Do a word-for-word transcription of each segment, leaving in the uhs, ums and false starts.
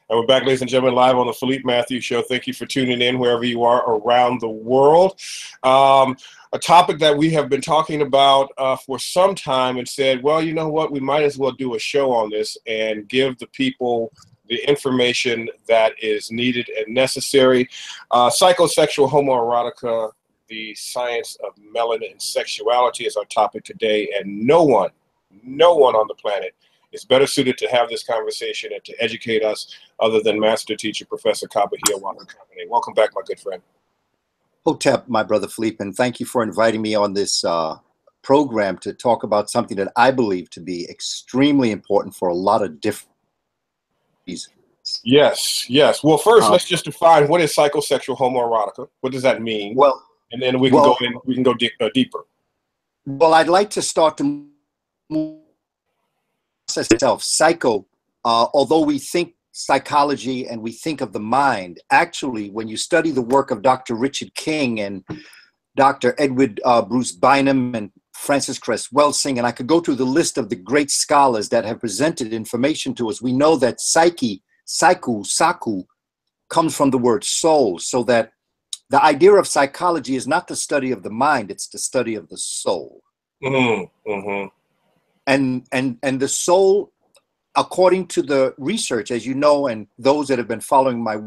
And we're back, ladies and gentlemen, live on the Philippe Matthews Show. Thank you for tuning in wherever you are around the world. Um, a topic that we have been talking about uh, for some time, and said, well, you know what, we might as well do a show on this and give the people the information that is needed and necessary. Uh, Psychosexual Homoerotica, the science of melanin and sexuality, is our topic today, and no one, no one on the planet is better suited to have this conversation and to educate us other than master teacher, Professor Kabahia Wakakamene. Welcome back, my good friend. Hotep, my brother Philippe, and thank you for inviting me on this uh, program to talk about something that I believe to be extremely important for a lot of different reasons. Yes, yes. Well, first, um, let's just define what is psychosexual homoerotica. What does that mean? Well, and then we can well, go in. We can go deep, uh, deeper. Well, I'd like to start to move itself. Psycho, uh, although we think psychology and we think of the mind, actually, when you study the work of Doctor Richard King and Doctor Edward uh, Bruce Bynum and Francis Cress Welsing, and I could go through the list of the great scholars that have presented information to us, we know that psyche, psycho, saku, comes from the word soul, so that the idea of psychology is not the study of the mind, it's the study of the soul. Mm-hmm. Mm-hmm. And, and, and the soul, according to the research, as you know, and those that have been following my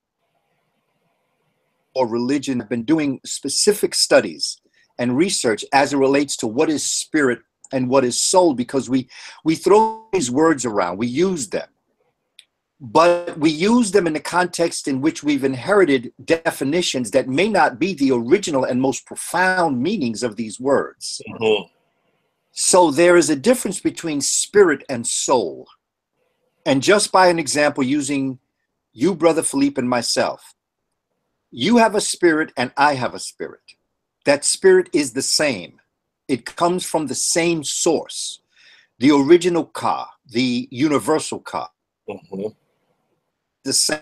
or religion have been doing specific studies and research as it relates to what is spirit and what is soul, because we, we throw these words around, we use them, but we use them in the context in which we've inherited definitions that may not be the original and most profound meanings of these words. Mm-hmm. So there is a difference between spirit and soul. And just by an example, using you, Brother Philippe, and myself, you have a spirit and I have a spirit. That spirit is the same. It comes from the same source, the original Ka, the universal Ka. Mm-hmm. The same.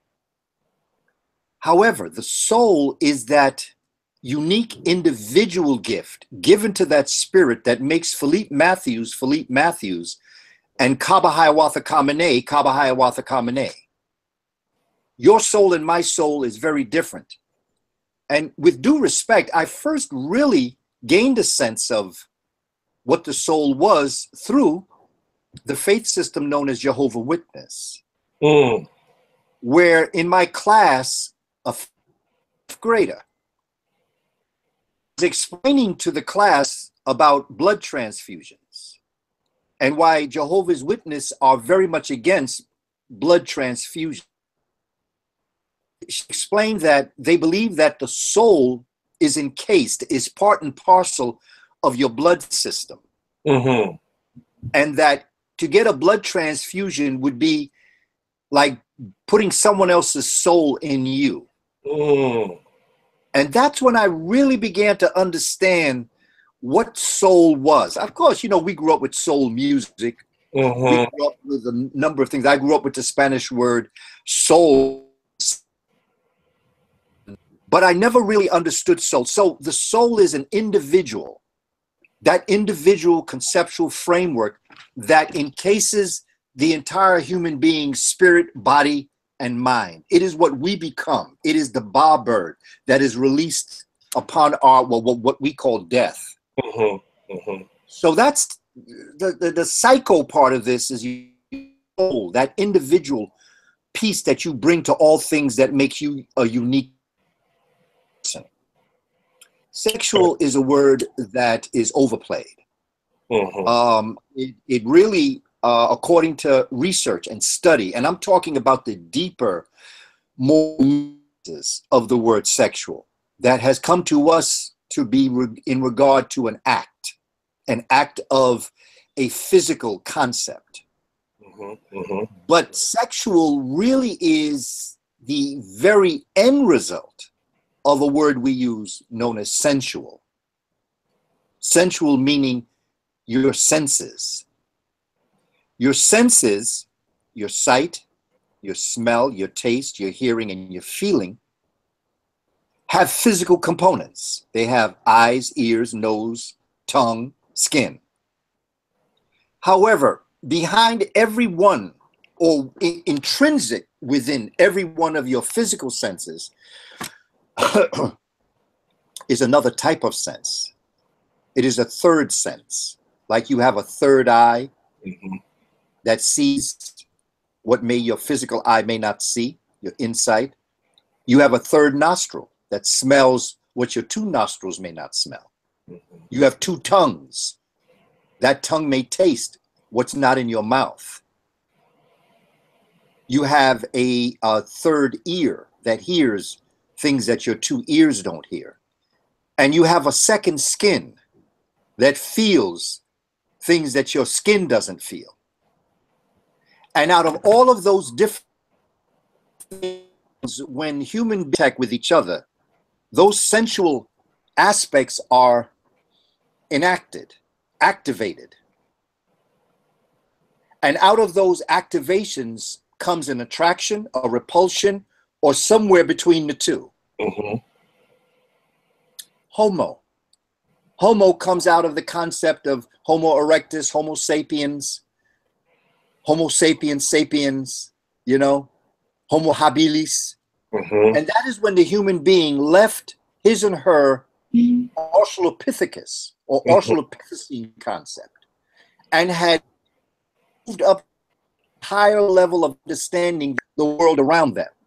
However, the soul is that unique individual gift given to that spirit that makes Philippe Matthews, Philippe Matthews, and Kabahia Wakakamene, Kabahia Wakakamene. Your soul and my soul is very different. And with due respect, I first really gained a sense of what the soul was through the faith system known as Jehovah's Witness. Mm. Where in my class, a fifth grader was explaining to the class about blood transfusions and why Jehovah's Witnesses are very much against blood transfusion. She explained that they believe that the soul is encased, is part and parcel of your blood system. Mm-hmm. And that to get a blood transfusion would be like putting someone else's soul in you. Mm. And that's when I really began to understand what soul was. Of course, you know, we grew up with soul music. Mm-hmm. We grew up with a number of things. I grew up with the Spanish word soul, but I never really understood soul. So the soul is an individual, that individual conceptual framework that encases the entire human being's spirit, body, and mind. It is what we become. It is the ba bird that is released upon our, well, what we call death. Mm-hmm. Mm-hmm. So that's the, the, the psycho part of this is you, oh, that individual piece that you bring to all things that make you a unique person. Sexual is a word that is overplayed. Mm-hmm. Um, it, it really, uh, according to research and study, and I'm talking about the deeper, more uses of the word sexual that has come to us to be re- in regard to an act, an act of a physical concept. Mm-hmm. Mm-hmm. But sexual really is the very end result of a word we use known as sensual. Sensual meaning your senses. Your senses, your sight, your smell, your taste, your hearing, and your feeling have physical components. They have eyes, ears, nose, tongue, skin. However, behind every one or in, intrinsic within every one of your physical senses is another type of sense. It is a third sense, like you have a third eye mm-hmm. that sees what may your physical eye may not see, your insight. You have a third nostril that smells what your two nostrils may not smell. Mm-hmm. You have two tongues. That tongue may taste what's not in your mouth. You have a, a third ear that hears things that your two ears don't hear. And you have a second skin that feels things that your skin doesn't feel. And out of all of those different things, when human contact with each other, those sensual aspects are enacted, activated. And out of those activations comes an attraction, a repulsion, or somewhere between the two. Mm-hmm. Homo. Homo comes out of the concept of Homo erectus, Homo sapiens, Homo sapiens sapiens, you know, Homo habilis. Mm-hmm. And that is when the human being left his and her mm-hmm. Australopithecus or mm-hmm. Australopithecine concept and had moved up a higher level of understanding the world around them.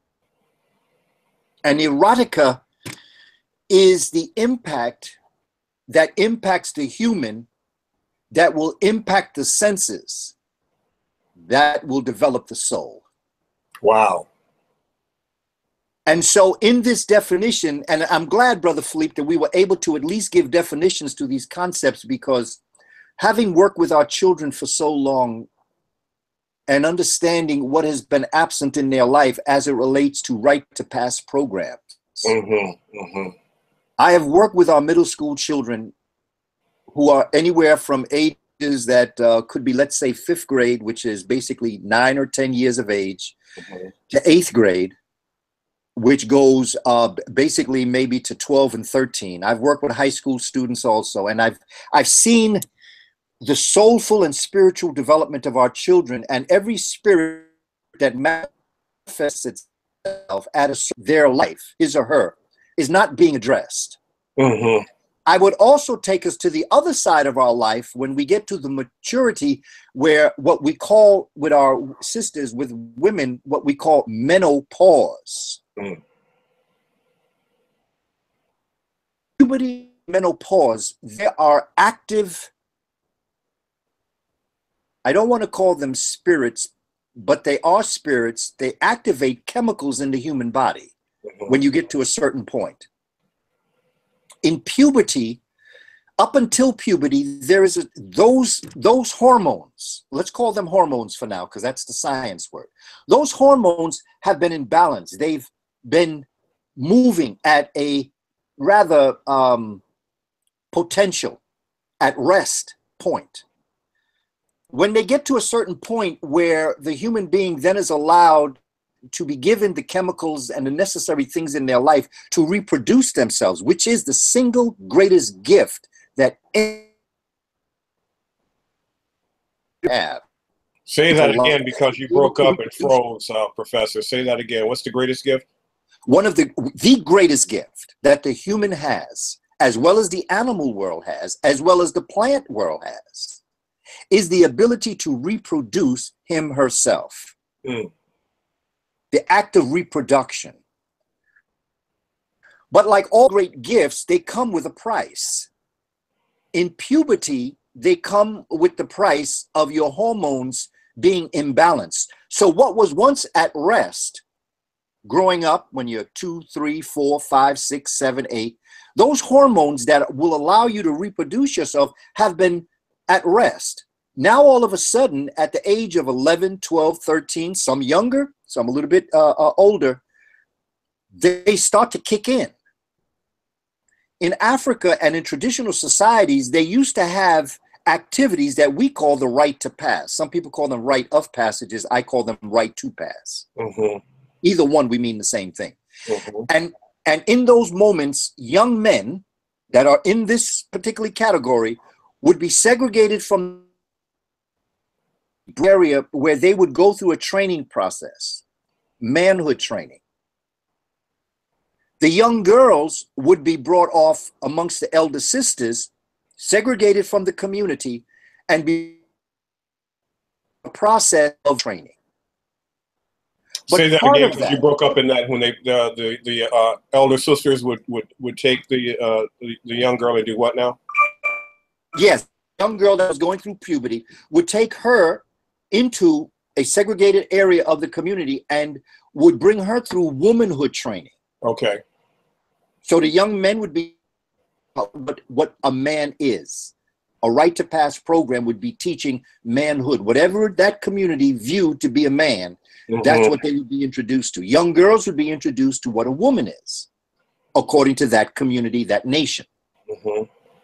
And erotica is the impact that impacts the human, that will impact the senses, that will develop the soul. Wow. And so in this definition, and I'm glad, Brother Philippe, that we were able to at least give definitions to these concepts, because having worked with our children for so long and understanding what has been absent in their life as it relates to right to pass programs. Mm-hmm, mm-hmm. I have worked with our middle school children who are anywhere from ages that uh, could be, let's say, fifth grade, which is basically nine or ten years of age, mm-hmm. to eighth grade, which goes uh, basically maybe to twelve and thirteen. I've worked with high school students also, and I've I've seen the soulful and spiritual development of our children, and every spirit that manifests itself at a, their life, his or her, is not being addressed. Mm-hmm. I would also take us to the other side of our life when we get to the maturity where what we call with our sisters, with women, what we call menopause. Mm. Puberty, menopause, there are active, I don't want to call them spirits, but they are spirits. They activate chemicals in the human body when you get to a certain point. In puberty, up until puberty, there is a, those, those hormones, let's call them hormones for now, because that's the science word. Those hormones have been in balance. They've been moving at a rather um, potential, at rest point. When they get to a certain point where the human being then is allowed to be given the chemicals and the necessary things in their life to reproduce themselves, which is the single greatest gift that any have. Say that again, because you broke up and froze, uh, Professor. Say that again. What's the greatest gift? One of the, the greatest gift that the human has, as well as the animal world has, as well as the plant world has, is the ability to reproduce him herself. Mm. The act of reproduction. But like all great gifts, they come with a price. In puberty, they come with the price of your hormones being imbalanced. So what was once at rest, growing up when you're two, three, four, five, six, seven, eight, those hormones that will allow you to reproduce yourself have been at rest. Now, all of a sudden, at the age of eleven, twelve, thirteen, some younger, some a little bit uh, uh, older, they start to kick in. In Africa and in traditional societies, they used to have activities that we call the right to pass. Some people call them rite of passages. I call them right to pass. Mm-hmm. Either one, we mean the same thing. Mm-hmm. And, and in those moments, young men that are in this particular category would be segregated from area where they would go through a training process, manhood training. The young girls would be brought off amongst the elder sisters, segregated from the community, and be a process of training. But say that part again, of because you that, broke up in that when they the the, the uh, elder sisters would would would take the, uh, the the young girl and do what now? yes, a young girl that was going through puberty would take her into a segregated area of the community and would bring her through womanhood training. Okay. So the young men would be what, what a man is. A right to pass program would be teaching manhood. Whatever that community viewed to be a man, mm-hmm. that's what they would be introduced to. Young girls would be introduced to what a woman is, according to that community, that nation. Mm-hmm.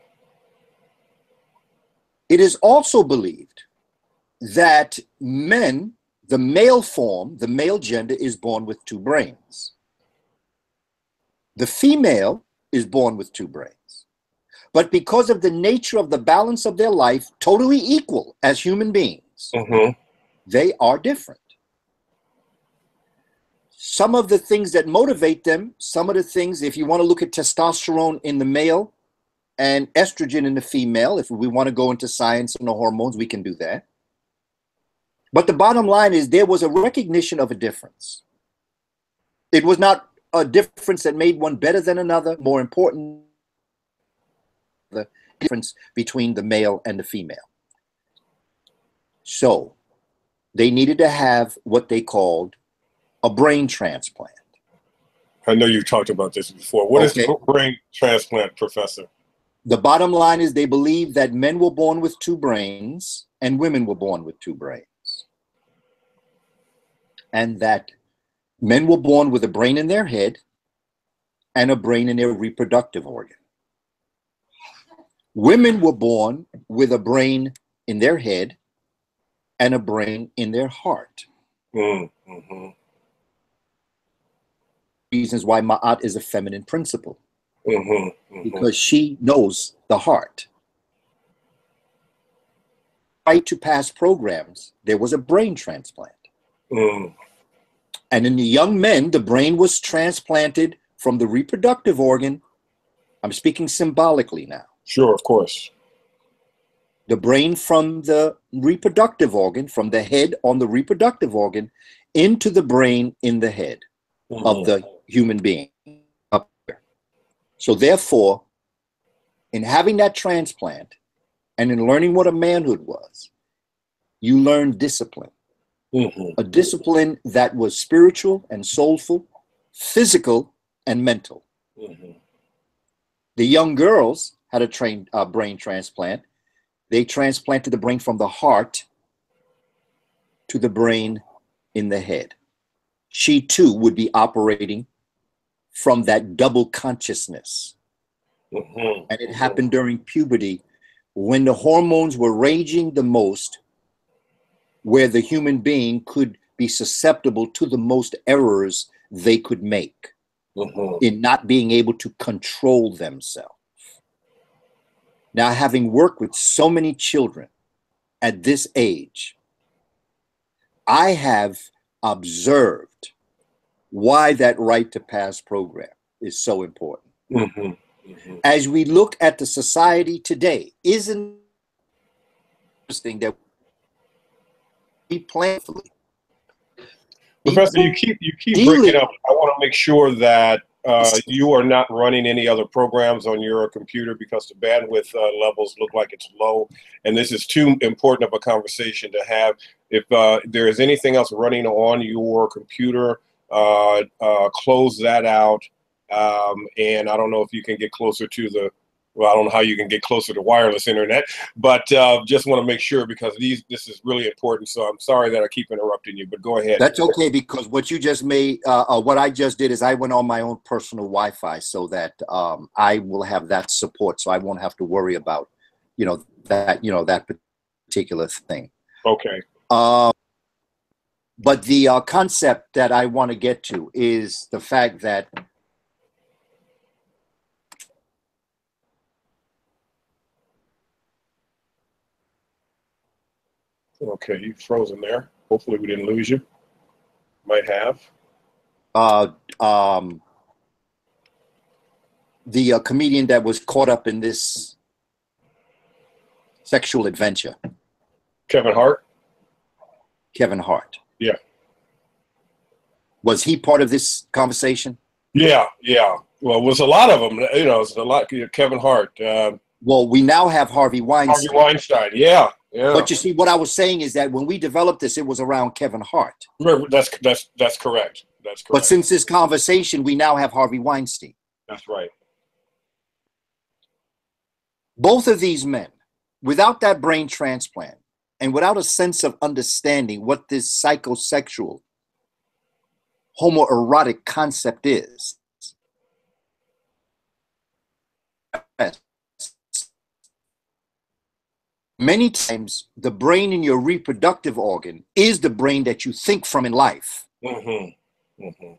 It is also believed that men, the male form, the male gender, is born with two brains. The female is born with two brains. But because of the nature of the balance of their life, totally equal as human beings, mm-hmm. they are different. Some of the things that motivate them, some of the things, if you want to look at testosterone in the male and estrogen in the female, if we want to go into science and the hormones, we can do that. But the bottom line is there was a recognition of a difference. It was not a difference that made one better than another. More important, the difference between the male and the female. So they needed to have what they called a brain transplant. I know you talked about this before. What okay. is a brain transplant, Professor? The bottom line is they believe that men were born with two brains and women were born with two brains. And that men were born with a brain in their head and a brain in their reproductive organ. Women were born with a brain in their head and a brain in their heart. Mm-hmm. Reasons why Ma'at is a feminine principle. Mm-hmm. Mm-hmm. Because she knows the heart. Right to pass programs, there was a brain transplant. Mm. And in the young men, the brain was transplanted from the reproductive organ. I'm speaking symbolically now. Sure, of course. The brain from the reproductive organ, from the head on the reproductive organ, into the brain in the head mm-hmm. of the human being. Up there. So therefore, in having that transplant and in learning what a manhood was, you learned discipline. Mm-hmm. A discipline that was spiritual and soulful, physical and mental. Mm-hmm. The young girls had a trained uh, brain transplant. They transplanted the brain from the heart to the brain in the head. She too would be operating from that double consciousness. Mm-hmm. And it mm-hmm. happened during puberty when the hormones were raging the most, where the human being could be susceptible to the most errors they could make mm-hmm. in not being able to control themselves. Now, having worked with so many children at this age, I have observed why that right to pass program is so important. Mm-hmm. Mm-hmm. As we look at the society today, isn't it interesting that we planfully. Professor, you keep you keep breaking up. I want to make sure that uh, you are not running any other programs on your computer because the bandwidth uh, levels look like it's low, and this is too important of a conversation to have. If uh, there is anything else running on your computer, uh, uh, close that out. Um, and I don't know if you can get closer to the. Well, I don't know how you can get closer to wireless internet, but uh, just want to make sure because these this is really important. So I'm sorry that I keep interrupting you, but go ahead. That's okay, because what you just made, uh, uh, what I just did is I went on my own personal Wi-Fi so that um, I will have that support, so I won't have to worry about, you know, that you know that particular thing. Okay. Uh, but the uh, concept that I want to get to is the fact that Okay, you frozen there. Hopefully we didn't lose you. Might have. Uh, um, the uh, comedian that was caught up in this sexual adventure. Kevin Hart? Kevin Hart. Yeah. Was he part of this conversation? Yeah, yeah. Well, it was a lot of them. You know, it's a lot. Kevin Hart. Uh, well, we now have Harvey Weinstein. Harvey Weinstein. Yeah, yeah. But you see, what I was saying is that when we developed this, it was around Kevin Hart. That's that's that's correct. That's correct. But since this conversation, we now have Harvey Weinstein. That's right. Both of these men, without that brain transplant and without a sense of understanding what this psychosexual homoerotic concept is, many times the brain in your reproductive organ is the brain that you think from in life. Mm-hmm. Mm-hmm.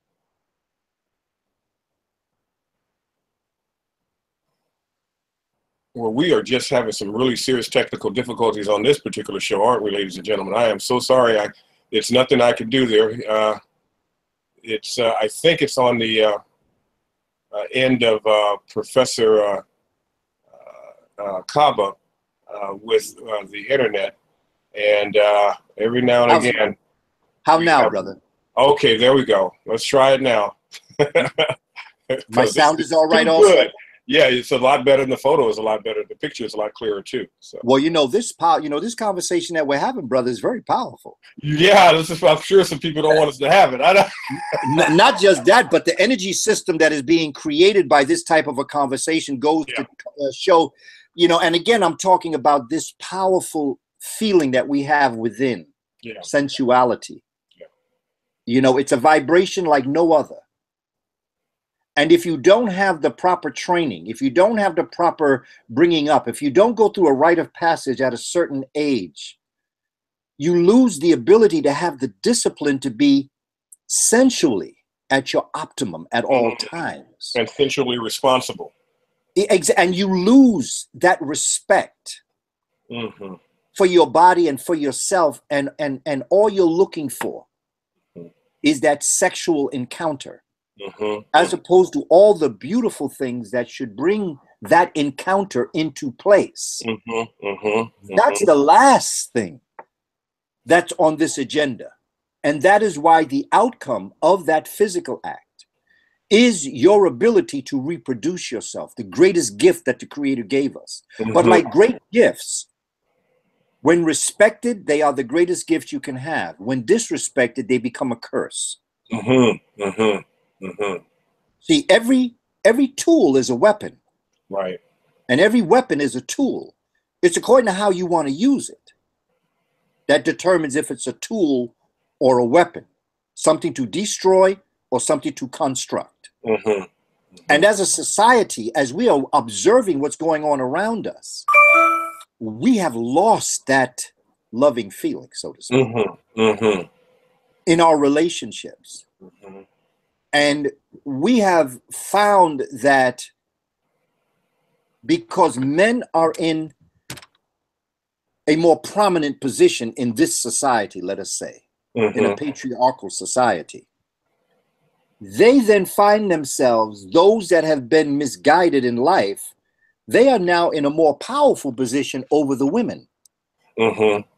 Well, we are just having some really serious technical difficulties on this particular show, aren't we, ladies and gentlemen? I am so sorry. I, it's nothing I can do there. Uh, it's, uh, I think it's on the uh, uh, end of uh, Professor uh, uh, uh, Kaba uh, with uh, the internet, and uh, every now and How's, again. How now, have, brother? Okay, there we go. Let's try it now. My sound is all right also? Good. Yeah, it's a lot better. And the photo is a lot better. The picture is a lot clearer too. So. Well, you know this power. You know this conversation that we're having, brother, is very powerful. Yeah, this is. I'm sure some people don't want us to have it. I don't. Not just that, but the energy system that is being created by this type of a conversation goes yeah. to uh, show, you know. And again, I'm talking about this powerful feeling that we have within yeah. sensuality. Yeah. You know, it's a vibration like no other. And if you don't have the proper training, if you don't have the proper bringing up, if you don't go through a rite of passage at a certain age, you lose the ability to have the discipline to be sensually at your optimum at all mm-hmm. times. And sensually responsible. And you lose that respect mm-hmm. for your body and for yourself. And, and, and all you're looking for mm-hmm. is that sexual encounter. Mm-hmm. As opposed to all the beautiful things that should bring that encounter into place. Mm-hmm. Mm-hmm. That's the last thing that's on this agenda. And that is why the outcome of that physical act is your ability to reproduce yourself, the greatest gift that the Creator gave us. Mm-hmm. But like great gifts, when respected, they are the greatest gift you can have. When disrespected, they become a curse. Mm-hmm. Mm-hmm. Mm-hmm. See, every every tool is a weapon. Right. And every weapon is a tool. It's according to how you want to use it that determines if it's a tool or a weapon, something to destroy or something to construct. Mm-hmm. Mm-hmm. And as a society, as we are observing what's going on around us, we have lost that loving feeling, so to speak, mm-hmm. Mm-hmm. in our relationships. Mm-hmm. And we have found that because men are in a more prominent position in this society, let us say, mm-hmm. in a patriarchal society, they then find themselves, those that have been misguided in life, they are now in a more powerful position over the women. Mm-hmm.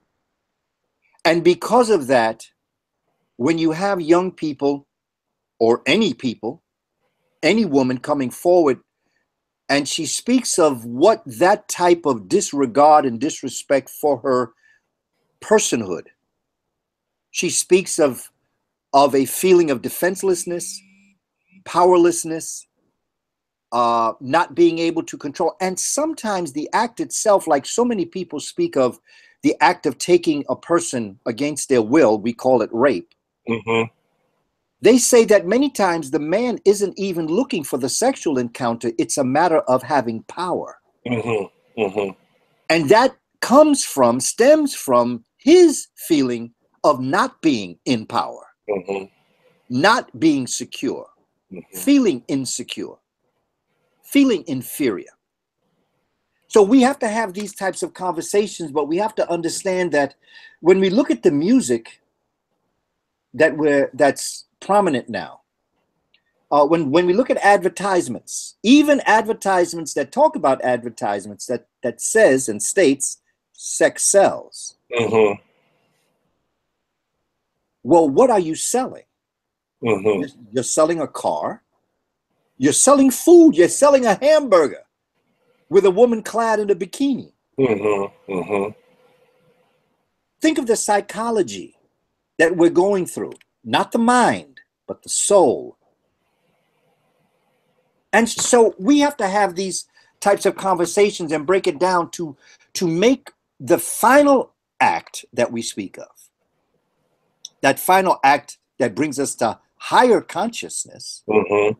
And because of that, when you have young people or any people, any woman coming forward, and she speaks of what that type of disregard and disrespect for her personhood, she speaks of, of a feeling of defenselessness, powerlessness, uh, not being able to control. And sometimes the act itself, like so many people speak of the act of taking a person against their will, we call it rape. Mm-hmm. They say that many times the man isn't even looking for the sexual encounter. It's a matter of having power. Mm-hmm. Mm-hmm. And that comes from, stems from his feeling of not being in power, mm-hmm. not being secure, mm-hmm. feeling insecure, feeling inferior. So we have to have these types of conversations, but we have to understand that when we look at the music that we're that's prominent now, uh, when when we look at advertisements, even advertisements that talk about advertisements that that says and states sex sells. Mm-hmm. Well, what are you selling? Mm-hmm. You're, you're selling a car. You're selling food. You're selling a hamburger with a woman clad in a bikini. Mm-hmm. Mm-hmm. Think of the psychology that we're going through, not the mind, but the soul. And so we have to have these types of conversations and break it down to, to make the final act that we speak of, that final act that brings us to higher consciousness, Mm-hmm.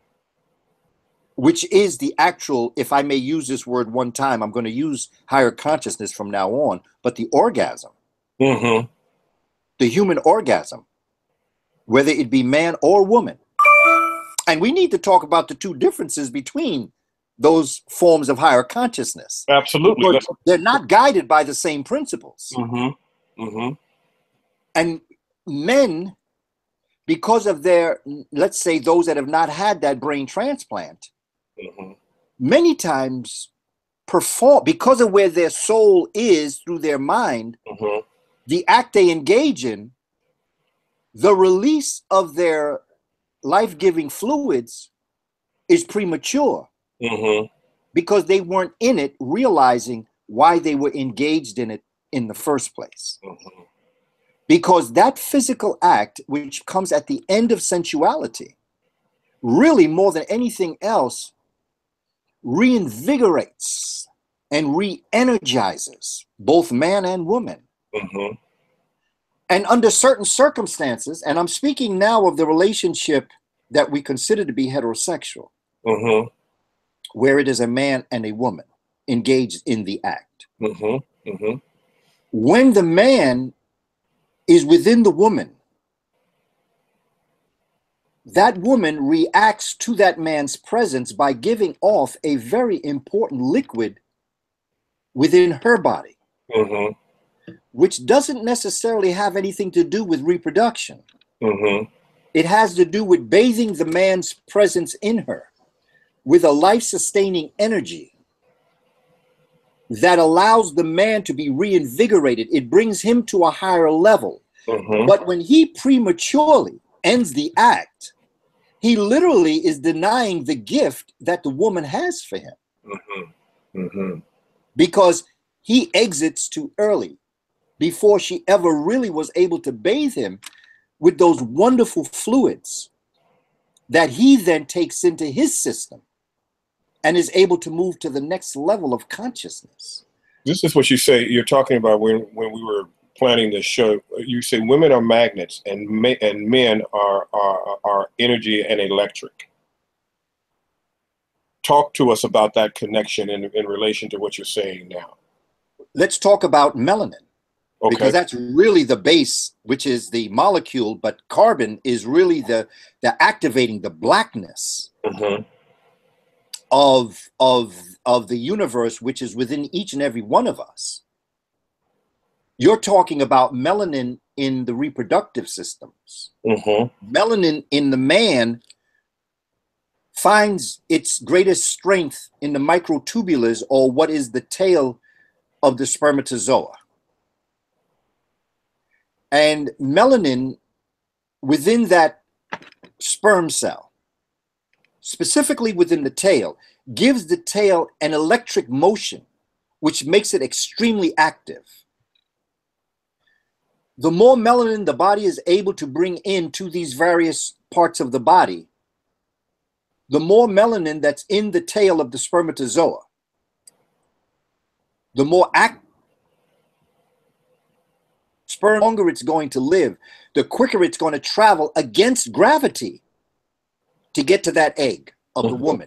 which is the actual, if I may use this word one time, I'm going to use higher consciousness from now on, but the orgasm, Mm-hmm. the human orgasm, whether it be man or woman. And we need to talk about the two differences between those forms of higher consciousness. Absolutely. They're not guided by the same principles. Mm-hmm. Mm-hmm. And men, because of their, let's say those that have not had that brain transplant, Mm-hmm. many times perform, because of where their soul is through their mind, Mm-hmm. the act they engage in, the release of their life-giving fluids is premature. Mm-hmm. Because they weren't in it realizing why they were engaged in it in the first place. Mm-hmm. Because that physical act, which comes at the end of sensuality, really more than anything else, reinvigorates and re-energizes both man and woman. Mm-hmm. And under certain circumstances, and I'm speaking now of the relationship that we consider to be heterosexual, Mm-hmm. where it is a man and a woman engaged in the act. Mm-hmm. Mm-hmm. When the man is within the woman, that woman reacts to that man's presence by giving off a very important liquid within her body, Mm-hmm. which doesn't necessarily have anything to do with reproduction. Mm-hmm. It has to do with bathing the man's presence in her with a life-sustaining energy that allows the man to be reinvigorated. It brings him to a higher level. Mm-hmm. But when he prematurely ends the act, he literally is denying the gift that the woman has for him. Mm-hmm. Mm-hmm. Because he exits too early before she ever really was able to bathe him with those wonderful fluids that he then takes into his system and is able to move to the next level of consciousness. This is what you say, you're talking about when, when we were planning this show. You say women are magnets and, me, and men are, are, are energy and electric. Talk to us about that connection in, in relation to what you're saying now. Let's talk about melanin. Okay. Because that's really the base, which is the molecule, but carbon is really the, the activating, the blackness Mm-hmm. of, of, of the universe, which is within each and every one of us. You're talking about melanin in the reproductive systems. Mm-hmm. Melanin in the man finds its greatest strength in the microtubulars, or what is the tail of the spermatozoa. And melanin within that sperm cell, specifically within the tail, gives the tail an electric motion, which makes it extremely active. The more melanin the body is able to bring into these various parts of the body, the more melanin that's in the tail of the spermatozoa, the more active sperm, longer it's going to live, the quicker it's going to travel against gravity to get to that egg of the Mm-hmm. woman.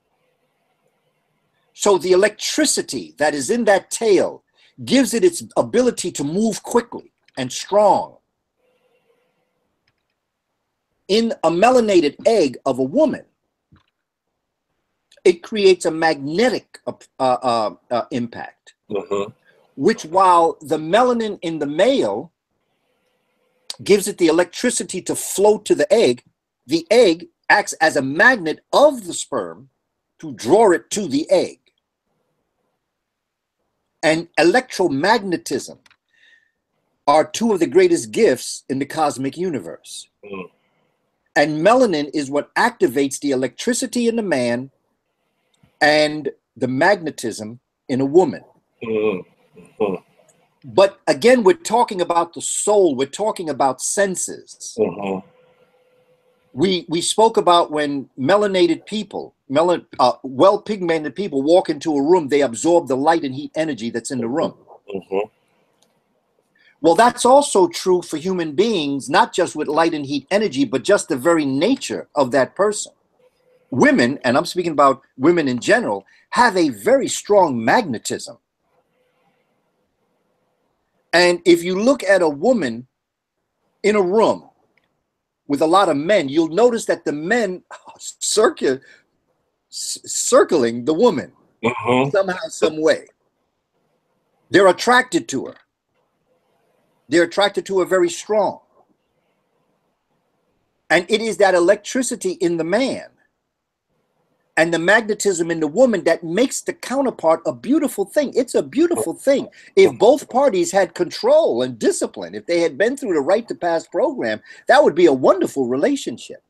So the electricity that is in that tail gives it its ability to move quickly and strong. In a melanated egg of a woman, it creates a magnetic uh, uh, uh, impact, mm-hmm. which while the melanin in the male gives it the electricity to float to the egg, the egg acts as a magnet of the sperm to draw it to the egg. And electromagnetism are two of the greatest gifts in the cosmic universe. Mm. And melanin is what activates the electricity in the man and the magnetism in a woman. Mm. Mm-hmm. But again, we're talking about the soul. We're talking about senses. Mm-hmm. We we spoke about when melanated people, melan, uh, well-pigmented people walk into a room, they absorb the light and heat energy that's in the room. Mm-hmm. Well, that's also true for human beings, not just with light and heat energy, but just the very nature of that person. Women, and I'm speaking about women in general, have a very strong magnetism. And if you look at a woman in a room with a lot of men, you'll notice that the men are circu- circling the woman Mm-hmm. somehow, some way. They're attracted to her. They're attracted to her very strong. And it is that electricity in the man and the magnetism in the woman that makes the counterpart a beautiful thing. It's a beautiful thing. If both parties had control and discipline, if they had been through the Right to Pass program, that would be a wonderful relationship.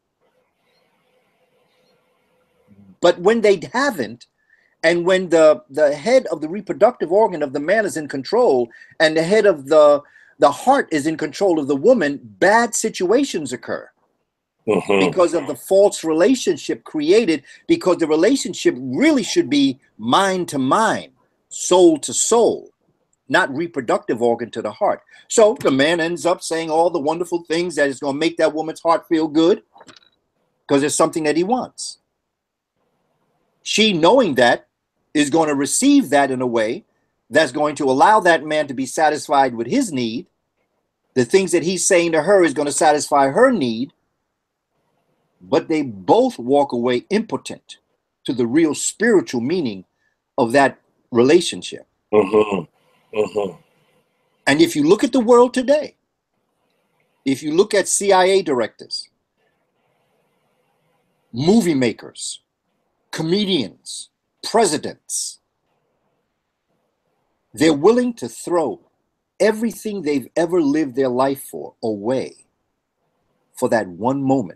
But when they haven't, and when the, the head of the reproductive organ of the man is in control and the head of the, the heart is in control of the woman, bad situations occur. Mm-hmm. Because of the false relationship created, because the relationship really should be mind to mind, soul to soul, not reproductive organ to the heart. So the man ends up saying all the wonderful things that is going to make that woman's heart feel good because it's something that he wants. She, knowing that, is going to receive that in a way that's going to allow that man to be satisfied with his need. The things that he's saying to her is going to satisfy her need. But they both walk away impotent to the real spiritual meaning of that relationship. Mm-hmm. Mm-hmm. And if you look at the world today, if you look at C I A directors, movie makers, comedians, presidents, they're willing to throw everything they've ever lived their life for away for that one moment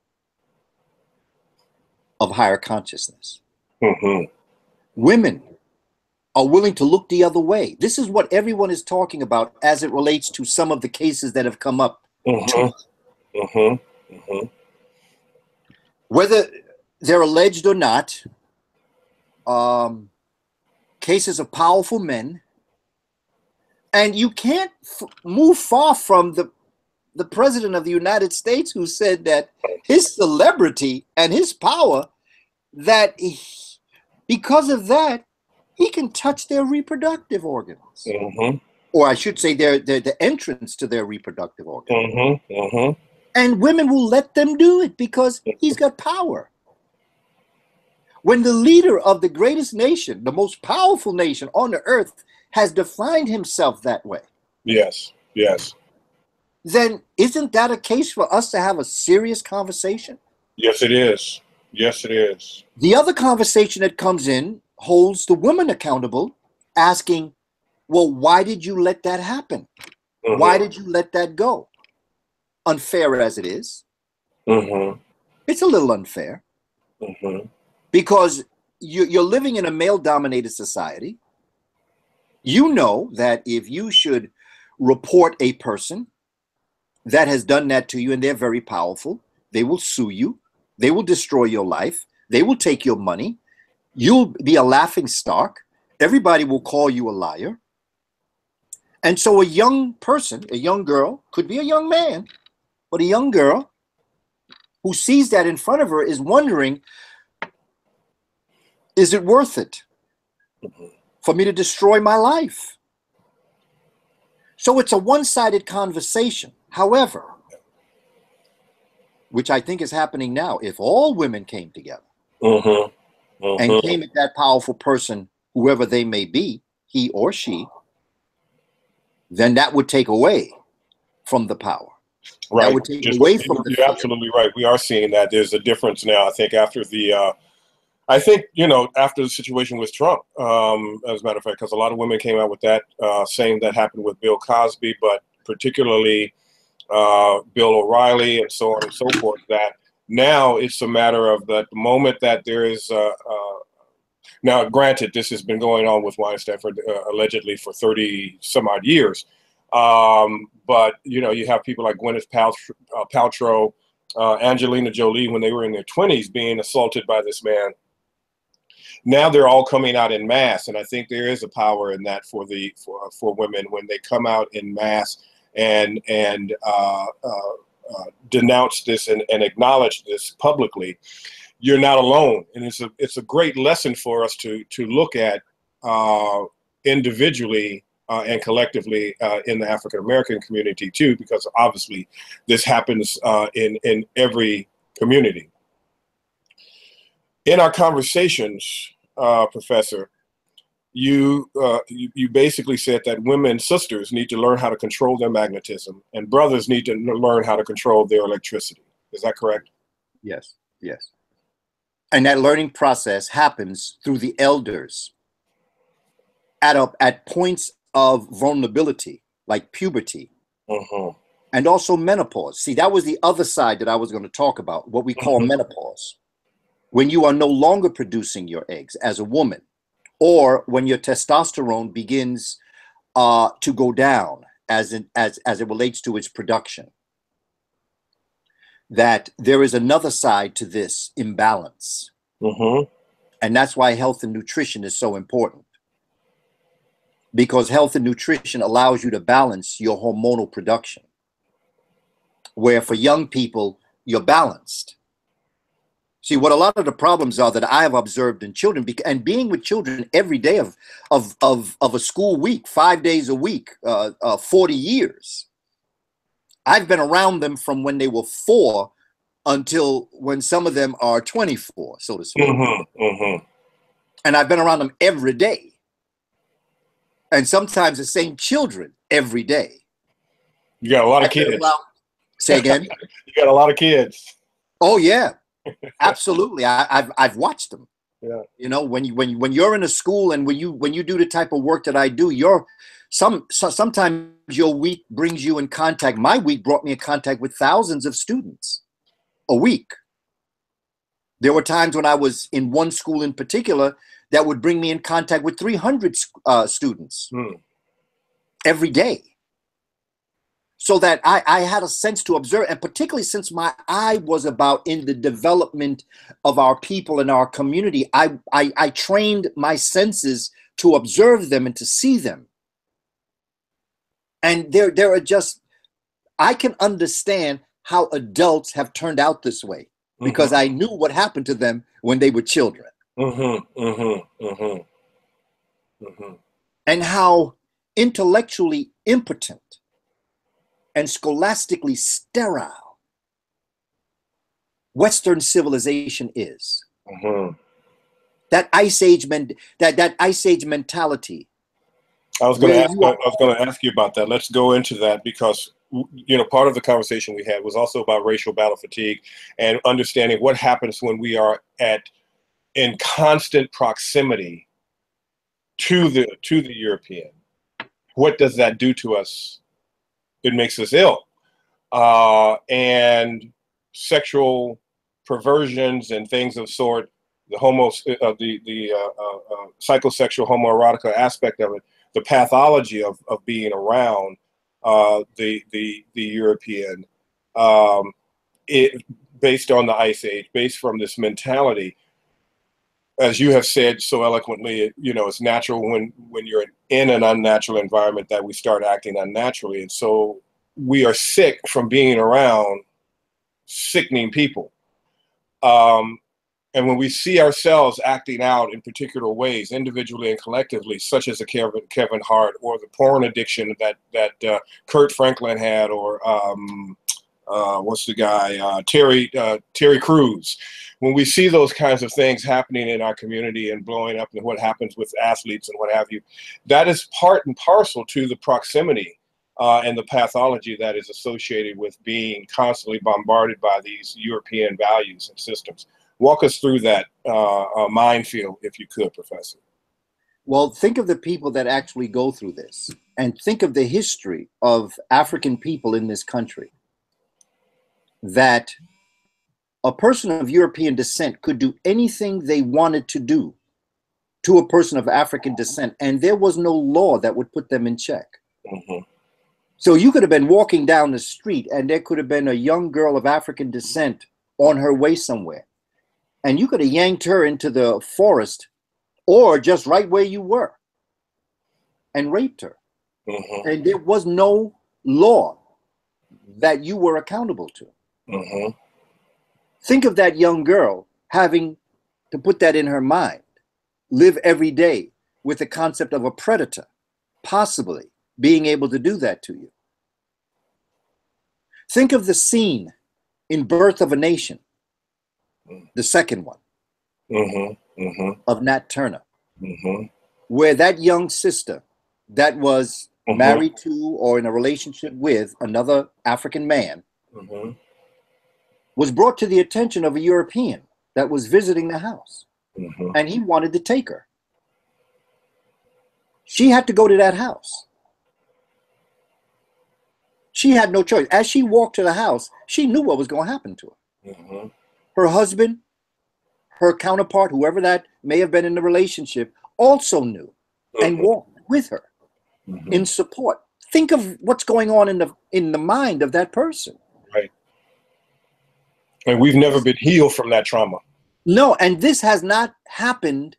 of higher consciousness. Mm-hmm. Women are willing to look the other way. This is what everyone is talking about as it relates to some of the cases that have come up. Mm-hmm. Mm-hmm. Mm-hmm. Whether they're alleged or not, um, cases of powerful men, and you can't f- move far from the the president of the United States, who said that his celebrity and his power, that he, because of that, he can touch their reproductive organs. Mm-hmm. Or I should say their, their the entrance to their reproductive organs. Mm-hmm. Mm-hmm. And women will let them do it because he's got power. When the leader of the greatest nation, the most powerful nation on the earth, has defined himself that way. Yes, yes. Then isn't that a case for us to have a serious conversation? Yes, it is. Yes, it is. The other conversation that comes in holds the women accountable, asking, well, why did you let that happen? Mm-hmm. Why did you let that go? Unfair as it is. Mm-hmm. It's a little unfair. Mm-hmm. Because you, you're living in a male-dominated society. You know that if you should report a person that has done that to you, and they're very powerful, they will sue you, they will destroy your life, they will take your money, you'll be a laughing stock, everybody will call you a liar. And so a young person, a young girl, could be a young man, but a young girl who sees that in front of her is wondering, is it worth it for me to destroy my life? So it's a one-sided conversation. However, which I think is happening now, if all women came together, mm-hmm. Mm-hmm. and came at that powerful person, whoever they may be, he or she, then that would take away from the power. Right. That would take Just, away from the you're fear. absolutely right. We are seeing that there's a difference now. I think after the, uh, I think, you know, after the situation with Trump, um, as a matter of fact, because a lot of women came out with that, uh, saying that happened with Bill Cosby, but particularly uh, Bill O'Reilly and so on and so forth, that now it's a matter of that the moment that there is, uh, uh, now granted, this has been going on with Weinstein for uh, allegedly for thirty some odd years. Um, but, you know, you have people like Gwyneth Paltrow, uh, Paltrow uh, Angelina Jolie, when they were in their twenties, being assaulted by this man. Now they're all coming out in mass, and I think there is a power in that for the for for women when they come out in mass and and uh, uh, uh, denounce this and, and acknowledge this publicly. You're not alone, and it's a it's a great lesson for us to to look at uh, individually uh, and collectively uh, in the African American community too, because obviously this happens uh, in in every community. In our conversations, uh, Professor, you, uh, you you basically said that women, sisters, need to learn how to control their magnetism, and brothers need to learn how to control their electricity. Is that correct? Yes, yes. And that learning process happens through the elders at a, at points of vulnerability, like puberty, Uh-huh. and also menopause. See, that was the other side that I was going to talk about, what we call Uh-huh. menopause. When you are no longer producing your eggs as a woman, or when your testosterone begins uh, to go down as, in, as, as it relates to its production, that there is another side to this imbalance. Uh-huh. And that's why health and nutrition is so important. Because health and nutrition allows you to balance your hormonal production. Where for young people, you're balanced. See, what a lot of the problems are that I have observed in children, and being with children every day of, of, of, of a school week, five days a week, uh, uh, forty years. I've been around them from when they were four until when some of them are twenty-four, so to speak. Uh-huh. Uh-huh. And I've been around them every day. And sometimes the same children every day. You got a lot of I've been kids. around- Say again? You got a lot of kids. Oh, yeah. Absolutely. I, I've I've watched them. Yeah. You know, when you when you, when you're in a school and when you when you do the type of work that I do, you're some so, sometimes your week brings you in contact. My week brought me in contact with thousands of students a week. There were times when I was in one school in particular that would bring me in contact with three hundred uh, students Hmm. every day. So that I, I had a sense to observe, and particularly since my eye was about in the development of our people and our community, I, I, I trained my senses to observe them and to see them. And there, there are just, I can understand how adults have turned out this way because Mm-hmm. I knew what happened to them when they were children. Mm-hmm. Mm-hmm. Mm-hmm. Mm-hmm. And how intellectually impotent and scholastically sterile Western civilization is. Mm-hmm. That ice age men, that that ice age mentality. I was going to where ask. you I are- was going to ask you about that. Let's go into that because you know part of the conversation we had was also about racial battle fatigue and understanding what happens when we are at in constant proximity to the to the European. What does that do to us? It makes us ill. Uh, and sexual perversions and things of sort, the homo, uh, the the uh, uh, uh, psychosexual homoerotica aspect of it, the pathology of, of being around uh, the the the European, um, it based on the Ice Age, based from this mentality, as you have said so eloquently, you know, it's natural when when you're in an unnatural environment that we start acting unnaturally, and so we are sick from being around sickening people. Um, and when we see ourselves acting out in particular ways, individually and collectively, such as a Kevin, Kevin Hart or the porn addiction that that uh, Kirk Franklin had, or um, uh, what's the guy, uh, Terry, uh, Terry Crews. When we see those kinds of things happening in our community and blowing up and what happens with athletes and what have you, that is part and parcel to the proximity uh, and the pathology that is associated with being constantly bombarded by these European values and systems. Walk us through that uh, uh, minefield, if you could, Professor. Well, think of the people that actually go through this, and think of the history of African people in this country, that a person of European descent could do anything they wanted to do to a person of African descent, and there was no law that would put them in check. Mm-hmm. So you could have been walking down the street, and there could have been a young girl of African descent on her way somewhere, and you could have yanked her into the forest or just right where you were and raped her. Mm-hmm. And there was no law that you were accountable to. Mm-hmm. Think of that young girl having to put that in her mind, live every day with the concept of a predator possibly being able to do that to you. Think of the scene in Birth of a Nation, the second one, mm-hmm. Mm-hmm. of Nat Turner, mm-hmm. where that young sister that was mm-hmm. married to or in a relationship with another African man mm-hmm. was brought to the attention of a European that was visiting the house, mm-hmm. and he wanted to take her. She had to go to that house. She had no choice. As she walked to the house, she knew what was going to happen to her. Mm-hmm. Her husband, her counterpart, whoever that may have been in the relationship, also knew mm-hmm. and walked with her mm-hmm. in support. Think of what's going on in the in the mind of that person. Right. And we've never been healed from that trauma. No, and this has not happened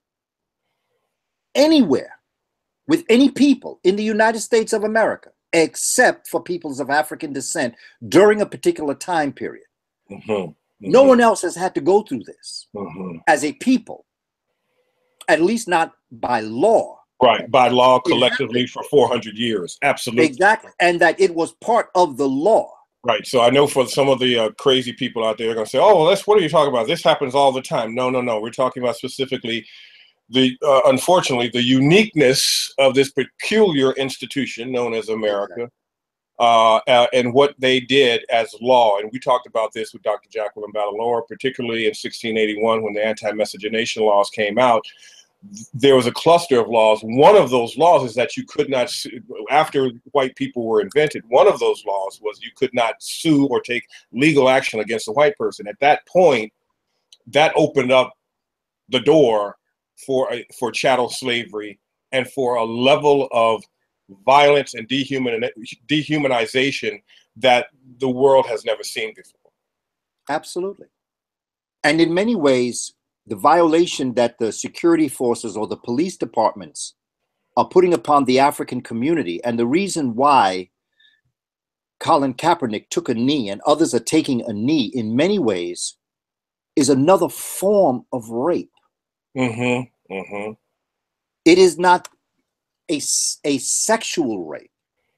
anywhere with any people in the United States of America, except for peoples of African descent during a particular time period. Mm-hmm. Mm-hmm. No one else has had to go through this mm-hmm. as a people, at least not by law. Right, by law, collectively exactly. for four hundred years. Absolutely. Exactly, and that it was part of the law. Right, so I know for some of the uh, crazy people out there are going to say, oh, well, that's, what are you talking about? This happens all the time. No, no, no. We're talking about specifically the, uh, unfortunately, the uniqueness of this peculiar institution known as America. Uh, uh, and what they did as law. And we talked about this with Doctor Jacqueline Ballilora, particularly in sixteen eighty-one when the anti-miscegenation laws came out. There was a cluster of laws. One of those laws is that you could not sue, after white people were invented, one of those laws was you could not sue or take legal action against a white person. At that point, that opened up the door for, a, for chattel slavery and for a level of violence and dehuman, dehumanization that the world has never seen before. Absolutely. And in many ways, the violation that the security forces or the police departments are putting upon the African community, and the reason why Colin Kaepernick took a knee and others are taking a knee in many ways, is another form of rape. Mm-hmm. Mm-hmm. It is not A, a sexual rape,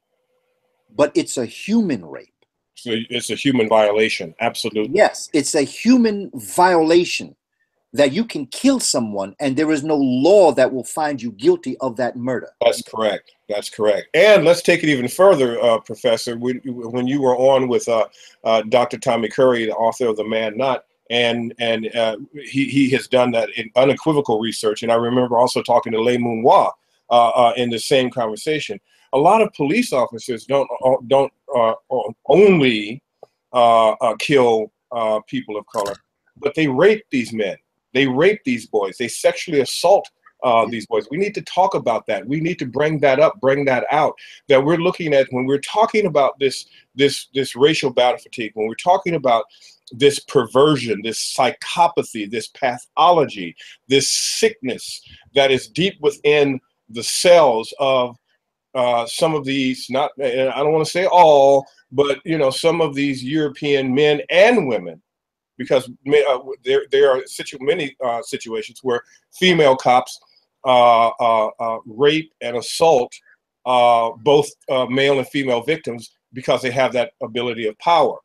but it's a human rape. So it's a human violation, absolutely. Yes, it's a human violation that you can kill someone and there is no law that will find you guilty of that murder. That's correct. That's correct. And let's take it even further, uh, Professor. We, when you were on with uh, uh, Doctor Tommy Curry, the author of The Man Nut, and and uh, he, he has done that in unequivocal research. And I remember also talking to Lei Moon-Hwa Uh, uh, in the same conversation. A lot of police officers don't uh, don't uh, only uh, uh, kill uh, people of color, but they rape these men. They rape these boys. They sexually assault uh, these boys. We need to talk about that. We need to bring that up, bring that out. That we're looking at when we're talking about this this this racial battle fatigue. When we're talking about this perversion, this psychopathy, this pathology, this sickness that is deep within the cells of uh, some of these, not, I don't want to say all, but, you know, some of these European men and women, because uh, there, there are situ many uh, situations where female cops uh, uh, uh, rape and assault uh, both uh, male and female victims because they have that ability of power.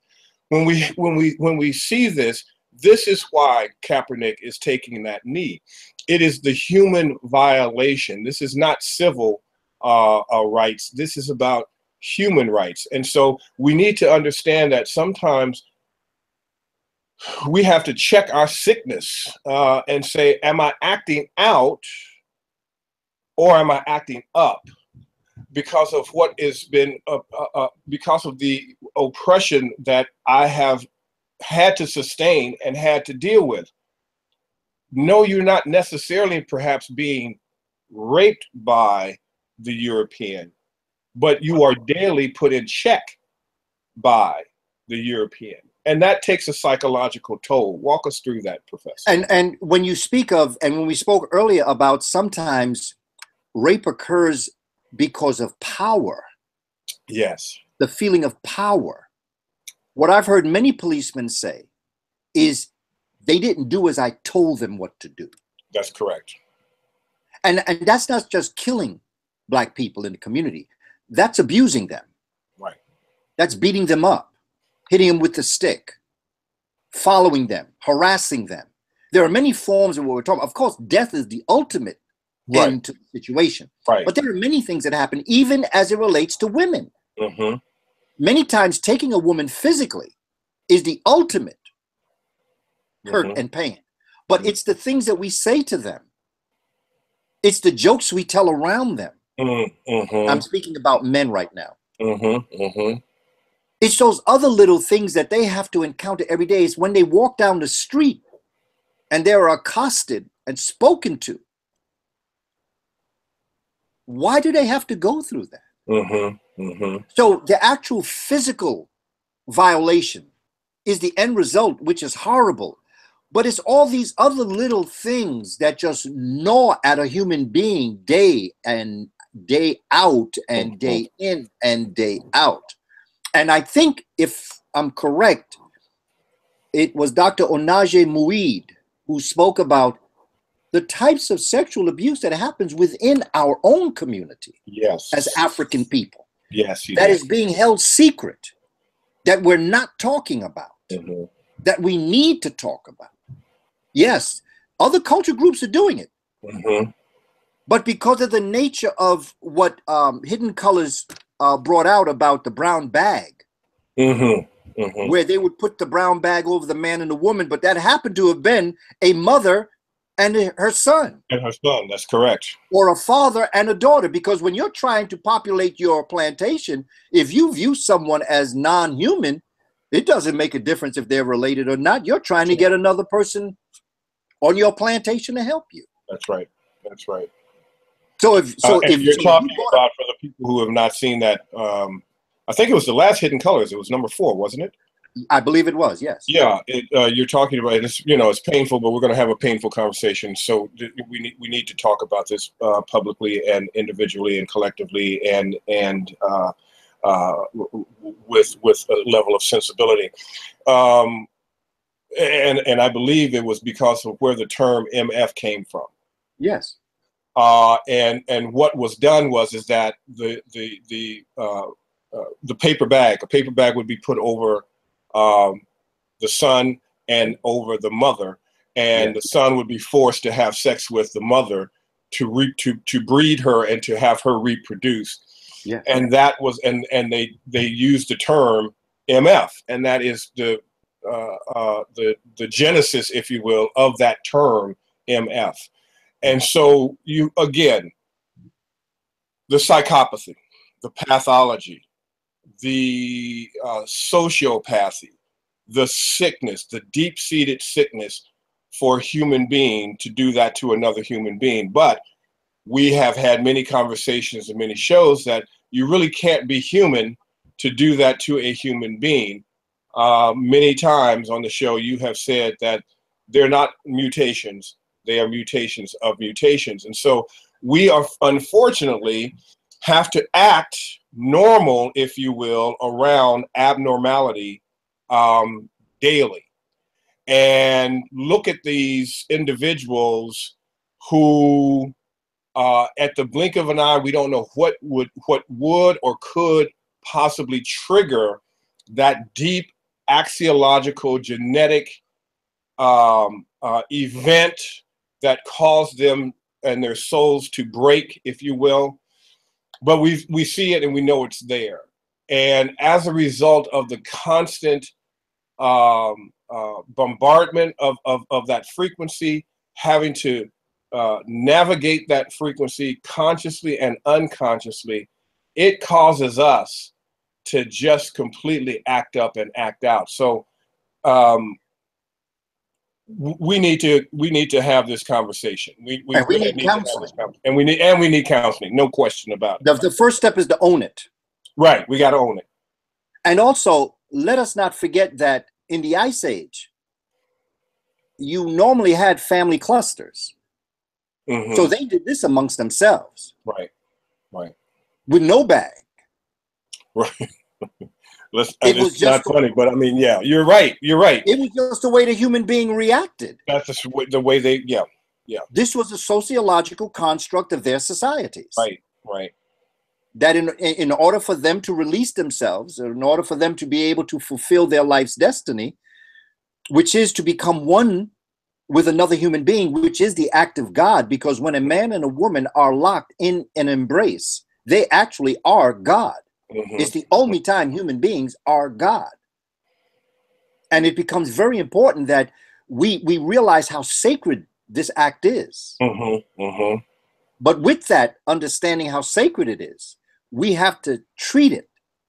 when we when we when we see this, this is why Kaepernick is taking that knee. It is the human violation. This is not civil uh, uh, rights. This is about human rights. And so we need to understand that sometimes we have to check our sickness uh, and say, am I acting out or am I acting up? Because of what has been, uh, uh, uh, because of the oppression that I have had to sustain and had to deal with. No, you're not necessarily perhaps being raped by the European, but you are daily put in check by the European. And that takes a psychological toll. Walk us through that, Professor. And, and when you speak of, and when we spoke earlier about sometimes rape occurs because of power. Yes. The feeling of power. What I've heard many policemen say is they didn't do as I told them what to do. That's correct. And, and that's not just killing Black people in the community. That's abusing them. Right. That's beating them up, hitting them with the stick, following them, harassing them. There are many forms of what we're talking about. Of course, death is the ultimate right. end to the situation. Right. But there are many things that happen, even as it relates to women. Mm-hmm. Many times taking a woman physically is the ultimate hurt mm-hmm. and pain. But mm-hmm. it's the things that we say to them. It's the jokes we tell around them. Mm-hmm. I'm speaking about men right now. Mm-hmm. Mm-hmm. It's those other little things that they have to encounter every day. It's when they walk down the street and they're accosted and spoken to. Why do they have to go through that? Mm-hmm. Mm-hmm. So the actual physical violation is the end result, which is horrible. But it's all these other little things that just gnaw at a human being day and day out and mm-hmm. day in and day out. And I think, if I'm correct, it was Doctor Onaje Muid who spoke about the types of sexual abuse that happens within our own community. Yes. As African people. Yes. That is being held secret, that we're not talking about, mm-hmm. that we need to talk about. Yes, other culture groups are doing it. Mm-hmm. But because of the nature of what um, Hidden Colors uh, brought out about the brown bag, mm-hmm. Mm-hmm. where they would put the brown bag over the man and the woman, but that happened to have been a mother and her son. And her son, that's correct. Or a father and a daughter, because when you're trying to populate your plantation, if you view someone as non-human, it doesn't make a difference if they're related or not. You're trying to get another person on your plantation to help you. That's right. That's right. So if so, uh, if you're so talking you about, for the people who have not seen that, um, I think it was the last Hidden Colors. It was number four, wasn't it? I believe it was. Yes. Yeah. It, uh, you're talking about it's you know it's painful, but we're going to have a painful conversation. So we need we need to talk about this uh, publicly and individually and collectively and and uh, uh, with with a level of sensibility. Um, And and I believe it was because of where the term M F came from. Yes. Uh, and and what was done was is that the the the uh, uh, the paper bag, a paper bag would be put over um, the son and over the mother, and yes. the son would be forced to have sex with the mother to re to to breed her and to have her reproduce. Yeah. And that was and and they they used the term M F, and that is the Uh, uh, the the genesis, if you will, of that term M F. And so you again, the psychopathy, the pathology, the uh, sociopathy, the sickness, the deep-seated sickness for a human being to do that to another human being. But we have had many conversations and many shows that you really can't be human to do that to a human being. Uh, many times on the show, you have said that they're not mutations, they are mutations of mutations. And so we are, unfortunately, have to act normal, if you will, around abnormality um, daily. And look at these individuals who, uh, at the blink of an eye, we don't know what would, what would or could possibly trigger that deep axiological genetic um, uh, event that caused them and their souls to break, if you will. But we we see it and we know it's there. And as a result of the constant um, uh, bombardment of, of, of that frequency, having to uh, navigate that frequency consciously and unconsciously, it causes us to just completely act up and act out. So um, we need to we need to have this conversation. We, we And we really need need to have this counseling. conversation. And we need and we need counseling, no question about it. The, the first step is to own it. Right, we got to own it. And also, let us not forget that in the Ice Age, you normally had family clusters. Mm-hmm. So they did this amongst themselves. Right, right. With no bag. Right. Let's, It it's was just not funny, but I mean, yeah, you're right. You're right. It was just the way the human being reacted. That's just the way they, yeah, yeah. This was a sociological construct of their societies. Right, right. That in, in order for them to release themselves, or in order for them to be able to fulfill their life's destiny, which is to become one with another human being, which is the act of God, because when a man and a woman are locked in an embrace, they actually are God. Mm-hmm. It's the only time human beings are God. And it becomes very important that we, we realize how sacred this act is. Mm-hmm. Mm-hmm. But with that, understanding how sacred it is, we have to treat it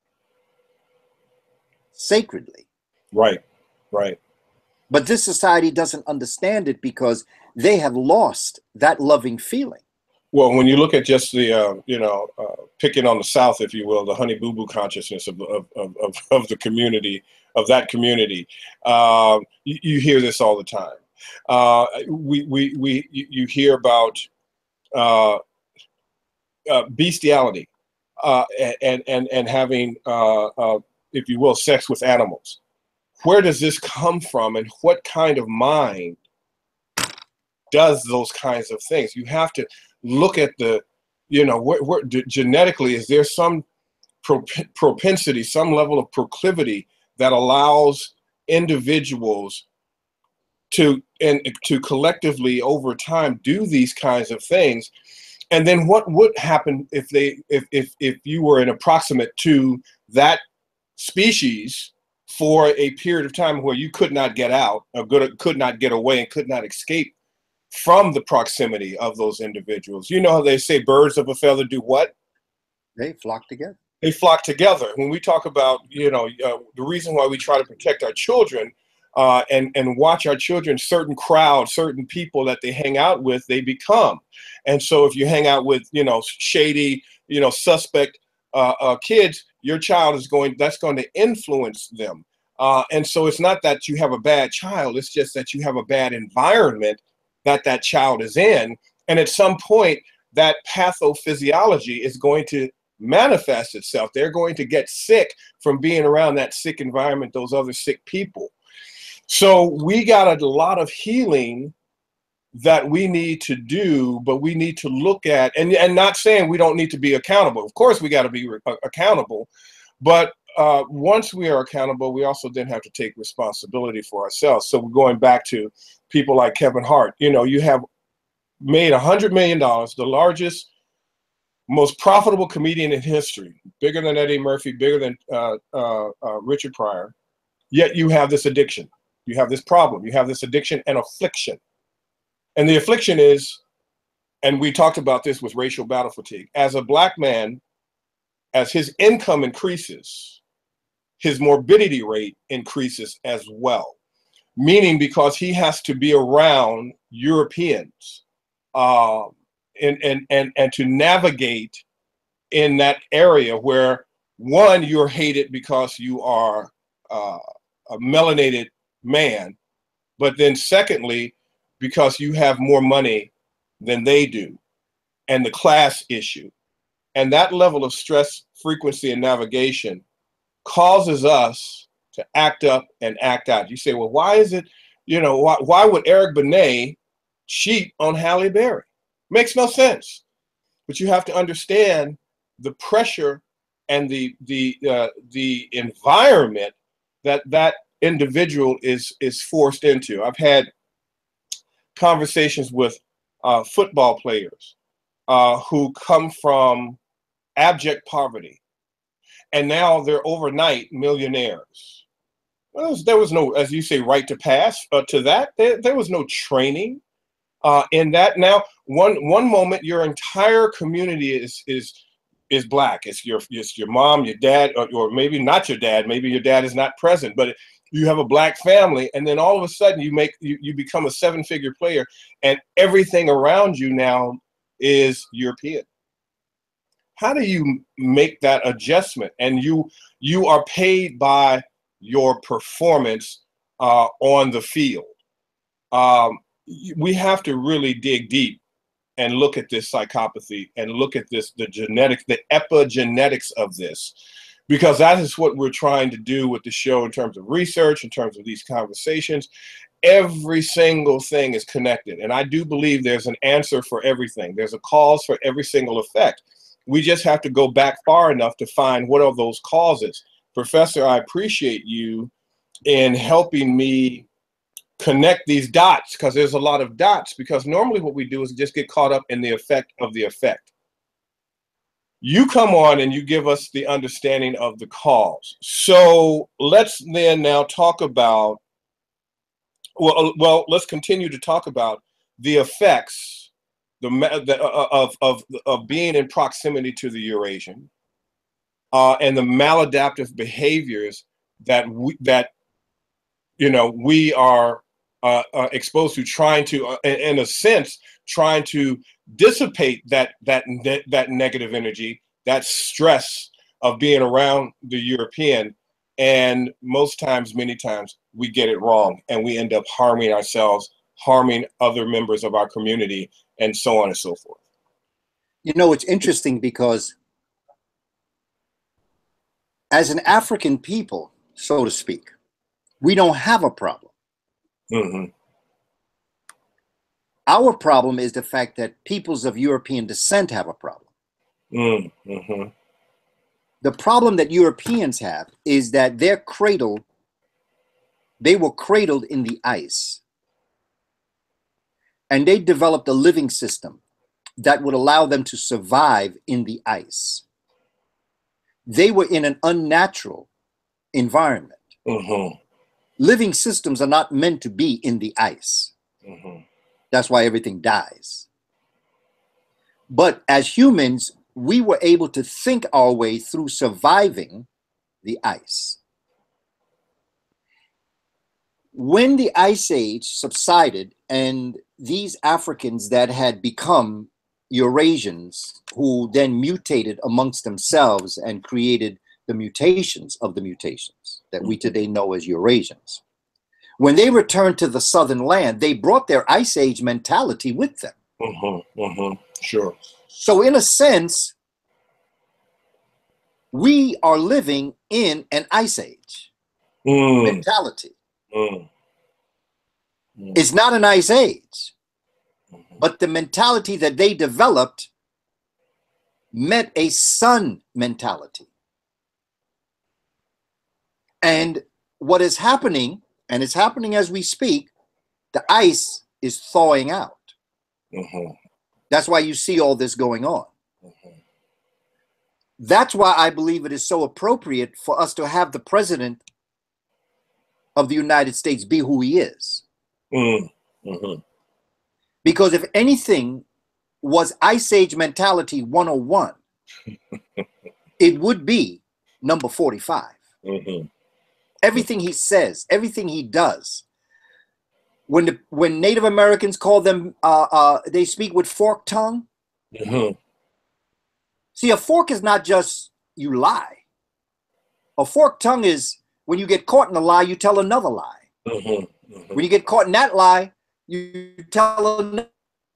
sacredly. Right, right. But this society doesn't understand it because they have lost that loving feeling. Well, when you look at just the, uh, you know, uh, picking on the South, if you will, the honey boo boo consciousness of, of, of, of the community, of that community, uh, you, you hear this all the time. Uh, we, we, we, you hear about uh, uh, bestiality uh, and, and, and having, uh, uh, if you will, sex with animals. Where does this come from, and what kind of mind does those kinds of things? You have to look at the, you know, where, where, genetically, is there some prop propensity, some level of proclivity that allows individuals to, and to collectively over time do these kinds of things? And then what would happen if they, if, if, if you were an approximate to that species for a period of time where you could not get out, or good, could not get away, and could not escape from the proximity of those individuals? You know how they say birds of a feather do what? They flock together. They flock together. When we talk about, you know, uh, the reason why we try to protect our children uh, and, and watch our children, certain crowds, certain people that they hang out with, they become. And so if you hang out with, you know, shady, you know, suspect uh, uh, kids, your child is going, that's going to influence them. Uh, and so it's not that you have a bad child, it's just that you have a bad environment that that child is in. And at some point, that pathophysiology is going to manifest itself. They're going to get sick from being around that sick environment, those other sick people. So we got a lot of healing that we need to do, but we need to look at, and, and not saying we don't need to be accountable. Of course, we got to be uh, accountable, but uh, once we are accountable, we also then have to take responsibility for ourselves. So we're going back to people like Kevin Hart. You know, you have made a hundred million dollars, the largest, most profitable comedian in history, bigger than Eddie Murphy, bigger than uh, uh, uh, Richard Pryor. Yet you have this addiction, you have this problem, you have this addiction and affliction. And the affliction is, and we talked about this with racial battle fatigue, as a black man, as his income increases, his morbidity rate increases as well. Meaning because he has to be around Europeans uh, and, and, and, and to navigate in that area where, one, you're hated because you are uh, a melanated man, but then secondly, because you have more money than they do, and the class issue. And that level of stress, frequency, and navigation causes us to act up and act out. You say, well, why is it, you know, why, why would Eric Benet cheat on Halle Berry? Makes no sense. But you have to understand the pressure and the, the, uh, the environment that that individual is is forced into. I've had conversations with uh, football players uh, who come from abject poverty, and now they're overnight millionaires. Well, there was, there was no, as you say, right to pass uh, to that. There, there was no training uh, in that. Now, one one moment, your entire community is is is black. It's your it's your mom, your dad, or, or maybe not your dad. Maybe your dad is not present, but you have a black family, and then all of a sudden you make you, you become a seven-figure player, and everything around you now is European. How do you make that adjustment? And you you are paid by your performance uh, on the field. Um, we have to really dig deep and look at this psychopathy and look at this, the genetics, the epigenetics of this, because that is what we're trying to do with the show in terms of research, in terms of these conversations. Every single thing is connected. And I do believe there's an answer for everything. There's a cause for every single effect. We just have to go back far enough to find what are those causes. Professor, I appreciate you in helping me connect these dots, because there's a lot of dots, because normally what we do is just get caught up in the effect of the effect. You come on and you give us the understanding of the cause. So let's then now talk about, well, well let's continue to talk about the effects the, the, uh, of, of, of being in proximity to the Eurasian uh, and the maladaptive behaviors that we, that you know, we are uh, uh, exposed to, trying to, uh, in, in a sense, trying to dissipate that that ne that negative energy, that stress of being around the European. And most times, many times, we get it wrong, and we end up harming ourselves, harming other members of our community, and so on and so forth. You know, it's interesting because as an African people, so to speak, we don't have a problem. Mm-hmm. Our problem is the fact that peoples of European descent have a problem. Mm-hmm. The problem that Europeans have is that they're cradled, they were cradled in the ice. And they developed a living system that would allow them to survive in the ice. They were in an unnatural environment. Mm-hmm. Living systems are not meant to be in the ice. Mm-hmm. That's why everything dies. But as humans, we were able to think our way through surviving the ice. When the ice age subsided and these Africans that had become Eurasians, who then mutated amongst themselves and created the mutations of the mutations that we today know as Eurasians, when they returned to the southern land, they brought their ice age mentality with them. Mm-hmm. Mm-hmm. Sure. So in a sense, we are living in an ice age mm. mentality. Mm. Mm. It's not an ice age, mm-hmm. but the mentality that they developed met a sun mentality. And what is happening, and it's happening as we speak, the ice is thawing out. Mm-hmm. That's why you see all this going on. Mm-hmm. That's why I believe it is so appropriate for us to have the president of the United States be who he is. Mm-hmm. Because if anything was Ice Age mentality one oh one, it would be number forty-five. Mm-hmm. Everything he says, everything he does. When the when Native Americans call them, uh, uh, they speak with forked tongue. Mm-hmm. See, a fork is not just you lie. A forked tongue is when you get caught in a lie, you tell another lie. Mm-hmm. Mm-hmm. When you get caught in that lie, you tell another.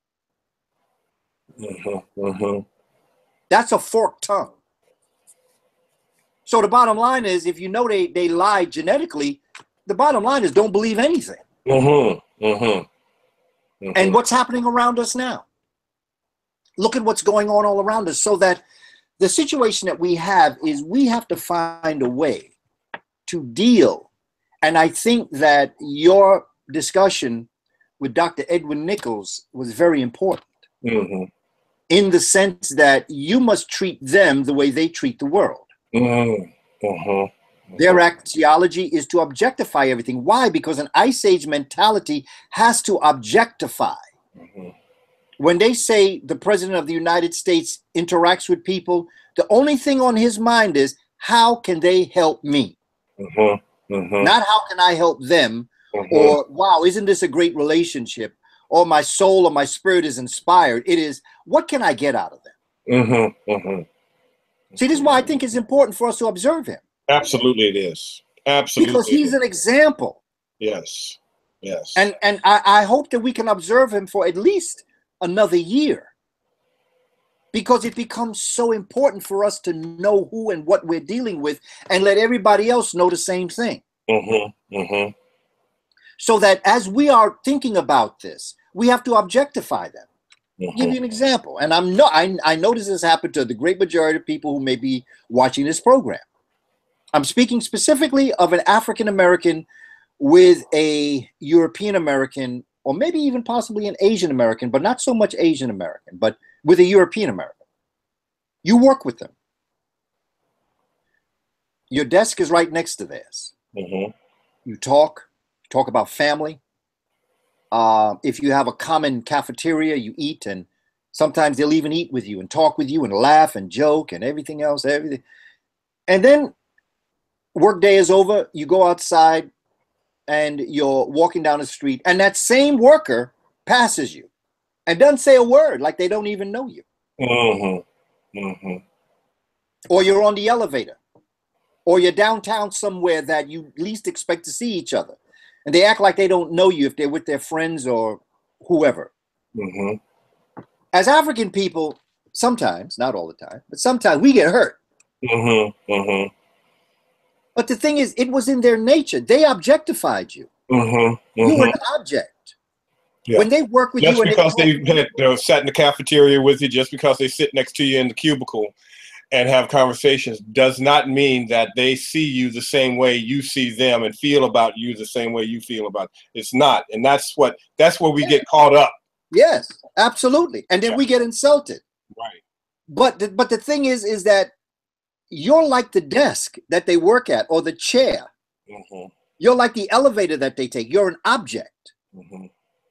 Mm-hmm. Mm-hmm. That's a forked tongue. So the bottom line is, if you know they, they lie genetically, the bottom line is don't believe anything. Mm-hmm. Mm-hmm. Mm-hmm. And what's happening around us now? Look at what's going on all around us. So that the situation that we have is we have to find a way to deal And I think that your discussion with Doctor Edwin Nichols was very important. Mm-hmm. In the sense that you must treat them the way they treat the world. Mm-hmm. Mm-hmm. Their axiology is to objectify everything. Why? Because an Ice Age mentality has to objectify. Mm-hmm. When they say the President of the United States interacts with people, the only thing on his mind is, how can they help me? Mm-hmm. Mm-hmm. Not how can I help them, Mm-hmm. or wow, isn't this a great relationship? Or my soul or my spirit is inspired. It is, what can I get out of them? Mm-hmm. Mm-hmm. See, this is why I think it's important for us to observe him. Absolutely it is. Absolutely. Because he's an example. Yes. Yes. And and I, I hope that we can observe him for at least another year. Because it becomes so important for us to know who and what we're dealing with and let everybody else know the same thing. Mm-hmm. Mm-hmm. So that as we are thinking about this, we have to objectify them. Mm-hmm. I'll give you an example. And I'm not, I, I know this has happened to the great majority of people who may be watching this program. I'm speaking specifically of an African American with a European American, or maybe even possibly an Asian American, but not so much Asian American, but with a European American. You work with them. Your desk is right next to theirs. Mm-hmm. You talk, talk about family. Uh, if you have a common cafeteria, you eat, and sometimes they'll even eat with you and talk with you and laugh and joke and everything else, everything. And then work day is over, you go outside and you're walking down the street, and that same worker passes you and doesn't say a word, like they don't even know you. Mm-hmm. Mm-hmm. Or you're on the elevator, or you're downtown somewhere that you least expect to see each other, and they act like they don't know you if they're with their friends or whoever. Mm-hmm. As African people, sometimes, not all the time, but sometimes we get hurt. Mm-hmm. Mm-hmm. But the thing is, it was in their nature. They objectified you. Mm-hmm. Mm-hmm. You were an object. Yeah. When they work with just you, and because they, they had, you know, sat in the cafeteria with you, just because they sit next to you in the cubicle and have conversations, does not mean that they see you the same way you see them and feel about you the same way you feel about it. It's not, and that's what that's where we get caught up. yes, absolutely, and then Yeah. we get insulted. Right. But the, but the thing is, is that you're like the desk that they work at, or the chair. Mm-hmm. You're like the elevator that they take. You're an object. Mm-hmm.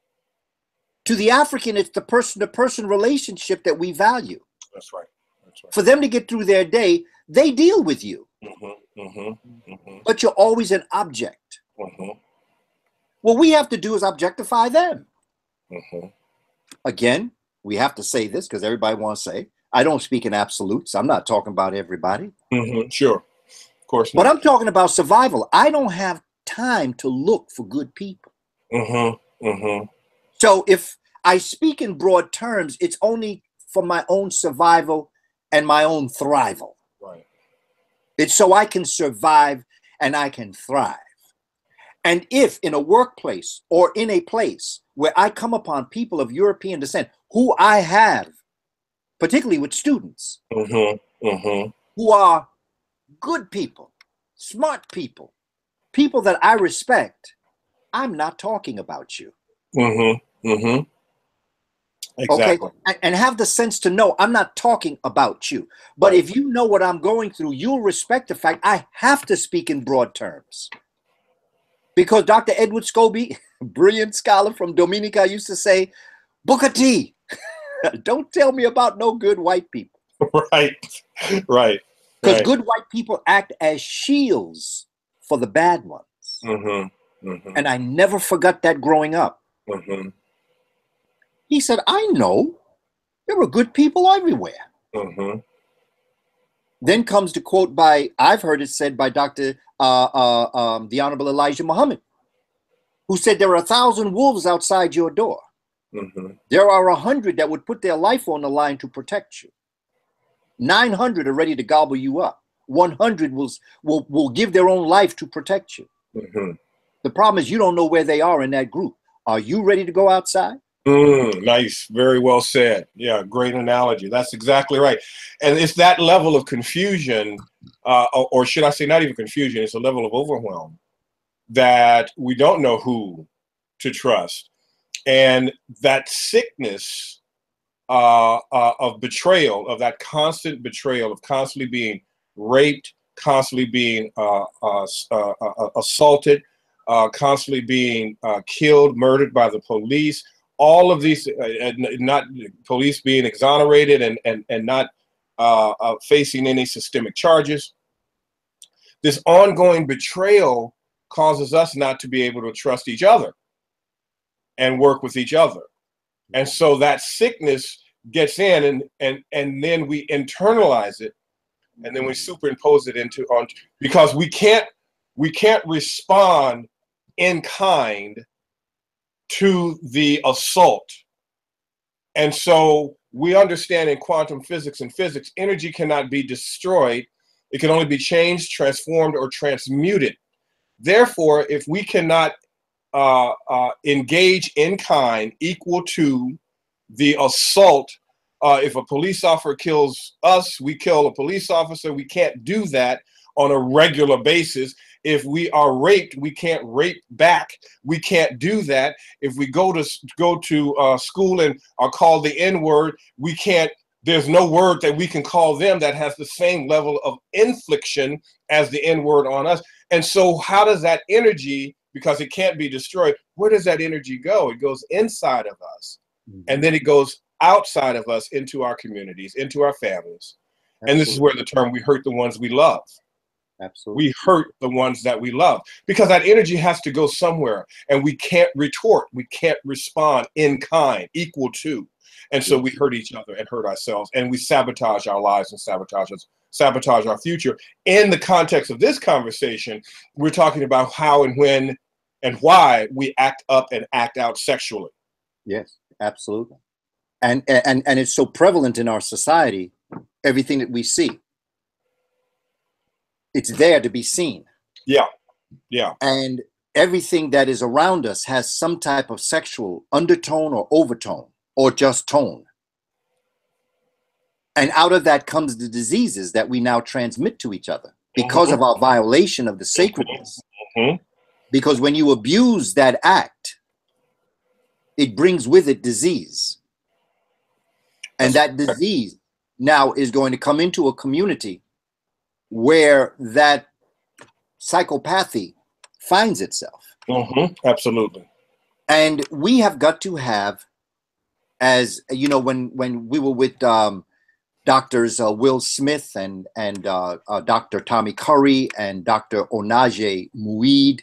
To the African, it's the person-to-person relationship that we value. That's right. That's right. For them to get through their day, they deal with you. Mm-hmm. Mm-hmm. Mm-hmm. But you're always an object. Mm-hmm. What we have to do is objectify them. Mm-hmm. Again, we have to say this because everybody wants to say, I don't speak in absolutes. I'm not talking about everybody. Mm-hmm. Sure. Of course not. But I'm talking about survival. I don't have time to look for good people. Mm-hmm. Mm-hmm. So if I speak in broad terms, it's only for my own survival and my own thrival. Right. It's so I can survive and I can thrive. And if in a workplace or in a place where I come upon people of European descent who I have, particularly with students, Mm-hmm. Mm-hmm. who are good people, smart people, people that I respect, I'm not talking about you. Mm-hmm. Mm-hmm. Exactly. Okay, and, and have the sense to know I'm not talking about you. But Right. if you know what I'm going through, you'll respect the fact I have to speak in broad terms. Because Doctor Edward Scobie, brilliant scholar from Dominica, used to say, Booker T, don't tell me about no good white people. Right. Right. Because Right. good white people act as shields for the bad ones. Mm-hmm. Mm-hmm. And I never forgot that growing up. Mm-hmm. He said, I know there are good people everywhere. Mm-hmm. Then comes the quote by, I've heard it said by Doctor Uh, uh, um, the Honorable Elijah Muhammad, who said there are a thousand wolves outside your door. Mm-hmm. There are a hundred that would put their life on the line to protect you. nine hundred are ready to gobble you up. one hundred will, will, will give their own life to protect you. Mm-hmm. The problem is you don't know where they are in that group. Are you ready to go outside? Mm, nice. Very well said. Yeah, great analogy. That's exactly right. And it's that level of confusion, uh, or, or should I say not even confusion, it's a level of overwhelm that we don't know who to trust. And that sickness uh, uh, of betrayal, of that constant betrayal, of constantly being raped, constantly being uh, uh, uh, uh, assaulted, uh, constantly being uh, killed, murdered by the police, all of these, uh, not police being exonerated and, and, and not uh, uh, facing any systemic charges. This ongoing betrayal causes us not to be able to trust each other and work with each other. And so that sickness gets in, and, and, and then we internalize it, and then we superimpose it into, on, because we can't, we can't respond in kind to the assault. And so we understand in quantum physics and physics, energy cannot be destroyed. It can only be changed, transformed, or transmuted. Therefore, if we cannot uh, uh, engage in kind equal to the assault, uh, if a police officer kills us, we kill a police officer. We can't do that on a regular basis. If we are raped, we can't rape back. We can't do that. If we go to go to uh, school and are called the N-word, we can't. There's no word that we can call them that has the same level of infliction as the N-word on us. And so how does that energy, because it can't be destroyed, where does that energy go? It goes inside of us, mm-hmm. and then it goes outside of us into our communities, into our families. Absolutely. And this is where the term, we hurt the ones we love. Absolutely. We hurt the ones that we love, because that energy has to go somewhere, and we can't retort. We can't respond in kind, equal to. And so we hurt each other and hurt ourselves, and we sabotage our lives and sabotage us, sabotage our future. In the context of this conversation, we're talking about how and when and why we act up and act out sexually. Yes, absolutely. And, and, and it's so prevalent in our society, everything that we see. It's there to be seen. Yeah, yeah. And everything that is around us has some type of sexual undertone or overtone, or just tone. And out of that comes the diseases that we now transmit to each other because mm-hmm. of our violation of the sacredness. Mm-hmm. Because when you abuse that act, it brings with it disease. And that disease now is going to come into a community where that psychopathy finds itself. Mm-hmm. Absolutely. And we have got to have, as you know, when when we were with um, doctors uh, Will Smith and and uh, uh, Doctor Tommy Curry and Doctor Onaje Muid,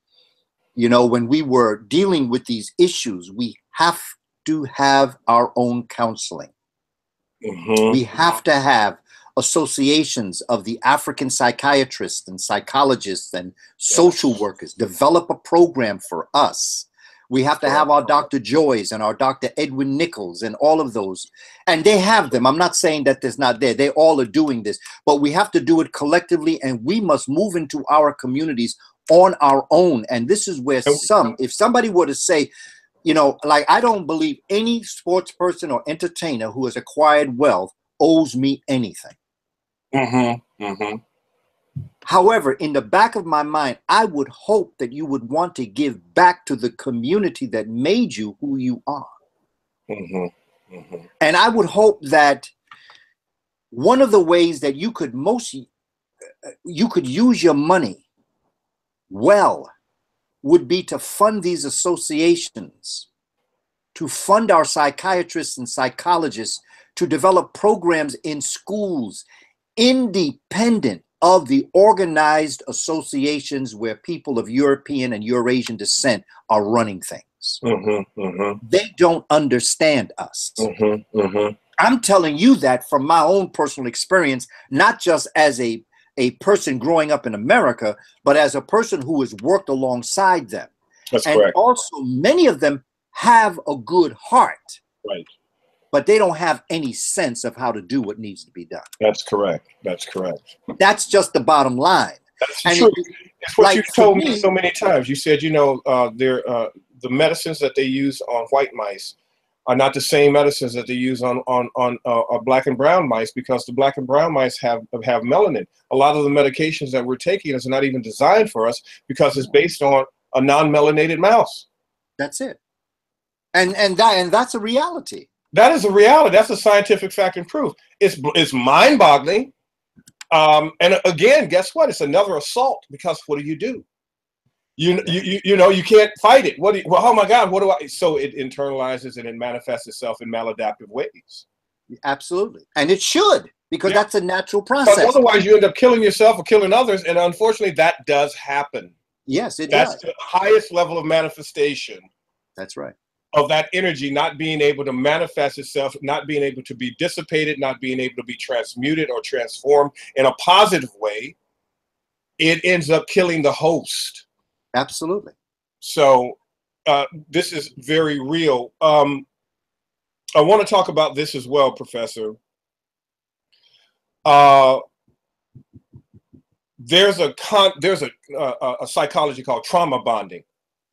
you know, when we were dealing with these issues, we have to have our own counseling. Mm-hmm. We have to have associations of the African psychiatrists and psychologists and social workers develop a program for us. We have to have our Doctor Joyce and our Doctor Edwin Nichols and all of those. And they have them. I'm not saying that there's not there. They all are doing this. But we have to do it collectively, and we must move into our communities on our own. And this is where some, if somebody were to say, you know, like, I don't believe any sports person or entertainer who has acquired wealth owes me anything. Mm-hmm. Mm-hmm. However, in the back of my mind, I would hope that you would want to give back to the community that made you who you are. Mm-hmm. Mm-hmm. And I would hope that one of the ways that you could most, you could use your money well would be to fund these associations, to fund our psychiatrists and psychologists to develop programs in schools independent of the organized associations where people of European and Eurasian descent are running things. Mm-hmm, mm-hmm. They don't understand us. Mm-hmm, mm-hmm. I'm telling you that from my own personal experience, not just as a, a person growing up in America, but as a person who has worked alongside them. That's and correct. Also, many of them have a good heart. Right. But they don't have any sense of how to do what needs to be done. That's correct. That's correct. That's just the bottom line. That's and true. It, it's what like, you've told me, me so many times. You said, you know, uh, they're, uh, the medicines that they use on white mice are not the same medicines that they use on on on uh, uh, black and brown mice, because the black and brown mice have have melanin. A lot of the medications that we're taking is not even designed for us, because it's based on a non-melanated mouse. That's it. And and that and that's a reality. That is a reality. That's a scientific fact and proof. It's it's mind-boggling. Um, and again, guess what? It's another assault, because what do you do? You, you, you know, you can't fight it. What do you, well, oh my God, what do I? So it internalizes and it manifests itself in maladaptive ways. Absolutely. And it should, because yeah. that's a natural process. But otherwise you end up killing yourself or killing others. And unfortunately that does happen. Yes, it that's does. The highest level of manifestation. That's right. Of that energy not being able to manifest itself, not being able to be dissipated, not being able to be transmuted or transformed in a positive way. It ends up killing the host. Absolutely. So uh, this is very real. Um, I want to talk about this as well, Professor. Uh, there's a con there's a, a, a psychology called trauma bonding,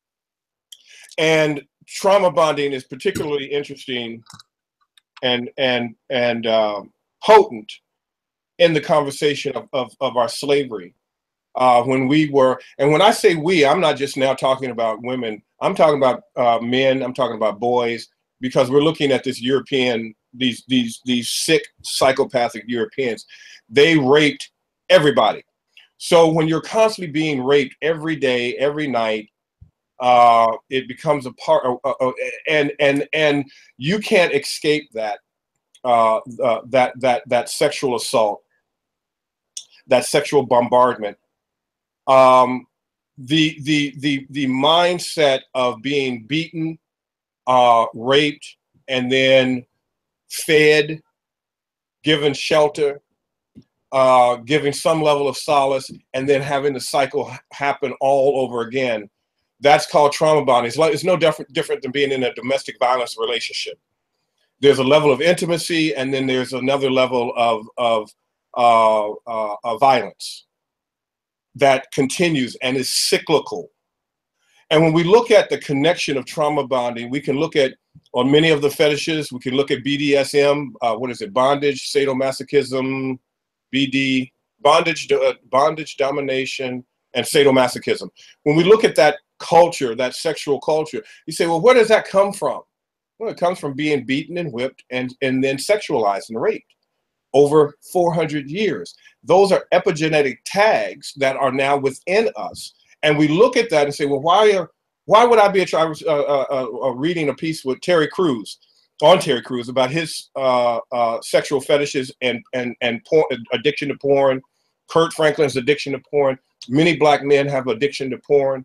and trauma bonding is particularly interesting and and and uh, potent in the conversation of, of, of our slavery. Uh, when we were, and when I say we, I'm not just now talking about women, I'm talking about uh, men, I'm talking about boys, because we're looking at this European, these, these, these sick psychopathic Europeans. They raped everybody. So when you're constantly being raped every day, every night, uh, it becomes a part of, uh, uh, and, and, and you can't escape that, uh, uh, that, that, that sexual assault, that sexual bombardment. Um, the, the, the, the mindset of being beaten, uh, raped, and then fed, given shelter, uh, giving some level of solace, and then having the cycle happen all over again. That's called trauma bonding. It's, like, it's no different, different than being in a domestic violence relationship. There's a level of intimacy, and then there's another level of, of, uh, uh, of violence that continues and is cyclical. And when we look at the connection of trauma bonding, we can look at, on many of the fetishes, we can look at B D S M, uh, what is it, bondage, sadomasochism, B D, bondage, uh, bondage, domination, and sadomasochism. When we look at that culture, that sexual culture, you say, well, where does that come from? Well, it comes from being beaten and whipped and, and then sexualized and raped over four hundred years. Those are epigenetic tags that are now within us. And we look at that and say, well, why are, why would I be a, I was uh, uh, uh, reading a piece with Terry Crews, on Terry Crews, about his uh, uh, sexual fetishes and, and, and porn, addiction to porn, Kirk Franklin's addiction to porn. Many black men have addiction to porn.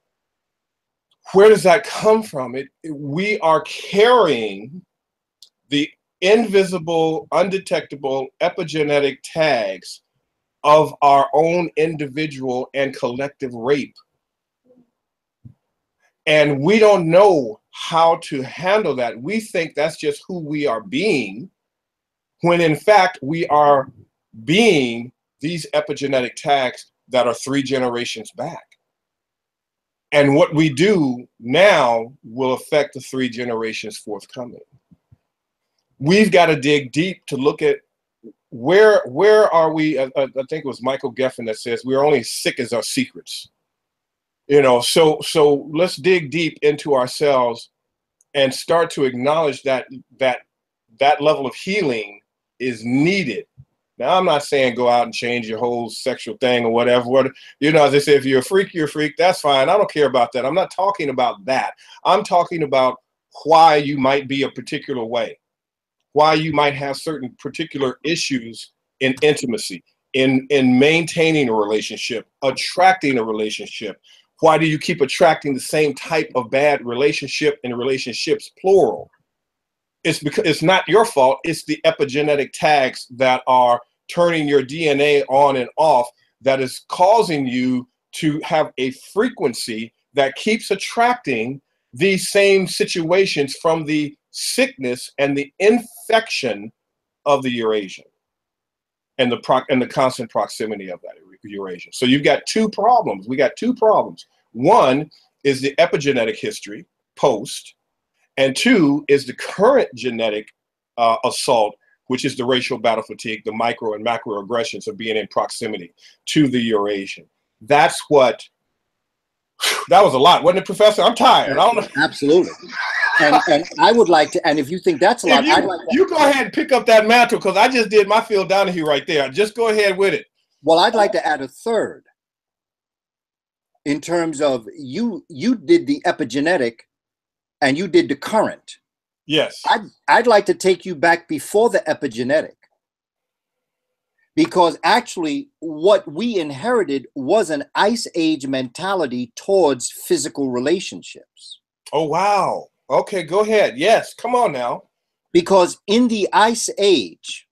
Where does that come from? It, it, we are carrying the invisible, undetectable epigenetic tags of our own individual and collective rape. And we don't know how to handle that. We think that's just who we are being, when in fact we are being these epigenetic tags that are three generations back. And what we do now will affect the three generations forthcoming. We've got to dig deep to look at where where are we. I, I think it was Michael Geffen that says we're only as sick as our secrets. You know, so so let's dig deep into ourselves and start to acknowledge that that that level of healing is needed. Now, I'm not saying go out and change your whole sexual thing or whatever. What, you know, as they say, if you're a freak, you're a freak. That's fine. I don't care about that. I'm not talking about that. I'm talking about why you might be a particular way, why you might have certain particular issues in intimacy, in, in maintaining a relationship, attracting a relationship. Why do you keep attracting the same type of bad relationship and relationships, plural? It's because it's not your fault. It's the epigenetic tags that are turning your D N A on and off that is causing you to have a frequency that keeps attracting these same situations from the sickness and the infection of the Eurasian and the pro and the constant proximity of that Eurasian. So you've got two problems. We got two problems. One is the epigenetic history, post, And two is the current genetic uh, assault, which is the racial battle fatigue, the micro and macro aggressions of being in proximity to the Eurasian. That's what, that was a lot, wasn't it, Professor? I'm tired. I don't know. Absolutely. And, and I would like to, and if you think that's a lot, you, I'd like to, you go ahead and pick up that mantle, because I just did my Phil Donahue right there. Just go ahead with it. Well, I'd like to add a third in terms of you, you did the epigenetic and you did the current. Yes. I'd, I'd like to take you back before the epigenetic, because actually what we inherited was an ice age mentality towards physical relationships. Oh, wow. Okay, go ahead. Yes, come on now. Because in the ice age,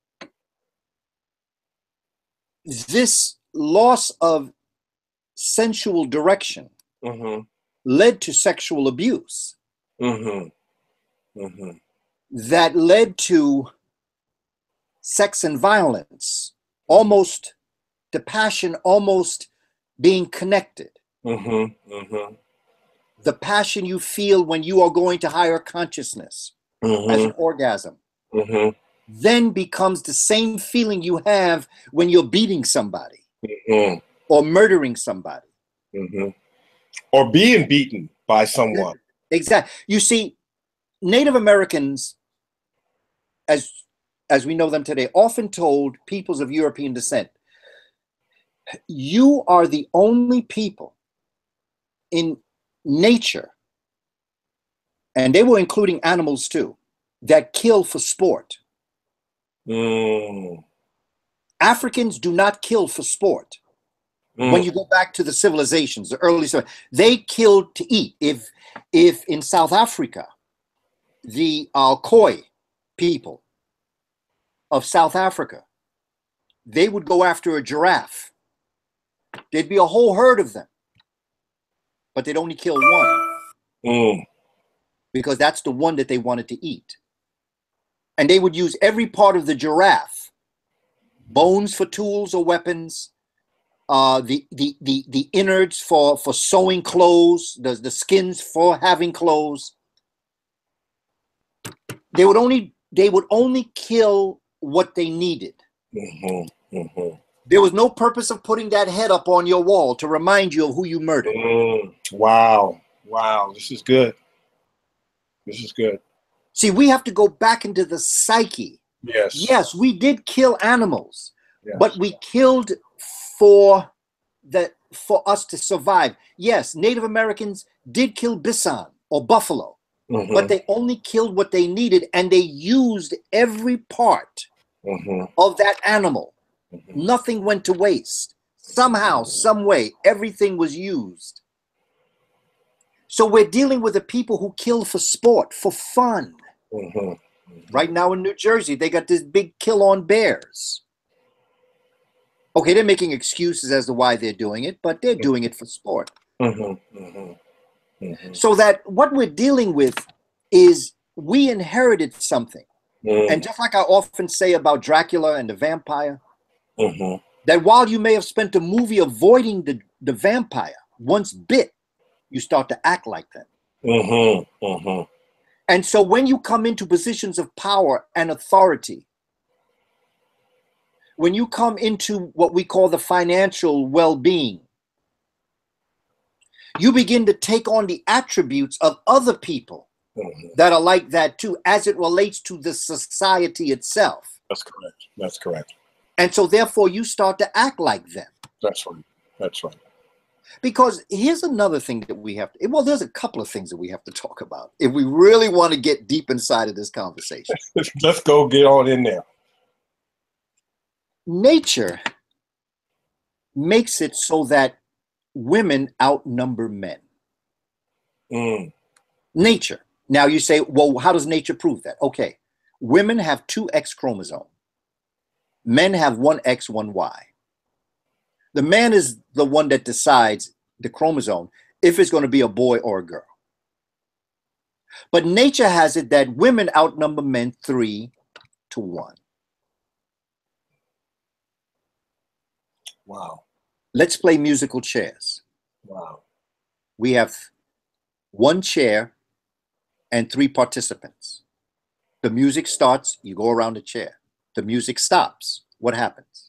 this loss of sensual direction mm-hmm. led to sexual abuse. Mm-hmm. Mm-hmm. That led to sex and violence, almost the passion almost being connected. Mm-hmm. Mm-hmm. The passion you feel when you are going to higher consciousness mm-hmm. as an orgasm mm-hmm. then becomes the same feeling you have when you're beating somebody mm-hmm. or murdering somebody. Mm-hmm. Or being beaten by someone. Exactly. You see, Native Americans, as as we know them today, often told peoples of European descent, you are the only people in nature, and they were including animals too, that kill for sport. Mm. Africans do not kill for sport. Mm. When you go back to the civilizations, the early they killed to eat. If if in South Africa, the uh, Khoi people of South Africa, they would go after a giraffe. There'd be a whole herd of them, but they'd only kill one. Mm. Because that's the one that they wanted to eat. And they would use every part of the giraffe, bones for tools or weapons, uh, the, the, the, the innards for, for sewing clothes, the, the skins for having clothes. They would only, they would only kill what they needed. Mm-hmm. Mm-hmm. There was no purpose of putting that head up on your wall to remind you of who you murdered. Mm. Wow. Wow. This is good. This is good. See, we have to go back into the psyche. Yes. Yes, we did kill animals, yes. but we killed for the for us to survive. Yes, Native Americans did kill bison or buffalo, mm-hmm. but they only killed what they needed, and they used every part mm-hmm. of that animal. Mm-hmm. Nothing went to waste. Somehow, some way, everything was used. So we're dealing with the people who kill for sport, for fun. Mm-hmm. Mm-hmm. Right now in New Jersey, they got this big kill on bears. Okay, they're making excuses as to why they're doing it, but they're doing it for sport. Mm-hmm. Mm-hmm. Mm-hmm. So that what we're dealing with is we inherited something. Mm-hmm. And just like I often say about Dracula and the vampire, mm-hmm. that while you may have spent a movie avoiding the, the vampire, once bit, you start to act like them. Mm-hmm. Mm-hmm. And so when you come into positions of power and authority, when you come into what we call the financial well-being, you begin to take on the attributes of other people mm-hmm. that are like that too, as it relates to the society itself. That's correct. That's correct. And so therefore you start to act like them. That's right. That's right. Because here's another thing that we have to, well, there's a couple of things that we have to talk about if we really want to get deep inside of this conversation. Let's go get on in there. Nature makes it so that women outnumber men. Mm. Nature. Now you say, well, how does nature prove that? Okay. Women have two X chromosomes. Men have one X, one Y. The man is the one that decides the chromosome if it's going to be a boy or a girl. But nature has it that women outnumber men three to one. Wow. Let's play musical chairs. Wow. We have one chair and three participants. The music starts, you go around the chair. The music stops. What happens?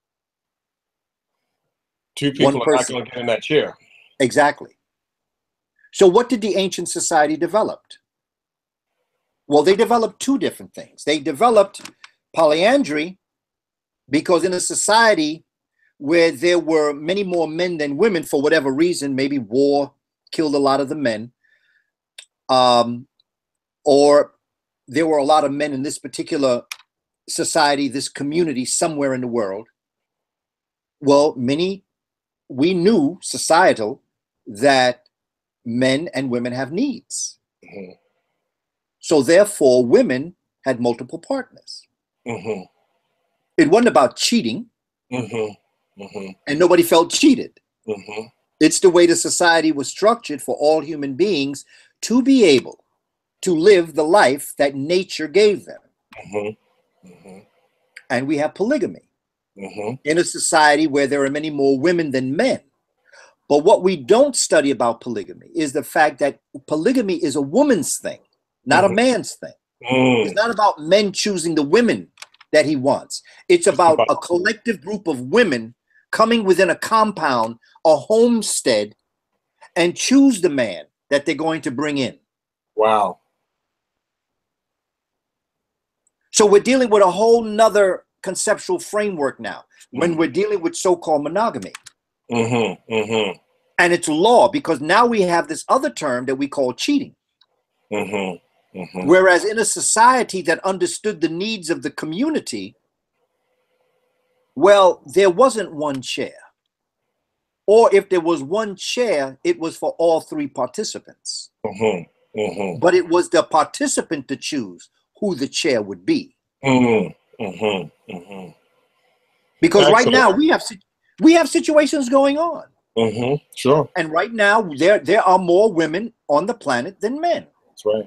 Two people One are not person. going to get in that chair. Exactly. So what did the ancient society develop? Well, they developed two different things. They developed polyandry because in a society where there were many more men than women, for whatever reason, maybe war killed a lot of the men, um, or there were a lot of men in this particular society, this community somewhere in the world. Well, many, we knew societal that men and women have needs. Mm-hmm. So therefore, women had multiple partners. Mm-hmm. It wasn't about cheating, Mm-hmm. Mm-hmm. and nobody felt cheated. Mm-hmm. It's the way the society was structured for all human beings to be able to live the life that nature gave them. Mm-hmm. Mm-hmm. And we have polygamy Mm-hmm. in a society where there are many more women than men. But what we don't study about polygamy is the fact that polygamy is a woman's thing, not Mm-hmm. a man's thing. Mm. It's not about men choosing the women that he wants. It's about a collective group of women coming within a compound, a homestead, and choose the man that they're going to bring in. Wow. So we're dealing with a whole nother conceptual framework now when Mm-hmm. we're dealing with so-called monogamy. Mm-hmm. Mm-hmm. And it's law because now we have this other term that we call cheating. Mm-hmm. Mm-hmm. Whereas in a society that understood the needs of the community, well, there wasn't one chair. Or if there was one chair, it was for all three participants. Mm-hmm. Mm-hmm. But it was the participant to choose who the chair would be. Mm-hmm. Mm-hmm. Mm-hmm. Because right Excellent. now we have we have situations going on. Mm-hmm. Sure. And right now there, there are more women on the planet than men. That's right.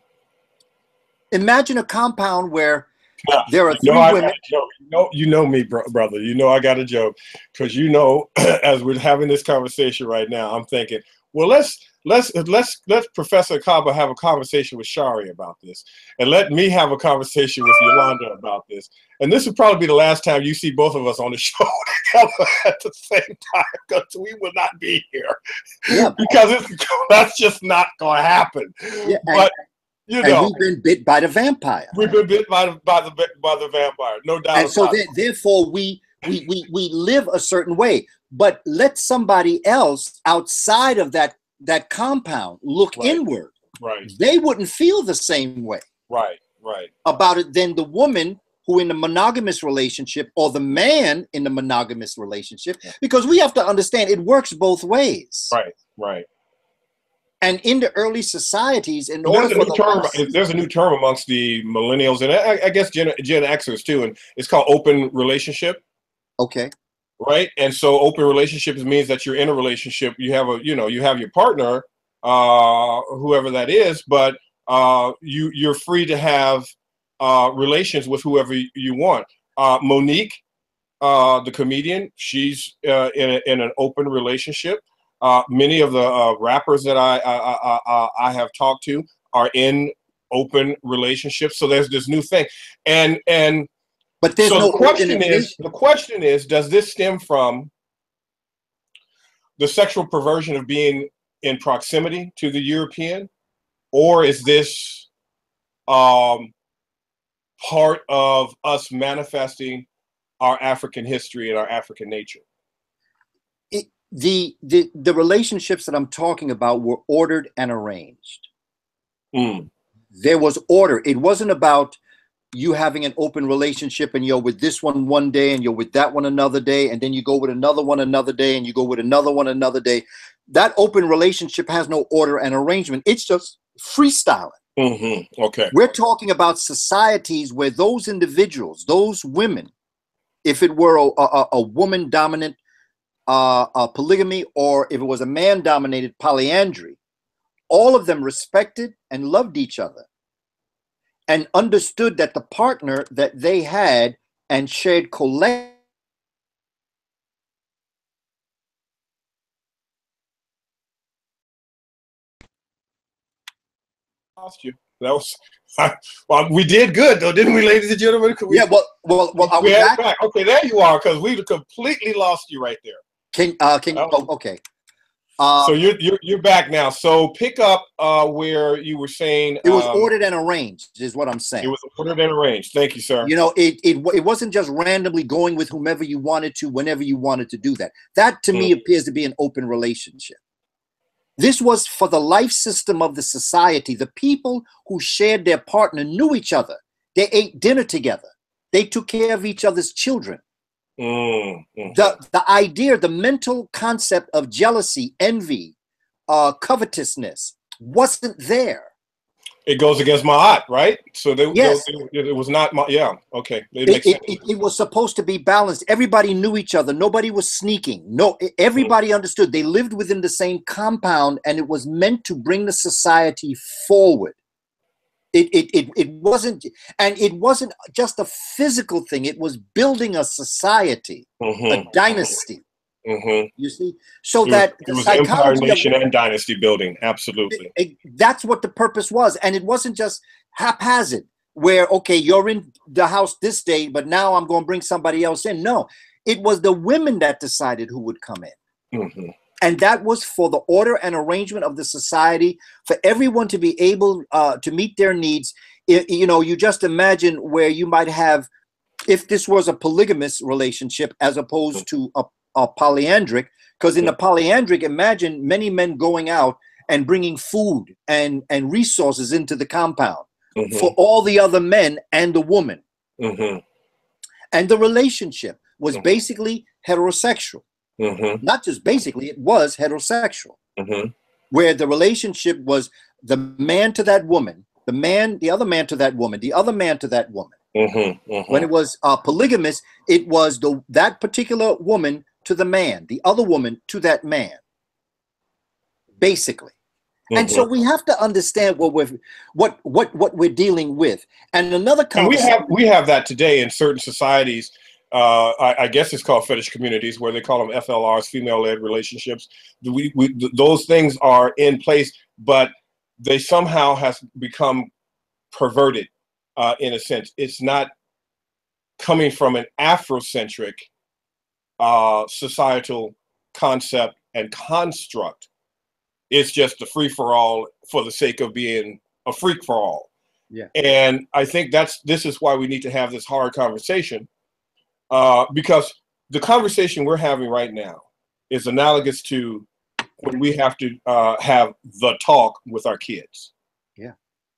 Imagine a compound where Yeah. there are You know, three I women. got a joke. You know, you know me, bro- brother. You know I got a joke because you know, as we're having this conversation right now, I'm thinking, well, let's let's let's let Professor Kaba have a conversation with Shari about this, and let me have a conversation with Yolanda about this. And this would probably be the last time you see both of us on the show together at the same time because we will not be here. Yeah, because it's, that's just not going to happen. Yeah, and, but you and know, we've been bit by the vampire. we've been bit by the by the by the vampire, no doubt And so about there, it. therefore we we we we live a certain way. But let somebody else outside of that that compound look Right. inward. Right. They wouldn't feel the same way Right. Right. about it than the woman who in the monogamous relationship or the man in the monogamous relationship, because we have to understand it works both ways. Right. Right. And in the early societies, in Well, order there's a for new the term. last- There's a new term amongst the millennials and I, I guess Gen, Gen Xers too, and it's called open relationship. okay, Right. And so open relationships means that you're in a relationship. You have a, you know, you have your partner, uh, whoever that is, but uh, you you're free to have uh, relations with whoever you want. Uh, Monique, uh, the comedian, she's uh, in a, in an open relationship. Uh, many of the uh, rappers that I, I I I have talked to are in open relationships. So there's this new thing, and and. but there's So no the question is, organization. the question is, does this stem from the sexual perversion of being in proximity to the European, or is this um, part of us manifesting our African history and our African nature? It, the, the the relationships that I'm talking about were ordered and arranged. Mm. There was order. It wasn't about you having an open relationship and you're with this one one day and you're with that one another day, and then you go with another one another day and you go with another one another day. That open relationship has no order and arrangement. It's just freestyling. Mm-hmm. Okay. We're talking about societies where those individuals, those women, if it were a, a, a woman dominant uh, uh, polygamy, or if it was a man dominated polyandry, all of them respected and loved each other and understood that the partner that they had and shared collectively lost you. That was well, we did good though, didn't we, ladies and gentlemen? We, yeah. Well, well, well. Are we we had back? it back. Okay, there you are, because we completely lost you right there. Can uh, can you? Was, oh, okay. Uh, so you're, you're you're back now. So pick up uh, where you were saying it was um, ordered and arranged, is what I'm saying. It was ordered and arranged. Thank you, sir. You know, it it it wasn't just randomly going with whomever you wanted to, whenever you wanted to do that. That to mm. me appears to be an open relationship. This was for the life system of the society. The people who shared their partner knew each other. They ate dinner together. They took care of each other's children. Mm-hmm. The, the idea, the mental concept of jealousy, envy, uh, covetousness wasn't there. It goes against Ma'at, right? So they, yes. they, it was not, my, yeah, okay. It, it, makes sense. It, it, it was supposed to be balanced. Everybody knew each other. Nobody was sneaking. No, everybody mm-hmm. understood. They lived within the same compound, and it was meant to bring the society forward. It, it, it, it wasn't, and it wasn't just a physical thing. It was building a society, mm-hmm. a dynasty. Mm-hmm. You see, so it that was, it was empire, nation, of, and dynasty building. Absolutely, it, it, that's what the purpose was, and it wasn't just haphazard. Where okay, you're in the house this day, but now I'm going to bring somebody else in. No, it was the women that decided who would come in. Mm-hmm. And that was for the order and arrangement of the society, for everyone to be able uh, to meet their needs. It, you know, you just imagine where you might have, if this was a polygamous relationship as opposed to a, a polyandric, because in the polyandric, imagine many men going out and bringing food and, and resources into the compound mm-hmm. for all the other men and the woman. Mm-hmm. And the relationship was mm-hmm. basically heterosexual. Mm-hmm. Not just basically, it was heterosexual, mm-hmm. where the relationship was the man to that woman, the man, the other man to that woman, the other man to that woman. Mm-hmm. Mm-hmm. When it was uh, polygamous, it was the that particular woman to the man, the other woman to that man, basically. Mm-hmm. And so we have to understand what we're what what what we're dealing with. And another and we have we have that today in certain societies. Uh, I, I guess it's called fetish communities, where they call them F L Rs, female-led relationships. We, we, those things are in place, but they somehow has become perverted uh, in a sense. It's not coming from an Afrocentric uh, societal concept and construct. It's just a free-for-all for the sake of being a freak-for-all. Yeah. And I think that's this is why we need to have this hard conversation. Uh, because the conversation we're having right now is analogous to when we have to uh, have the talk with our kids. Yeah.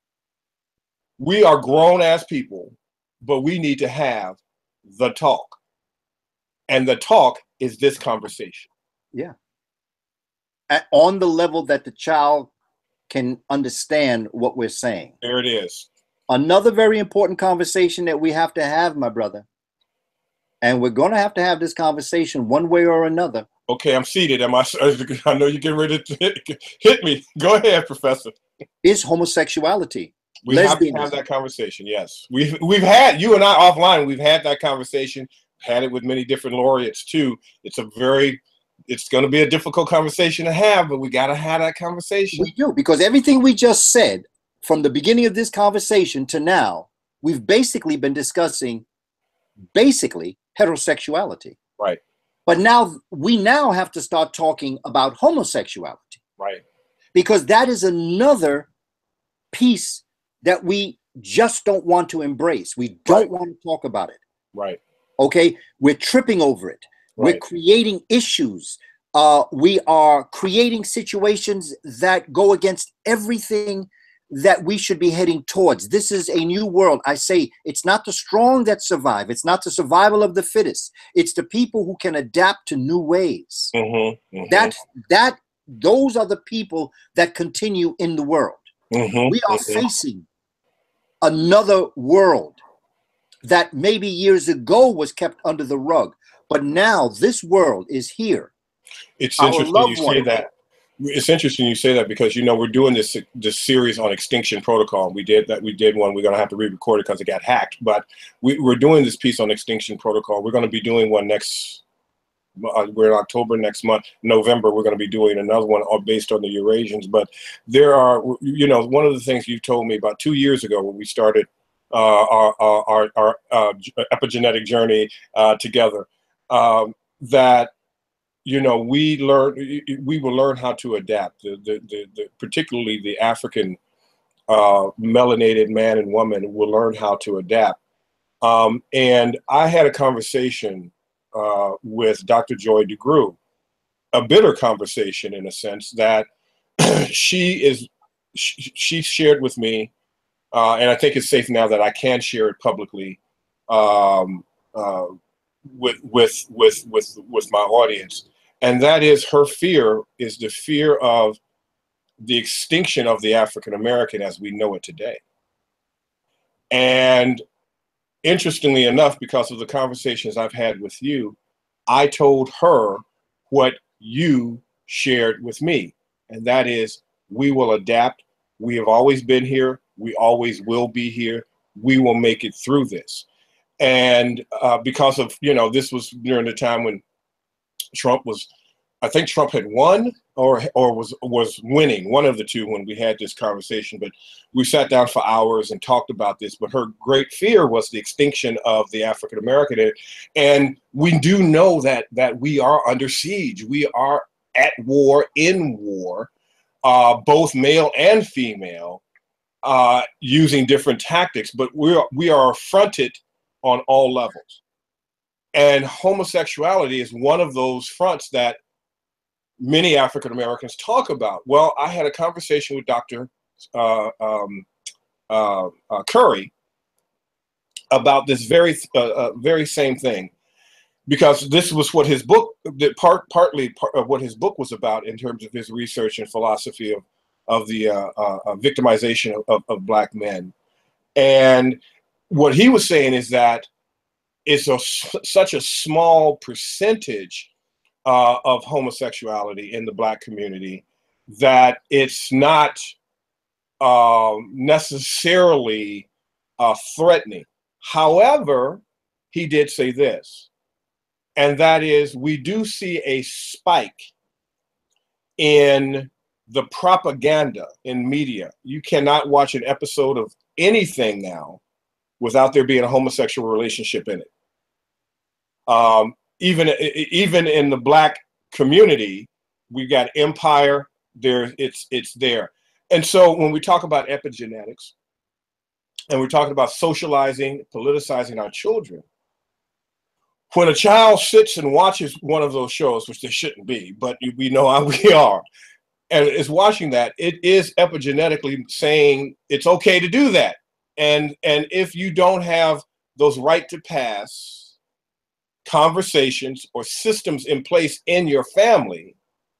We are grown-ass people, but we need to have the talk. And the talk is this conversation. Yeah. At, on the level that the child can understand what we're saying. There it is. Another very important conversation that we have to have, my brother, and we're going to have to have this conversation one way or another. Okay, I'm seated. Am I? I know you're getting ready to hit, hit me. Go ahead, Professor. Is homosexuality. We have to have that conversation, yes. We've, we've had, you and I offline, we've had that conversation, had it with many different laureates too. It's a very, it's going to be a difficult conversation to have, but we got to have that conversation. We do, because everything we just said from the beginning of this conversation to now, we've basically been discussing basically heterosexuality. Right. But now we now have to start talking about homosexuality. Right. Because that is another piece that we just don't want to embrace. We don't right. want to talk about it. Right. Okay. We're tripping over it. Right. We're creating issues. Uh, we are creating situations that go against everything that we should be heading towards. This is a new world. I say it's not the strong that survive. It's not the survival of the fittest. It's the people who can adapt to new ways. Mm-hmm, mm-hmm. That, that, those are the people that continue in the world. Mm-hmm, we are mm-hmm. facing another world that maybe years ago was kept under the rug, but now this world is here. It's interesting you say that. It's interesting you say that because, you know, we're doing this this series on extinction protocol. We did that. We did one. We're going to have to re-record it because it got hacked. But we, we're doing this piece on extinction protocol. We're going to be doing one next Uh, we're in October next month. November, we're going to be doing another one all based on the Eurasians. But there are, you know, one of the things you told me about two years ago when we started uh, our, our, our uh, epigenetic journey uh, together, um, that, you know, we learn, we will learn how to adapt, the, the, the, the, particularly the African uh, melanated man and woman will learn how to adapt. Um, and I had a conversation uh, with Doctor Joy DeGruy, a bitter conversation in a sense that she is, she, she shared with me, uh, and I think it's safe now that I can share it publicly um, uh, with, with, with, with, with my audience. And that is, her fear is the fear of the extinction of the African American as we know it today. And interestingly enough, because of the conversations I've had with you, I told her what you shared with me. And that is, we will adapt. We have always been here. We always will be here. We will make it through this. And uh, because of, you know, this was during the time when Trump was, I think Trump had won or or was was winning, one of the two, when we had this conversation. But we sat down for hours and talked about this. But her great fear was the extinction of the African American, and we do know that that we are under siege. We are at war, in war, uh, both male and female, uh, using different tactics. But we are we are affronted on all levels, and homosexuality is one of those fronts that many African Americans talk about. Well, I had a conversation with Doctor Uh, um, uh, uh, Curry about this very, uh, uh, very same thing, because this was what his book, that part, partly part of what his book was about in terms of his research and philosophy of of the uh, uh, victimization of, of, of Black men. And what he was saying is that it's a such a small percentage Uh, of homosexuality in the Black community that it's not um, necessarily uh, threatening. However, he did say this, and that is, we do see a spike in the propaganda in media. You cannot watch an episode of anything now without there being a homosexual relationship in it. Um, even even in the Black community, we got Empire. There, it's it's there. And so when we talk about epigenetics, and we're talking about socializing, politicizing our children, when a child sits and watches one of those shows, which they shouldn't be, but we know how we are, and is watching that, it is epigenetically saying it's okay to do that. And and if you don't have those right to pass conversations or systems in place in your family,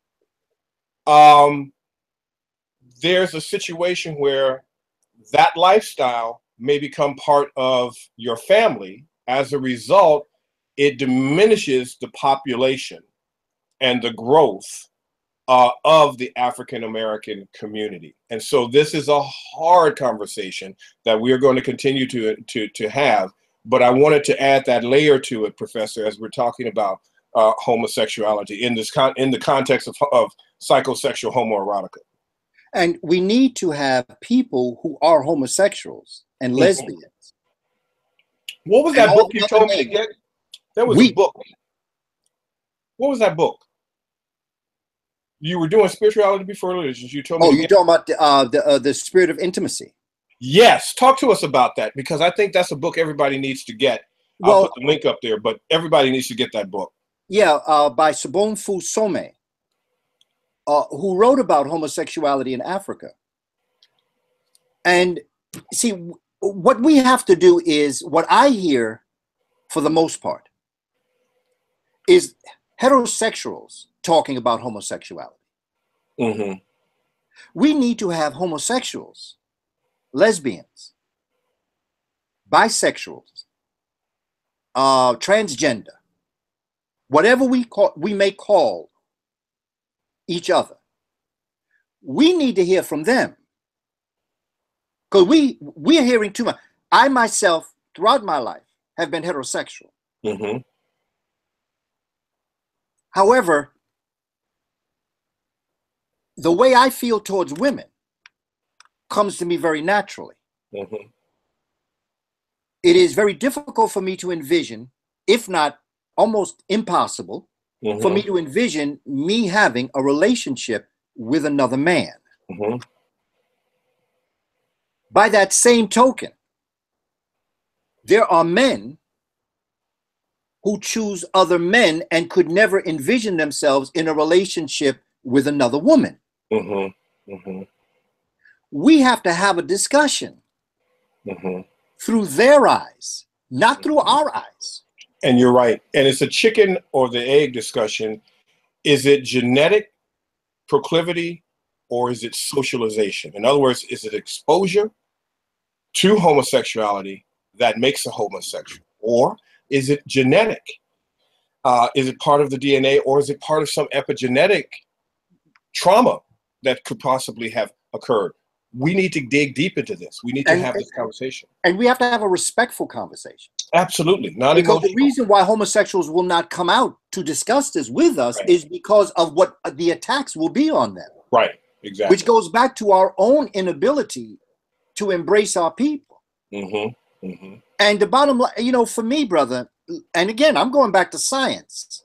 um, there's a situation where that lifestyle may become part of your family. As a result, it diminishes the population and the growth uh, of the African American community. And so this is a hard conversation that we are going to continue to, to, to have. But I wanted to add that layer to it, Professor, as we're talking about uh, homosexuality in this con in the context of, of psychosexual homoerotica. And we need to have people who are homosexuals and Mm-hmm. lesbians. What was that book you told me to get? There was we, a book. What was that book? You were doing spirituality before religions. You told me. Oh, to you're get talking about the uh, the, uh, the spirit of intimacy. Yes, talk to us about that, because I think that's a book everybody needs to get. I'll Well, put the link up there, but everybody needs to get that book. Yeah, uh, by Sobonfu Some, uh, who wrote about homosexuality in Africa. And see, what we have to do is, what I hear for the most part is heterosexuals talking about homosexuality. Mm-hmm. We need to have homosexuals, lesbians, bisexuals, uh, transgender, whatever we call, we may call each other. We need to hear from them, because we we are hearing too much. I myself, throughout my life, have been heterosexual. Mm-hmm. However, the way I feel towards women comes to me very naturally. Mm-hmm. It is very difficult for me to envision, if not almost impossible, mm-hmm. for me to envision me having a relationship with another man. Mm-hmm. By that same token, there are men who choose other men and could never envision themselves in a relationship with another woman. Mm-hmm. Mm-hmm. We have to have a discussion mm-hmm. through their eyes, not through our eyes. And you're right. And it's a chicken or the egg discussion. Is it genetic proclivity or is it socialization? In other words, is it exposure to homosexuality that makes a homosexual? Or is it genetic? Uh, is it part of the D N A, or is it part of some epigenetic trauma that could possibly have occurred? We need to dig deep into this. We need to and, have this conversation. And we have to have a respectful conversation. Absolutely. Not because emotional. The reason why homosexuals will not come out to discuss this with us right. is because of what the attacks will be on them. Right. Exactly. Which goes back to our own inability to embrace our people. Mm-hmm. Mm-hmm. And the bottom line, you know, for me, brother, and again, I'm going back to science.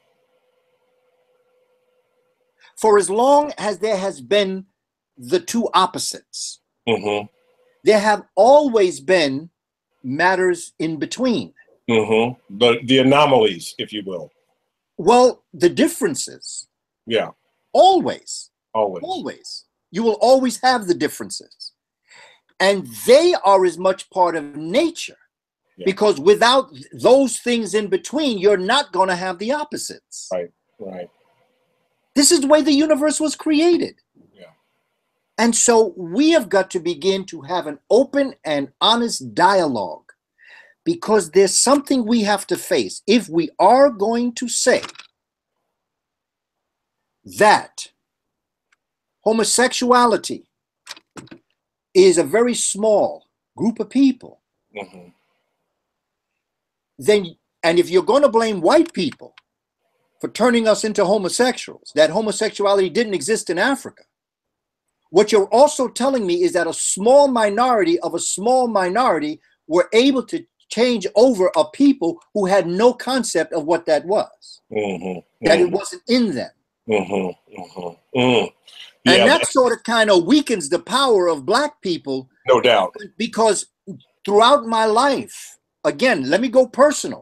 For as long as there has been the two opposites, mm-hmm. there have always been matters in between. Mm-hmm. The, the anomalies, if you will. Well, the differences. Yeah. Always. Always. Always. You will always have the differences. And they are as much part of nature. Yeah. Because without those things in between, you're not going to have the opposites. Right, right. This is the way the universe was created. Yeah. And so we have got to begin to have an open and honest dialogue, because there's something we have to face. If we are going to say that homosexuality is a very small group of people, mm-hmm. then, and if you're going to blame white people for turning us into homosexuals, that homosexuality didn't exist in Africa, what you're also telling me is that a small minority of a small minority were able to change over a people who had no concept of what that was, mm-hmm. that mm-hmm. it wasn't in them. Mm-hmm. Mm-hmm. Mm-hmm. Yeah, and that sort of kind of weakens the power of Black people. No doubt. Because throughout my life, again, let me go personal.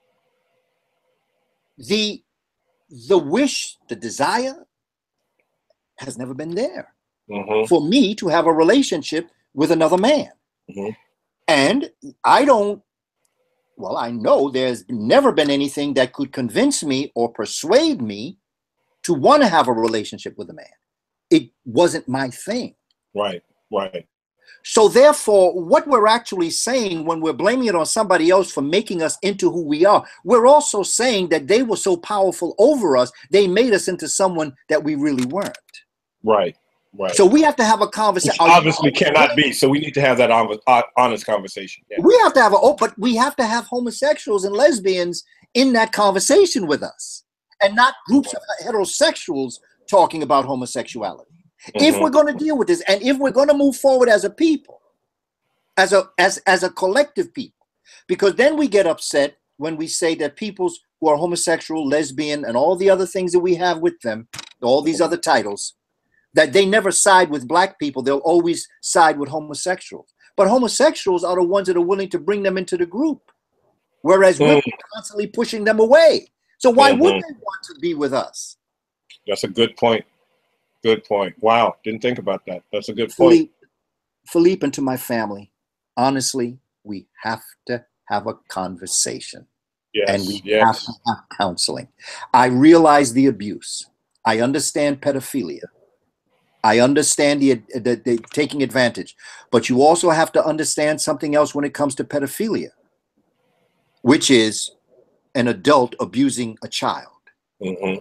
The, the wish, the desire has never been there mm-hmm. for me to have a relationship with another man. Mm-hmm. And I don't, well, I know there's never been anything that could convince me or persuade me to want to have a relationship with a man. It wasn't my thing. Right, right. So therefore, what we're actually saying when we're blaming it on somebody else for making us into who we are, we're also saying that they were so powerful over us, they made us into someone that we really weren't. Right, right. So we have to have a conversation. Obviously cannot be, so we need to have that honest conversation. Yeah. We have to have a, oh, but we have to have homosexuals and lesbians in that conversation with us, and not groups of heterosexuals talking about homosexuality. Mm-hmm. If we're going to deal with this, and if we're going to move forward as a people, as a as as a collective people, because then we get upset when we say that peoples who are homosexual, lesbian, and all the other things that we have with them, all these other titles, that they never side with Black people, they'll always side with homosexuals. But homosexuals are the ones that are willing to bring them into the group, whereas mm. we're constantly pushing them away. So why mm-hmm. would they want to be with us? That's a good point. Good point. Wow. Didn't think about that. That's a good point. Philippe, Philippe, and to my family, honestly, we have to have a conversation. Yes, and we yes. have to have counseling. I realize the abuse. I understand pedophilia. I understand the, the, the taking advantage. But you also have to understand something else when it comes to pedophilia, which is an adult abusing a child. Mm-hmm.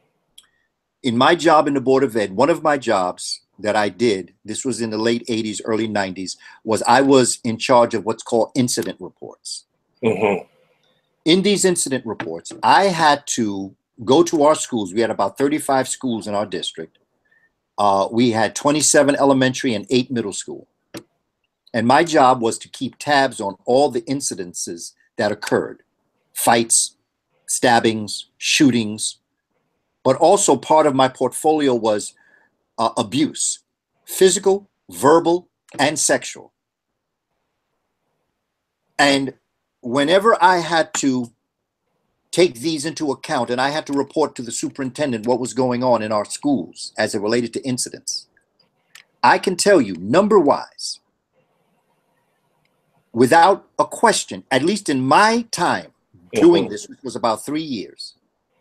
In my job in the Board of Ed, one of my jobs that I did, this was in the late eighties, early nineties, was I was in charge of what's called incident reports. Mm-hmm. In these incident reports, I had to go to our schools. We had about thirty-five schools in our district. Uh, we had twenty-seven elementary and eight middle school. And my job was to keep tabs on all the incidences that occurred. Fights, stabbings, shootings. But also part of my portfolio was uh, abuse, physical, verbal, and sexual. And whenever I had to take these into account and I had to report to the superintendent what was going on in our schools as it related to incidents, I can tell you, number-wise, without a question, at least in my time doing this, which was about three years,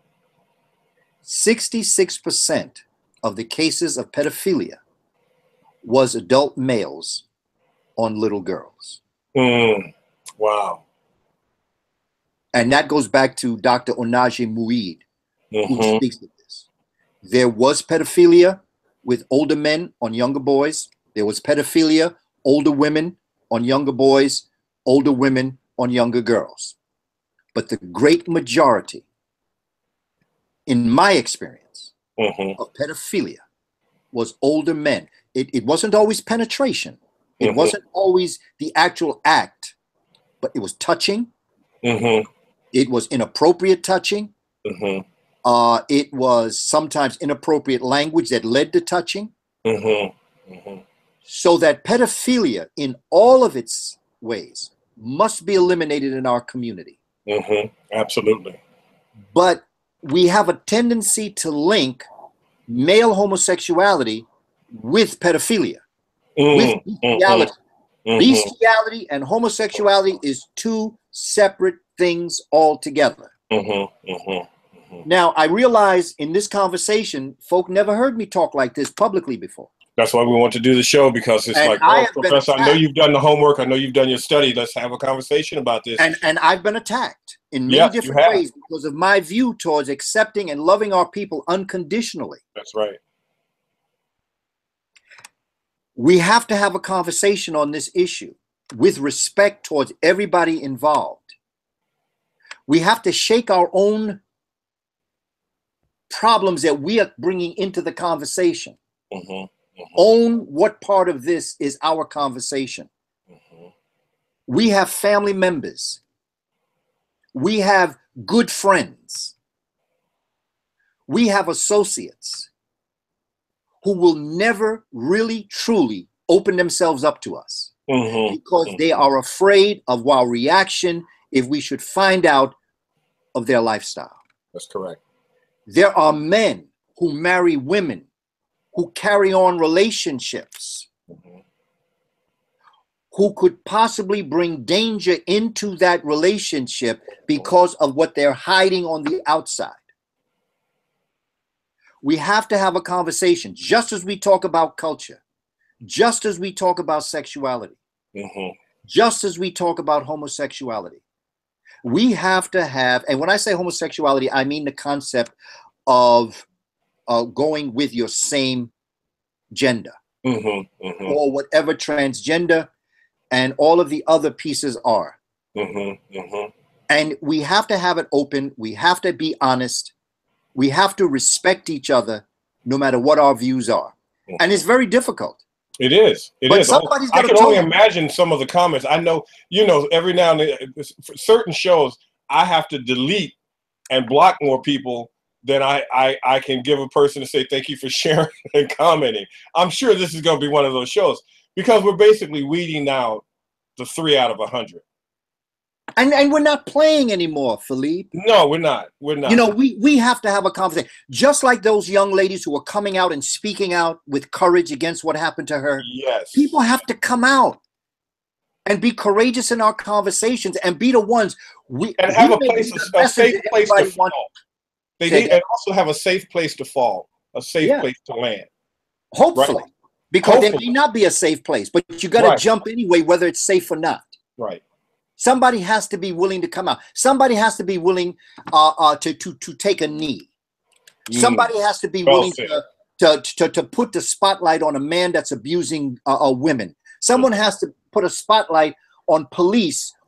sixty-six percent of the cases of pedophilia was adult males on little girls. Mm. Wow. And that goes back to Doctor Onaje Muid, Mm-hmm. who speaks of this. There was pedophilia with older men on younger boys. There was pedophilia, older women on younger boys, older women on younger girls. But the great majority, in my experience, Mm-hmm. of pedophilia was older men. It, it wasn't always penetration. It Mm-hmm. wasn't always the actual act, but it was touching. Mm-hmm. It was inappropriate touching. Mm-hmm. Uh, it was sometimes inappropriate language that led to touching. Mm-hmm. Mm-hmm. So that pedophilia in all of its ways must be eliminated in our community. Mm-hmm. Absolutely. But we have a tendency to link male homosexuality with pedophilia, Mm-hmm. with bestiality. Mm-hmm. Bestiality and homosexuality is two separate things altogether. Mm-hmm. Mm-hmm. Now, I realize in this conversation, folk never heard me talk like this publicly before. That's why we want to do the show, because it's And like, I oh, have been Professor, I know attacked. you've done the homework. I know you've done your study. Let's have a conversation about this. And, and I've been attacked in many Yes, you different have. ways because of my view towards accepting and loving our people unconditionally. That's right. We have to have a conversation on this issue with respect towards everybody involved. We have to shake our own problems that we are bringing into the conversation. Mm-hmm. Mm-hmm. Own what part of this is our conversation. Mm-hmm. We have family members. We have good friends. We have associates who will never really, truly open themselves up to us Mm-hmm. because they are afraid of our reaction if we should find out of their lifestyle. That's correct. There are men who marry women who carry on relationships Mm-hmm. who could possibly bring danger into that relationship because of what they're hiding on the outside. We have to have a conversation, just as we talk about culture, just as we talk about sexuality, Mm-hmm. just as we talk about homosexuality. We have to have, and when I say homosexuality, I mean the concept of uh, going with your same gender Mm-hmm. Mm-hmm. or whatever transgender and all of the other pieces are. Mm-hmm. Mm-hmm. And we have to have it open. We have to be honest. We have to respect each other no matter what our views are. Mm-hmm. And it's very difficult. It is. It But is. somebody's I gotta can tell only you. imagine some of the comments. I know, you know, every now and then, for certain shows, I have to delete and block more people than I, I, I can give a person to say, thank you for sharing and commenting. I'm sure this is going to be one of those shows because we're basically weeding out the three out of a hundred. And, and we're not playing anymore, Philippe. No, we're not. We're not. You know, we, we have to have a conversation. Just like those young ladies who are coming out and speaking out with courage against what happened to her. Yes. People have to come out and be courageous in our conversations and be the ones we and have we a may place, be the a, a message safe that place to everybody wants. fall. They Say need again? and also have a safe place to fall, a safe Yeah. place to land. Hopefully. Right. Because there Hopefully. may not be a safe place, but you got to Right. jump anyway, whether it's safe or not. Right. Somebody has to be willing to come out. Somebody has to be willing uh, uh, to, to, to take a knee. Mm. Somebody has to be Well willing said. to, to, to, to put the spotlight on a man that's abusing uh, uh, women. Someone has to put a spotlight on police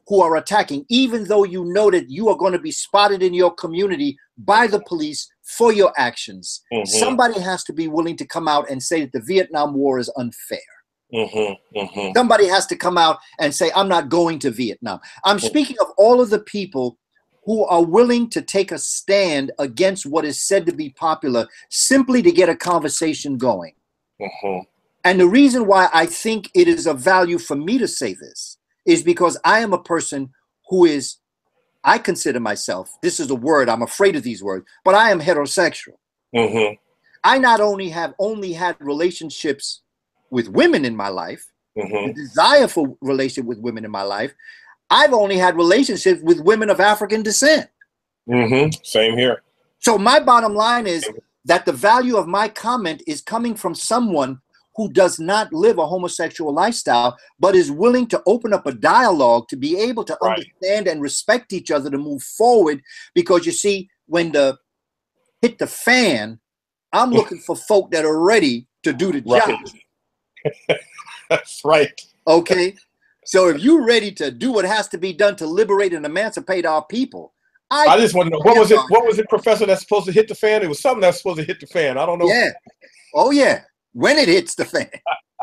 who are attacking, even though you know that you are going to be spotted in your community by the police for your actions. Mm-hmm. Somebody has to be willing to come out and say that the Vietnam War is unfair. Mm-hmm. Mm-hmm. Somebody has to come out and say, I'm not going to Vietnam. I'm mm-hmm. speaking of all of the people who are willing to take a stand against what is said to be popular simply to get a conversation going. Mm-hmm. And the reason why I think it is of value for me to say this is because I am a person who is, I consider myself, this is a word, I'm afraid of these words, but I am heterosexual. Mm-hmm. I not only have only had relationships with women in my life, mm-hmm. the desire for relationship with women in my life, I've only had relationships with women of African descent. Mm-hmm. Same here. So my bottom line is that the value of my comment is coming from someone who does not live a homosexual lifestyle, but is willing to open up a dialogue to be able to right. understand and respect each other to move forward. Because you see, when the hit the fan, I'm looking for folk that are ready to do the right. job. That's right. Okay. So if you're ready to do what has to be done to liberate and emancipate our people, I, I just want to know, what was it, what was it, Professor, that's supposed to hit the fan? It was something that's supposed to hit the fan. I don't know. Yeah. Oh, yeah. When it hits the fan.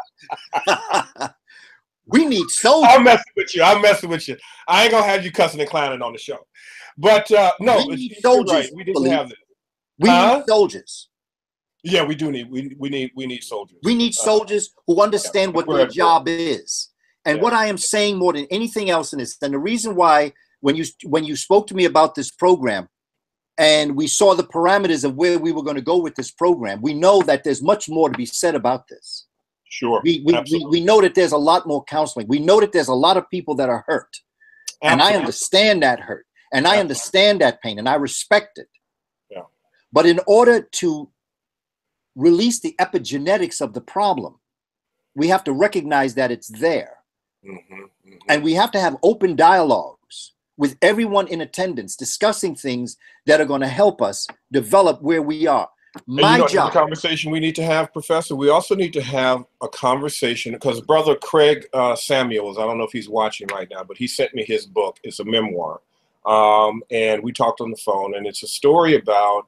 We need soldiers. I'm messing with you. I'm messing with you. I ain't going to have you cussing and clowning on the show. But uh, no, we need soldiers, right. We didn't Philippe. have this. We huh? need soldiers. Yeah, we do need, we, we need, we need soldiers. We need soldiers uh, who understand yeah, what their job is. And yeah. what I am saying more than anything else in this, and the reason why when you, when you spoke to me about this program, and we saw the parameters of where we were going to go with this program, we know that there's much more to be said about this. Sure. We, we, we, we know that there's a lot more counseling. We know that there's a lot of people that are hurt. Absolutely. And I understand that hurt. And I understand that pain. And I respect it. Yeah. But in order to release the epigenetics of the problem, we have to recognize that it's there. Mm-hmm, mm-hmm. And we have to have open dialogues with everyone in attendance, discussing things that are going to help us develop where we are. My you know, job. The conversation we need to have, Professor, we also need to have a conversation, because Brother Craig uh, Samuels, I don't know if he's watching right now, but he sent me his book. It's a memoir. Um, and we talked on the phone, and it's a story about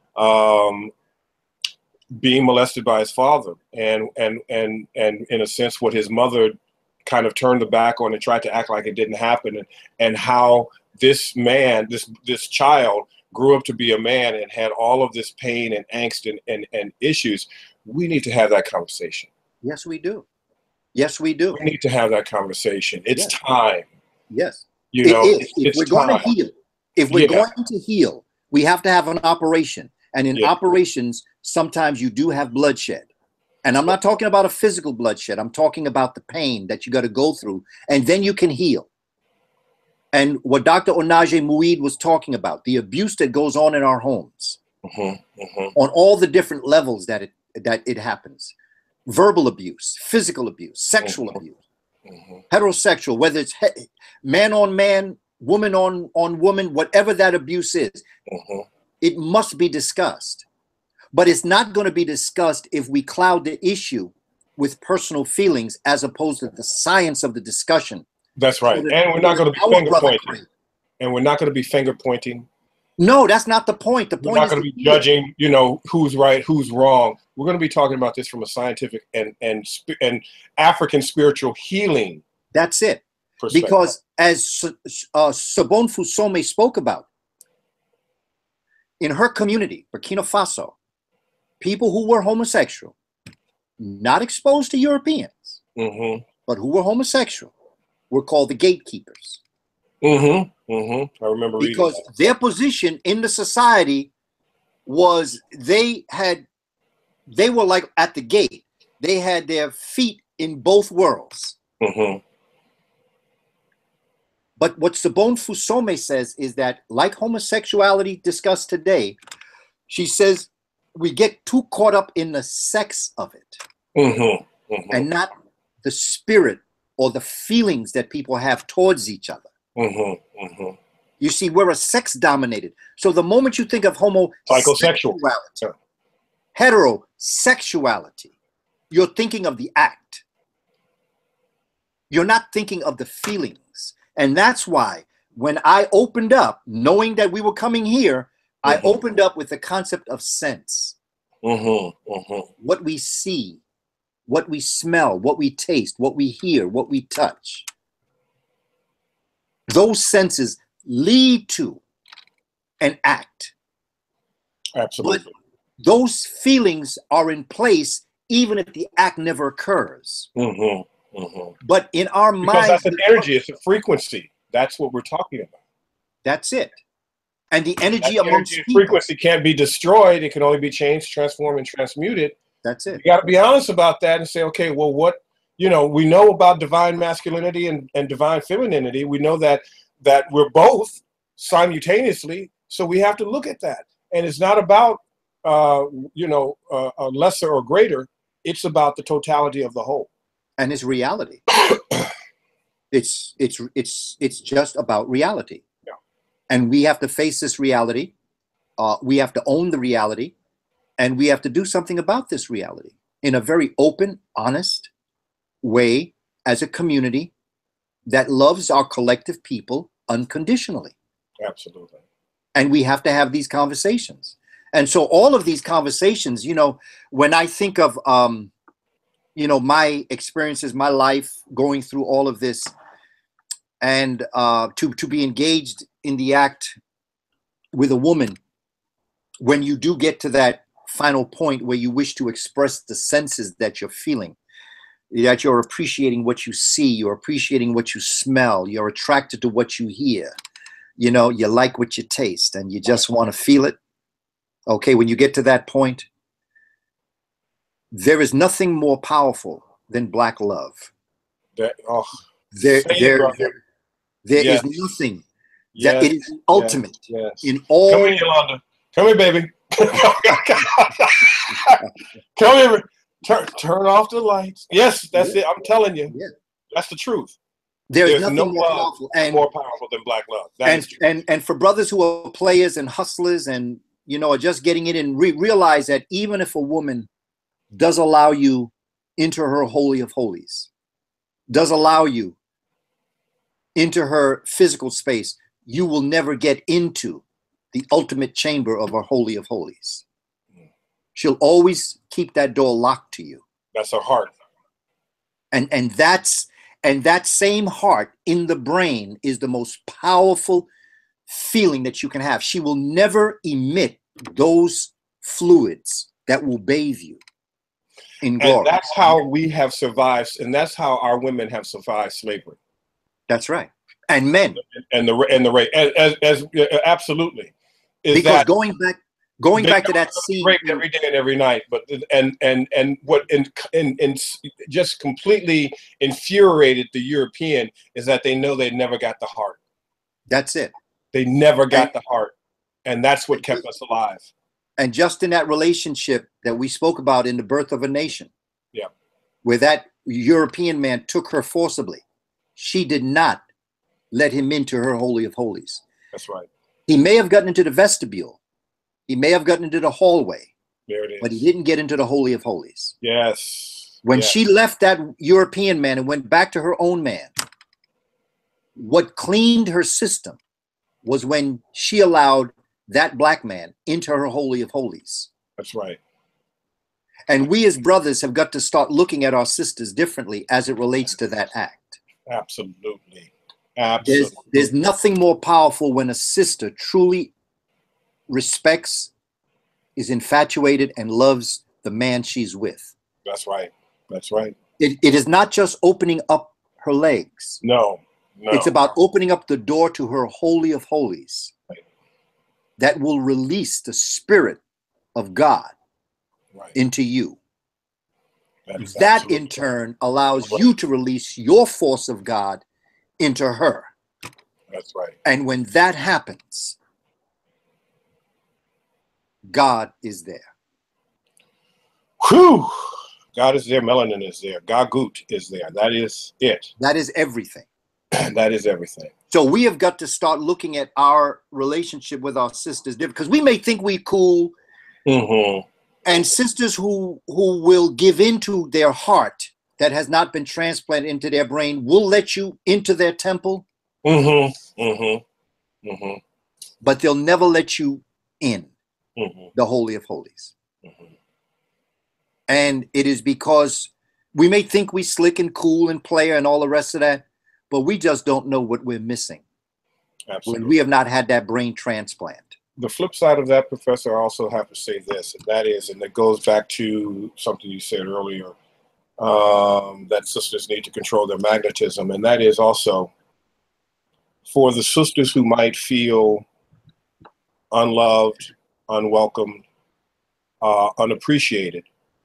um, being molested by his father, and, and, and, and in a sense, what his mother kind of turned the back on and tried to act like it didn't happen, and, and how this man, this this child, grew up to be a man and had all of this pain and angst and, and, and issues. We need to have that conversation. Yes, we do. Yes, we do. We need to have that conversation. It's yes. time. Yes. You know, it is. If it's we're time. going to heal, if we're yeah. going to heal, we have to have an operation. And in yeah. operations, sometimes you do have bloodshed. And I'm not talking about a physical bloodshed. I'm talking about the pain that you got to go through, and then you can heal. And what Doctor Onaje Muid was talking about, the abuse that goes on in our homes, mm-hmm, mm-hmm. on all the different levels that it that it happens. Verbal abuse, physical abuse, sexual mm-hmm. abuse, mm-hmm. heterosexual, whether it's he man on man, woman on, on woman, whatever that abuse is, mm-hmm. it must be discussed. But it's not going to be discussed if we cloud the issue with personal feelings as opposed to the science of the discussion. That's right. So and we're not going to be finger pointing. And we're not going to be finger pointing. No, that's not the point. The we're point not going to be judging, you know, who's right, who's wrong. We're going to be talking about this from a scientific and and and African spiritual healing. That's it. Because as uh, Sabon Fusome spoke about, in her community, Burkina Faso, people who were homosexual, not exposed to Europeans, mm-hmm. but who were homosexual, were called the gatekeepers. Mm-hmm. Mm-hmm. I remember because reading that. Their position in the society was they had, they were like at the gate. They had their feet in both worlds. Mm-hmm. But what Sabon Fusome says is that, like homosexuality discussed today, she says we get too caught up in the sex of it, mm-hmm. Mm-hmm. and not the spirit or the feelings that people have towards each other. Mm-hmm. Mm-hmm. You see, we're a sex dominated. So the moment you think of homosexuality, yeah. heterosexuality, you're thinking of the act. You're not thinking of the feelings. And that's why when I opened up, knowing that we were coming here, I Mm-hmm. opened up with the concept of sense. Mm-hmm. Mm-hmm. What we see, what we smell, what we taste, what we hear, what we touch. Those senses lead to an act. Absolutely. But those feelings are in place even if the act never occurs. Mm-hmm. Mm-hmm. But in our Because minds, that's an energy, it's a frequency. That's what we're talking about. that's it. And the energy that amongst energy and people. frequency can't be destroyed. It can only be changed, transformed, and transmuted. That's it. You got to be honest about that and say, okay, well, what, you know, we know about divine masculinity and, and divine femininity. We know that that we're both simultaneously. So we have to look at that. And it's not about, uh, you know, uh, a lesser or greater. It's about the totality of the whole. And it's reality. it's it's it's it's just about reality. Yeah. And we have to face this reality. Uh, we have to own the reality, and we have to do something about this reality in a very open, honest way as a community that loves our collective people unconditionally. Absolutely. And we have to have these conversations. And so all of these conversations, you know, when I think of, um, you know, my experiences, my life going through all of this, and uh, to, to be engaged in the act with a woman, when you do get to that final point where you wish to express the senses that you're feeling, that you're appreciating what you see, you're appreciating what you smell, you're attracted to what you hear, you know, you like what you taste, and you just want to feel it. Okay, when you get to that point, there is nothing more powerful than black love. That, oh, There, there, brother. there, there Yes. is nothing Yes. that it is ultimate Yes. in all. Come here, Yolanda. Come here, baby. Come here. Turn, turn off the lights. Yes, that's Yeah. it. I'm telling you. Yeah. That's the truth. There's, There's nothing no more love powerful. And, more powerful than black love. That and, is true. and, and for brothers who are players and hustlers and, you know, are just getting it in, re realize that even if a woman does allow you into her holy of holies, does allow you into her physical space, you will never get into the ultimate chamber of her holy of holies. She'll always keep that door locked to you. That's her heart. And, and that's, and that same heart in the brain is the most powerful feeling that you can have. She will never emit those fluids that will bathe you in glory. And that's how we have survived, and that's how our women have survived slavery. That's right. And men. And the and the rape, as, as, as absolutely. Is because that going back, going back to that scene, raped every day and every night, but and and and what in, in in just completely infuriated the European is that they know they never got the heart. That's it. They never got and, the heart, and that's what kept us alive. And just in that relationship that we spoke about in The Birth of a Nation, yeah, where that European man took her forcibly, she did not let him into her holy of holies. That's right. He may have gotten into the vestibule. He may have gotten into the hallway. There it is. But he didn't get into the holy of holies. Yes. When yes. she left that European man and went back to her own man, what cleaned her system was when she allowed that black man into her holy of holies. That's right. And we as brothers have got to start looking at our sisters differently as it relates to that act. Absolutely. Absolutely. There's, there's nothing more powerful when a sister truly respects, is infatuated, and loves the man she's with. That's right. That's right. It, it is not just opening up her legs. No, no. It's about opening up the door to her holy of holies. Right. That will release the spirit of God right. into you. That, that in turn allows you to release your force of God into her. That's right. And when that happens, God is there. Whew. God is there. Melanin is there. Gagut is there. That is it. That is everything. That is everything. So we have got to start looking at our relationship with our sisters different, because we may think we cool, mm-hmm. and sisters who who will give into their heart that has not been transplanted into their brain will let you into their temple. Mm-hmm. Mm-hmm. Mm-hmm. But they'll never let you in Mm-hmm. the Holy of Holies. Mm-hmm. And it is because we may think we slick and cool and player and all the rest of that, but we just don't know what we're missing. Absolutely. When we have not had that brain transplant. The flip side of that, Professor, I also have to say this, and that is, and it goes back to something you said earlier, um, that sisters need to control their magnetism. And that is also for the sisters who might feel unloved, unwelcomed, uh, unappreciated,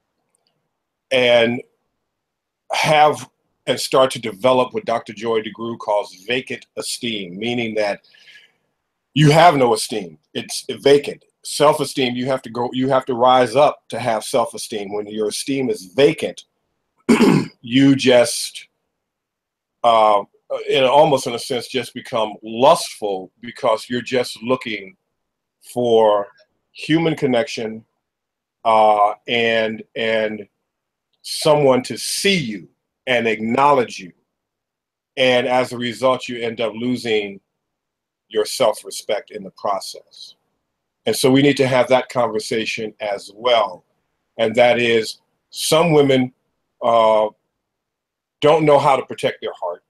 and have and start to develop what Doctor Joy DeGruy calls vacant esteem, meaning that you have no esteem. It's vacant. Self-esteem, you have to go, you have to rise up to have self-esteem. When your esteem is vacant, you just, uh, in almost in a sense, just become lustful because you're just looking for human connection uh, and and someone to see you and acknowledge you. And as a result, you end up losing your self-respect in the process. And so we need to have that conversation as well. And that is, some women uh, don't know how to protect their heart.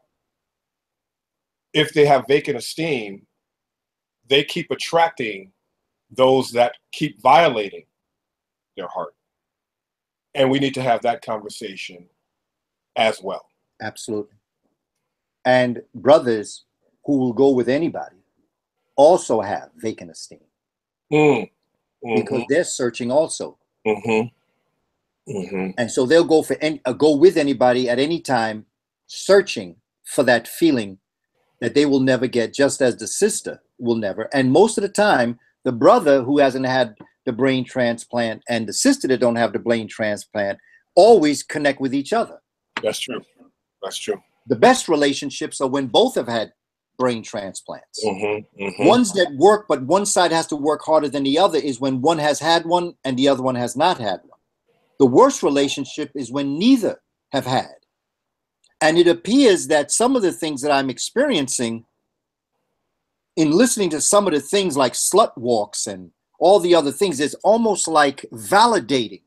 If they have vacant esteem, they keep attracting those that keep violating their heart. And we need to have that conversation as well. Absolutely. And brothers who will go with anybody also have vacant esteem. Mm. Mm-hmm. Because they're searching also. Mm-hmm. Mm-hmm. And so they'll go for any, uh, go with anybody at any time, searching for that feeling that they will never get, just as the sister will never. And most of the time, the brother who hasn't had the brain transplant and the sister that don't have the brain transplant always connect with each other. That's true. That's true. The best relationships are when both have had brain transplants. Mm-hmm, mm-hmm. Ones that work, but one side has to work harder than the other, is when one has had one and the other one has not had one. The worst relationship is when neither have had. And it appears that some of the things that I'm experiencing in listening to some of the things like slut walks and all the other things, is almost like validating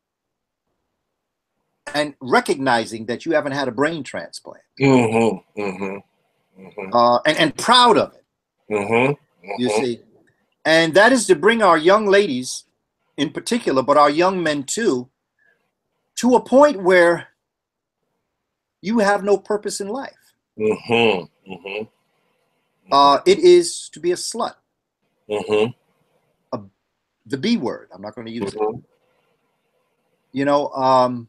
and recognizing that you haven't had a brain transplant. Mm-hmm, mm-hmm, mm-hmm. Uh, and, and proud of it. Mm-hmm, mm-hmm. You see? And that is to bring our young ladies in particular, but our young men too, to a point where you have no purpose in life. Mm-hmm, mm-hmm. Uh, it is to be a slut. Mm-hmm. A, the B word. I'm not going to use mm-hmm. it. You know, um,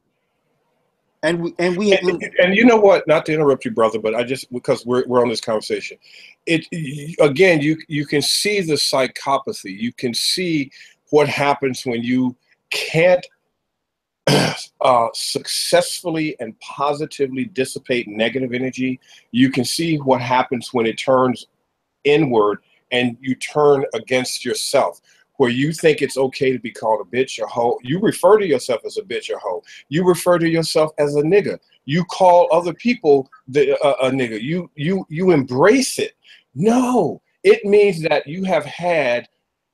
and we and we and, and you know what? Not to interrupt you, brother, but I just, because we're we're on this conversation. It again, you you can see the psychopathy. You can see what happens when you can't uh, successfully and positively dissipate negative energy. You can see what happens when it turns inward and you turn against yourself, where you think it's okay to be called a bitch or hoe. You refer to yourself as a bitch or hoe. You refer to yourself as a nigga. You call other people the, uh, a nigga. You, you, you embrace it. No, it means that you have had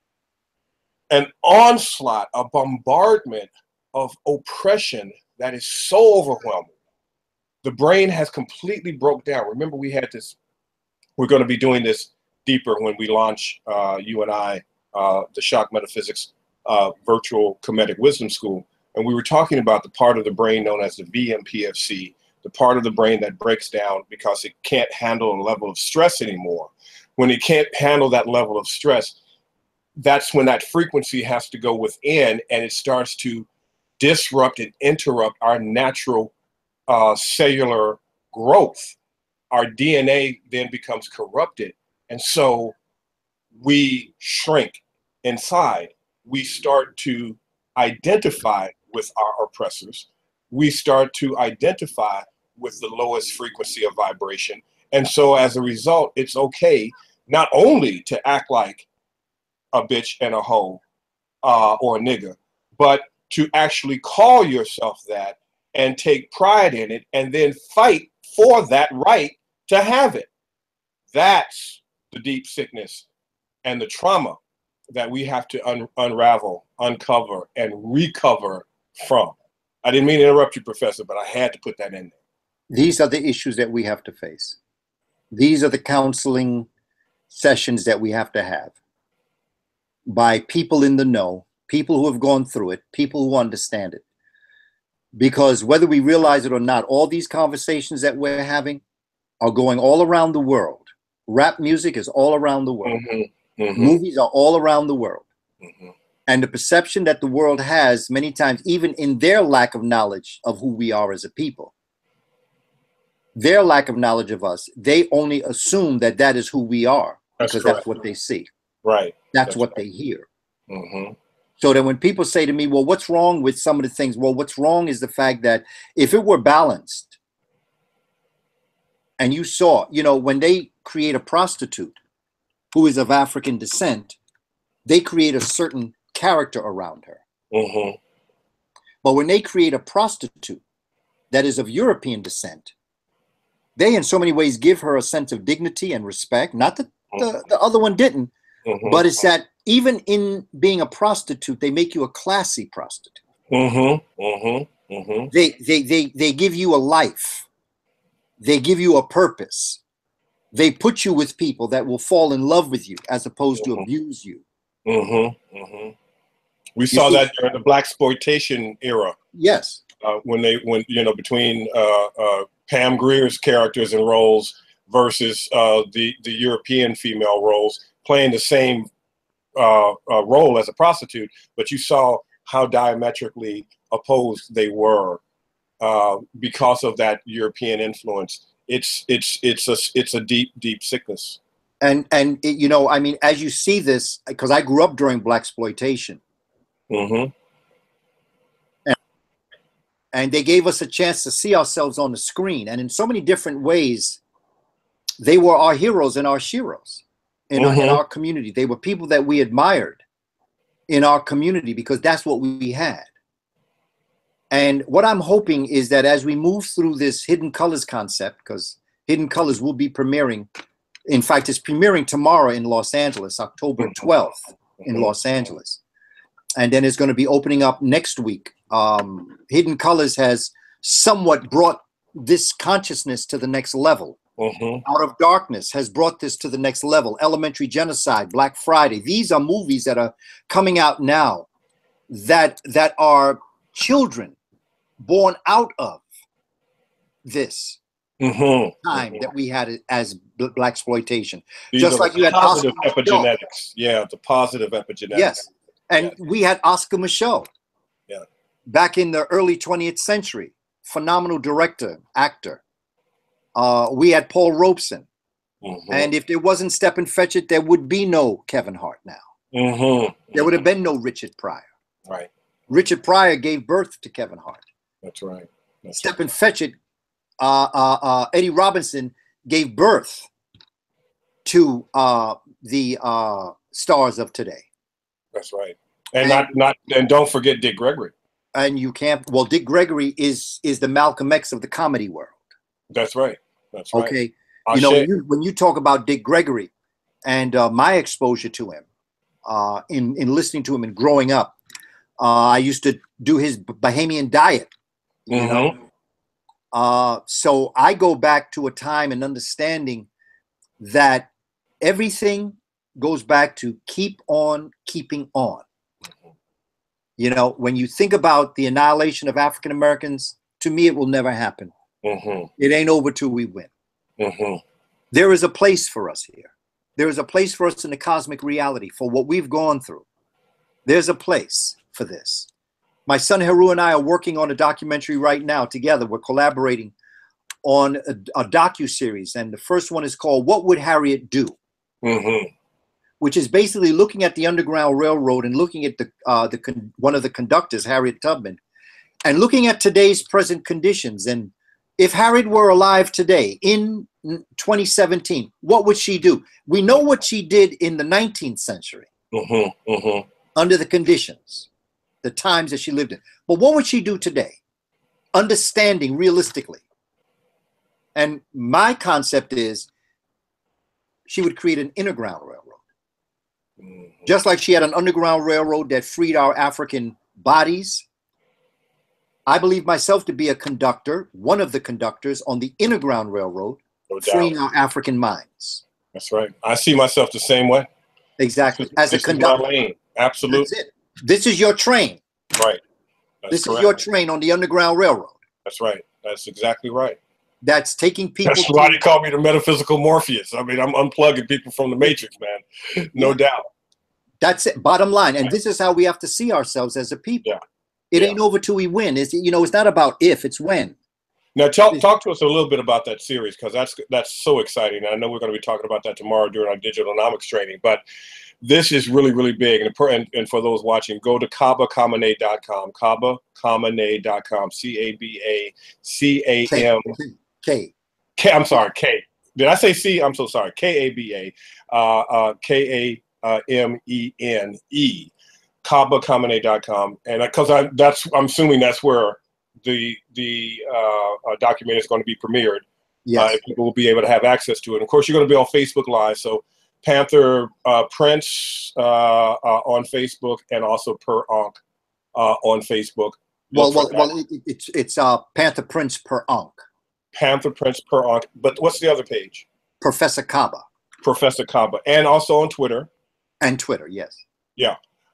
an onslaught, a bombardment of oppression that is so overwhelming. The brain has completely broke down. Remember, we had this, we're going to be doing this deeper when we launch, uh, you and I, uh, the Shock Metaphysics uh, Virtual Comedic Wisdom School. And we were talking about the part of the brain known as the V M P F C, the part of the brain that breaks down because it can't handle a level of stress anymore. When it can't handle that level of stress, that's when that frequency has to go within and it starts to disrupt and interrupt our natural uh, cellular growth. Our D N A then becomes corrupted. And so we shrink inside. We start to identify with our oppressors. We start to identify with the lowest frequency of vibration. And so as a result, it's okay not only to act like a bitch and a hoe uh, or a nigga, but to actually call yourself that and take pride in it and then fight for that right to have it. That's the deep sickness and the trauma that we have to un unravel, uncover, and recover from. I didn't mean to interrupt you, Professor, but I had to put that in there. These are the issues that we have to face. These are the counseling sessions that we have to have by people in the know, people who have gone through it, people who understand it. Because whether we realize it or not, all these conversations that we're having are going all around the world. Rap music is all around the world. Mm-hmm. Mm-hmm. Movies are all around the world. Mm-hmm. And the perception that the world has many times, even in their lack of knowledge of who we are as a people, their lack of knowledge of us, they only assume that that is who we are That's because correct. that's what they see. Right. That's, That's what right. they hear. Mm-hmm. So that when people say to me, well, what's wrong with some of the things? Well, what's wrong is the fact that if it were balanced and you saw, you know, when they create a prostitute who is of African descent, they create a certain character around her. Mm-hmm. But when they create a prostitute that is of European descent, they in so many ways give her a sense of dignity and respect. Not that the, the other one didn't, Mm-hmm. but it's that even in being a prostitute, they make you a classy prostitute. Mm-hmm. Mm-hmm. Mm-hmm. They, they, they, they give you a life. They give you a purpose. They put you with people that will fall in love with you as opposed Mm-hmm. to abuse you. Mm-hmm. Mm-hmm. We You saw see- that during the blaxploitation era. Yes. Uh, when they, when you know, between uh, uh, Pam Grier's characters and roles versus uh, the the European female roles playing the same uh, uh, role as a prostitute, but you saw how diametrically opposed they were uh, because of that European influence. It's it's it's a it's a deep deep sickness. And, and it, you know, I mean, as you see this, because I grew up during blaxploitation, Mm-hmm. and they gave us a chance to see ourselves on the screen. And in so many different ways, they were our heroes and our sheroes in, our, in Mm-hmm. our community. They were people that we admired in our community because that's what we had. And what I'm hoping is that as we move through this Hidden Colors concept, because Hidden Colors will be premiering, in fact, it's premiering tomorrow in Los Angeles, October twelfth in Mm-hmm. Los Angeles. And then it's going to be opening up next week. Um, Hidden Colors has somewhat brought this consciousness to the next level. Mm-hmm. Out of Darkness has brought this to the next level. Elementary Genocide, Black Friday. These are movies that are coming out now that, that are children born out of this Mm-hmm. time that we had it as blaxploitation. These Just are like the you had positive Oscar Micheaux. epigenetics. Yeah, the positive epigenetics. Yes. And Yeah. we had Oscar Micheaux. Yeah. Back in the early twentieth century. Phenomenal director, actor. Uh, we had Paul Robeson. Mm-hmm. And if there wasn't Step and Fetch It, there would be no Kevin Hart now. Mm-hmm. There would have been no Richard Pryor. Right. Richard Pryor gave birth to Kevin Hart. That's right. That's Step and Fetch It, uh, uh, uh, Eddie Robinson gave birth to uh, the uh, stars of today. That's right. And, And- not not and don't forget Dick Gregory. And you can't, well, Dick Gregory is is the Malcolm X of the comedy world. That's right. That's right. Okay. Ashe. You know, when you, when you talk about Dick Gregory and uh, my exposure to him, uh, in, in listening to him and growing up, uh, I used to do his Bahamian diet, you Mhm. know. Uh, so I go back to a time and understanding that everything goes back to keep on keeping on. You know, when you think about the annihilation of African Americans, to me, it will never happen. Mm-hmm. It ain't over till we win. Mm-hmm. There is a place for us here. There is a place for us in the cosmic reality for what we've gone through. There's a place for this. My son Heru and I are working on a documentary right now together. We're collaborating on a, a docu-series, and the first one is called What Would Harriet Do? Mm-hmm. Which is basically looking at the Underground Railroad and looking at the, uh, the con one of the conductors, Harriet Tubman, and looking at today's present conditions. And if Harriet were alive today in twenty seventeen, what would she do? We know what she did in the nineteenth century Mm-hmm. Mm-hmm. under the conditions, the times that she lived in. But what would she do today? Understanding realistically. And my concept is she would create an Innerground Railroad. Mm-hmm. Just like she had an Underground Railroad that freed our African bodies, I believe myself to be a conductor, one of the conductors on the Innerground Railroad, no freeing our African minds. That's right. I see myself the same way. Exactly. This, As this a conductor. Is my lane. Absolutely. That's it. This is your train. Right. That's this correct. is your train on the Underground Railroad. That's right. That's exactly right. That's taking people. That's why they call me the metaphysical Morpheus. I mean, I'm unplugging people from the Matrix, man. No yeah. doubt. That's it. Bottom line. And this is how we have to see ourselves as a people. Yeah. It yeah. ain't over till we win. It's, you know, it's not about if, it's when. Now, talk, talk to us a little bit about that series, because that's that's so exciting. I know we're going to be talking about that tomorrow during our digitalnomics training, but this is really, really big. And, and, and for those watching, go to kaba kamene dot com, kaba kamene dot com, C A B A C A M. K. K. I'm sorry, K. Did I say C? I'm so sorry. K A B A, uh, uh, K A M E N E, kaba kamene dot com. And because I, that's, I'm assuming that's where the the uh, uh, document is going to be premiered. Yes. Uh, people will be able to have access to it. And of course, you're going to be on Facebook Live. So Panther uh, Prince uh, uh, on Facebook, and also Per Ankh uh, on Facebook. Well, well, well, it, it's it's uh, Panther Prince Per Ankh. Panther Prince Per Ankh. But what's the other page? Professor Kaba. Professor Kaba, and also on Twitter. And Twitter, yes. Yeah.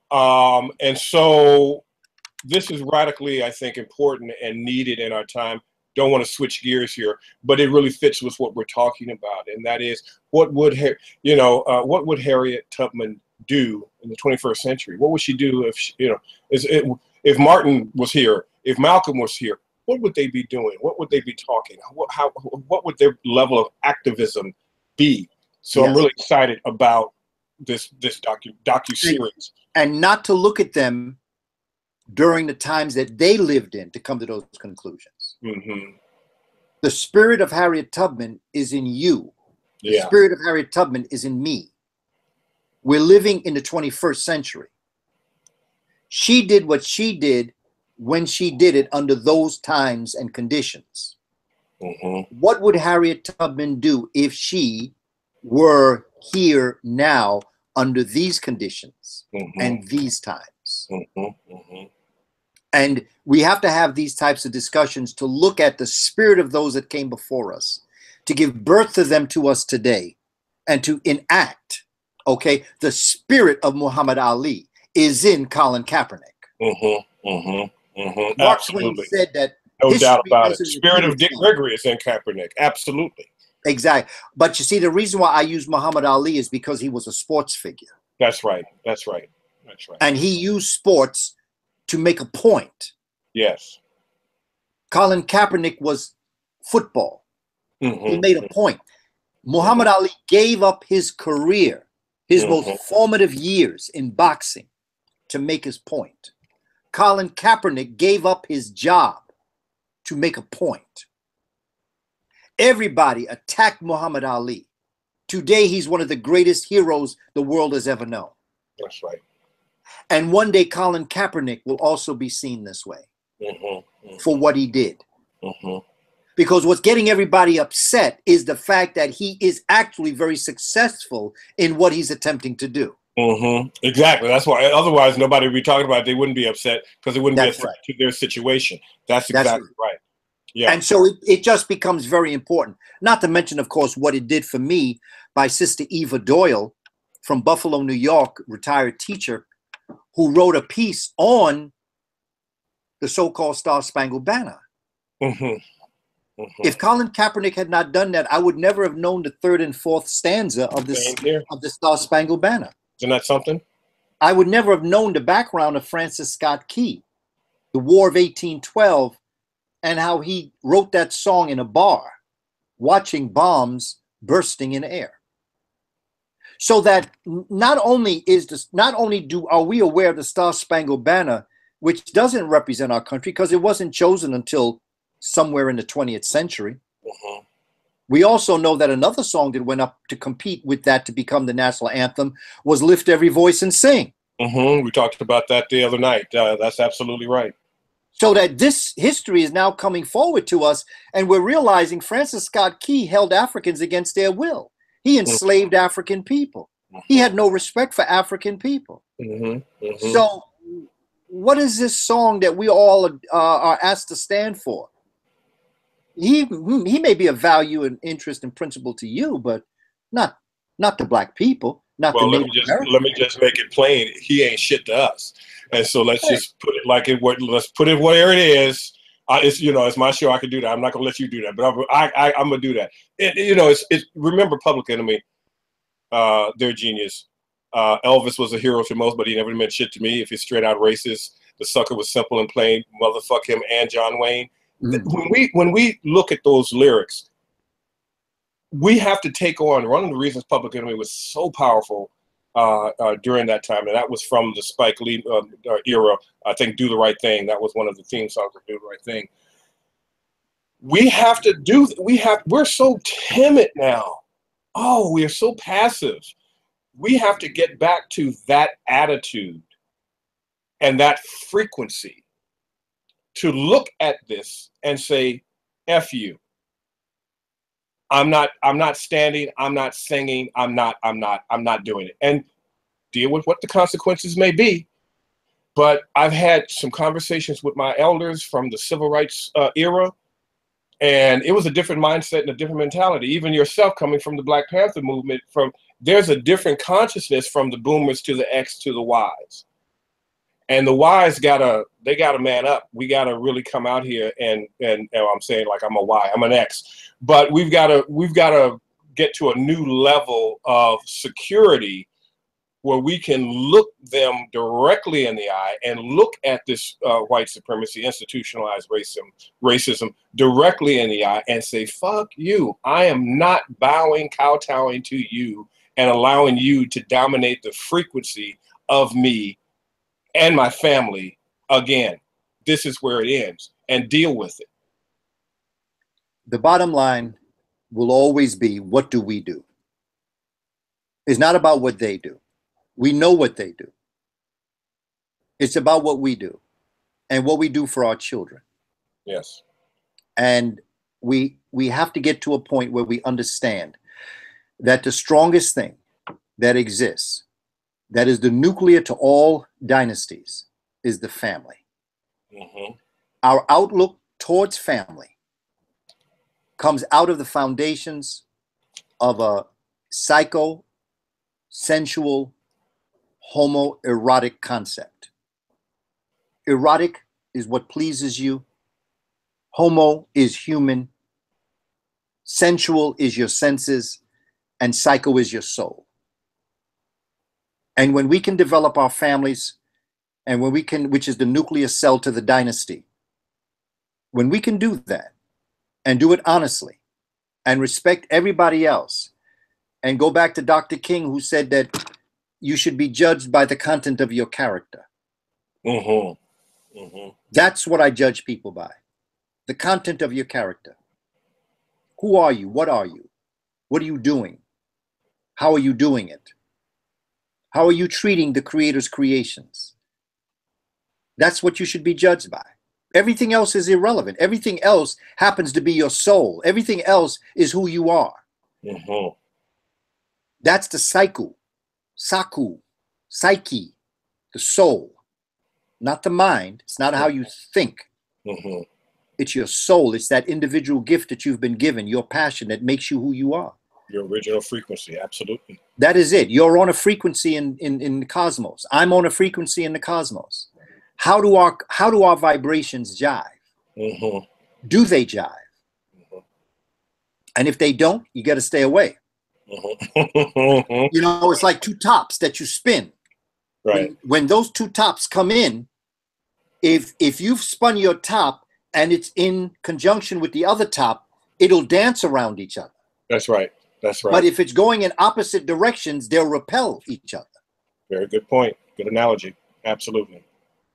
Um, and so this is radically, I think, important and needed in our time. Don't want to switch gears here, but it really fits with what we're talking about, and that is what would you know uh, what would Harriet Tubman do in the twenty-first century? What would she do if she, you know is it, if Martin was here, if Malcolm was here? What would they be doing? What would they be talking? What, how what would their level of activism be? So yes. I'm really excited about this this docu docu series, and not to look at them during the times that they lived in to come to those conclusions. Mm-hmm. The spirit of Harriet Tubman is in you. The yeah. spirit of Harriet Tubman is in me. We're living in the twenty-first century. She did what she did when she did it under those times and conditions. Mm-hmm. What would Harriet Tubman do if she were here now under these conditions mm-hmm. and these times? Mm-hmm. Mm-hmm. And we have to have these types of discussions to look at the spirit of those that came before us, to give birth to them to us today, and to enact, okay, the spirit of Muhammad Ali is in Colin Kaepernick. Mm-hmm. Mm-hmm. Mm-hmm. Mark Absolutely. Twain said that no doubt about it. Spirit of Dick Gregory is in Kaepernick. Absolutely. Exactly. But you see, the reason why I use Muhammad Ali is because he was a sports figure. That's right. That's right. That's right. And he used sports to make a point. Yes. Colin Kaepernick was football. Mm-hmm. He made a point. Muhammad Ali gave up his career, his mm-hmm. most formative years in boxing, to make his point. Colin Kaepernick gave up his job to make a point. Everybody attacked Muhammad Ali. Today, he's one of the greatest heroes the world has ever known. That's right. And one day, Colin Kaepernick will also be seen this way mm-hmm. Mm-hmm. for what he did. Mm-hmm. Because what's getting everybody upset is the fact that he is actually very successful in what he's attempting to do. Mm-hmm. Exactly. That's why. Otherwise, nobody would be talking about it. They wouldn't be upset because it wouldn't That's be a right. to their situation. That's exactly That's right. right. Yeah. And so it, it just becomes very important. Not to mention, of course, what it did for me by Sister Eva Doyle from Buffalo, New York, retired teacher, who wrote a piece on the so-called Star Spangled Banner. Mm-hmm. Mm-hmm. If Colin Kaepernick had not done that, I would never have known the third and fourth stanza of the, of the Star Spangled Banner. Isn't that something? I would never have known the background of Francis Scott Key, the War of eighteen twelve, and how he wrote that song in a bar, watching bombs bursting in air. So that not only is this, not only do are we aware of the Star Spangled Banner, which doesn't represent our country because it wasn't chosen until somewhere in the twentieth century. Mm-hmm. We also know that another song that went up to compete with that to become the national anthem was Lift Every Voice and Sing. Mm-hmm. We talked about that the other night. Uh, that's absolutely right. So that this history is now coming forward to us, and we're realizing Francis Scott Key held Africans against their will. He enslaved African people. He had no respect for African people. Mm-hmm. Mm-hmm. So what is this song that we all uh, are asked to stand for? He he may be of value and interest and principle to you, but not not to black people, not Well, the let Native me just American let me just make it plain. He ain't shit to us, and so let's Right. just put it like it. Let's put it where it is. Uh, it's you know, it's my show. I can do that. I'm not gonna let you do that, but I, I, I'm gonna do that. It, you know, it's it's. Remember, Public Enemy. Uh, they're genius. Uh, Elvis was a hero to most, but he never meant shit to me. If he's straight out racist, the sucker was simple and plain. Motherfuck him and John Wayne. Mm. When we when we look at those lyrics, we have to take on one of the reasons Public Enemy was so powerful uh, uh, during that time, and that was from the Spike Lee uh, uh, era. I think "Do the Right Thing." That was one of the theme songs of "Do the Right Thing." We have to do. We have. We're so timid now. Oh, we are so passive. We have to get back to that attitude and that frequency to look at this and say, F you. I'm not, I'm not standing, I'm not singing, I'm not, I'm not, I'm not doing it. And deal with what the consequences may be. But I've had some conversations with my elders from the civil rights uh, era, and it was a different mindset and a different mentality. Even yourself coming from the Black Panther movement, from there's a different consciousness from the boomers to the X to the Ys. And the Ys gotta, they gotta man up. We gotta really come out here and, and, and I'm saying like I'm a Y, I'm an X, but we've gotta, we've gotta get to a new level of security where we can look them directly in the eye and look at this uh, white supremacy, institutionalized racism, racism directly in the eye and say, fuck you. I am not bowing, kowtowing to you and allowing you to dominate the frequency of me and my family again. This is where it ends, and deal with it. The bottom line will always be, what do we do? It's not about what they do. We know what they do. It's about what we do and what we do for our children. Yes. And we we have to get to a point where we understand that the strongest thing that exists, that is the nuclear to all dynasties, is the family. Mm-hmm. Our outlook towards family comes out of the foundations of a psycho-sensual homoerotic concept. Erotic is what pleases you. Homo is human. Sensual is your senses. And psycho is your soul. And when we can develop our families, and when we can, which is the nucleus cell to the dynasty, when we can do that and do it honestly and respect everybody else, and go back to Doctor King, who said that you should be judged by the content of your character. Mm-hmm. Mm-hmm. That's what I judge people by. The content of your character. Who are you? What are you? What are you doing? How are you doing it? How are you treating the Creator's creations? That's what you should be judged by. Everything else is irrelevant. Everything else happens to be your soul. Everything else is who you are. Mm-hmm. That's the psycho, saku, psyche, the soul, not the mind. It's not how you think. Mm-hmm. It's your soul. It's that individual gift that you've been given, your passion that makes you who you are. Your original frequency, absolutely. That is it. You're on a frequency in, in, in the cosmos. I'm on a frequency in the cosmos. How do our, how do our vibrations jive? Mm-hmm. Do they jive? Mm-hmm. And if they don't, you got to stay away. Mm-hmm. You know, it's like two tops that you spin. Right. When, when those two tops come in, if if you've spun your top and it's in conjunction with the other top, it'll dance around each other. That's right. That's right. But if it's going in opposite directions, they'll repel each other. Very good point. Good analogy. Absolutely.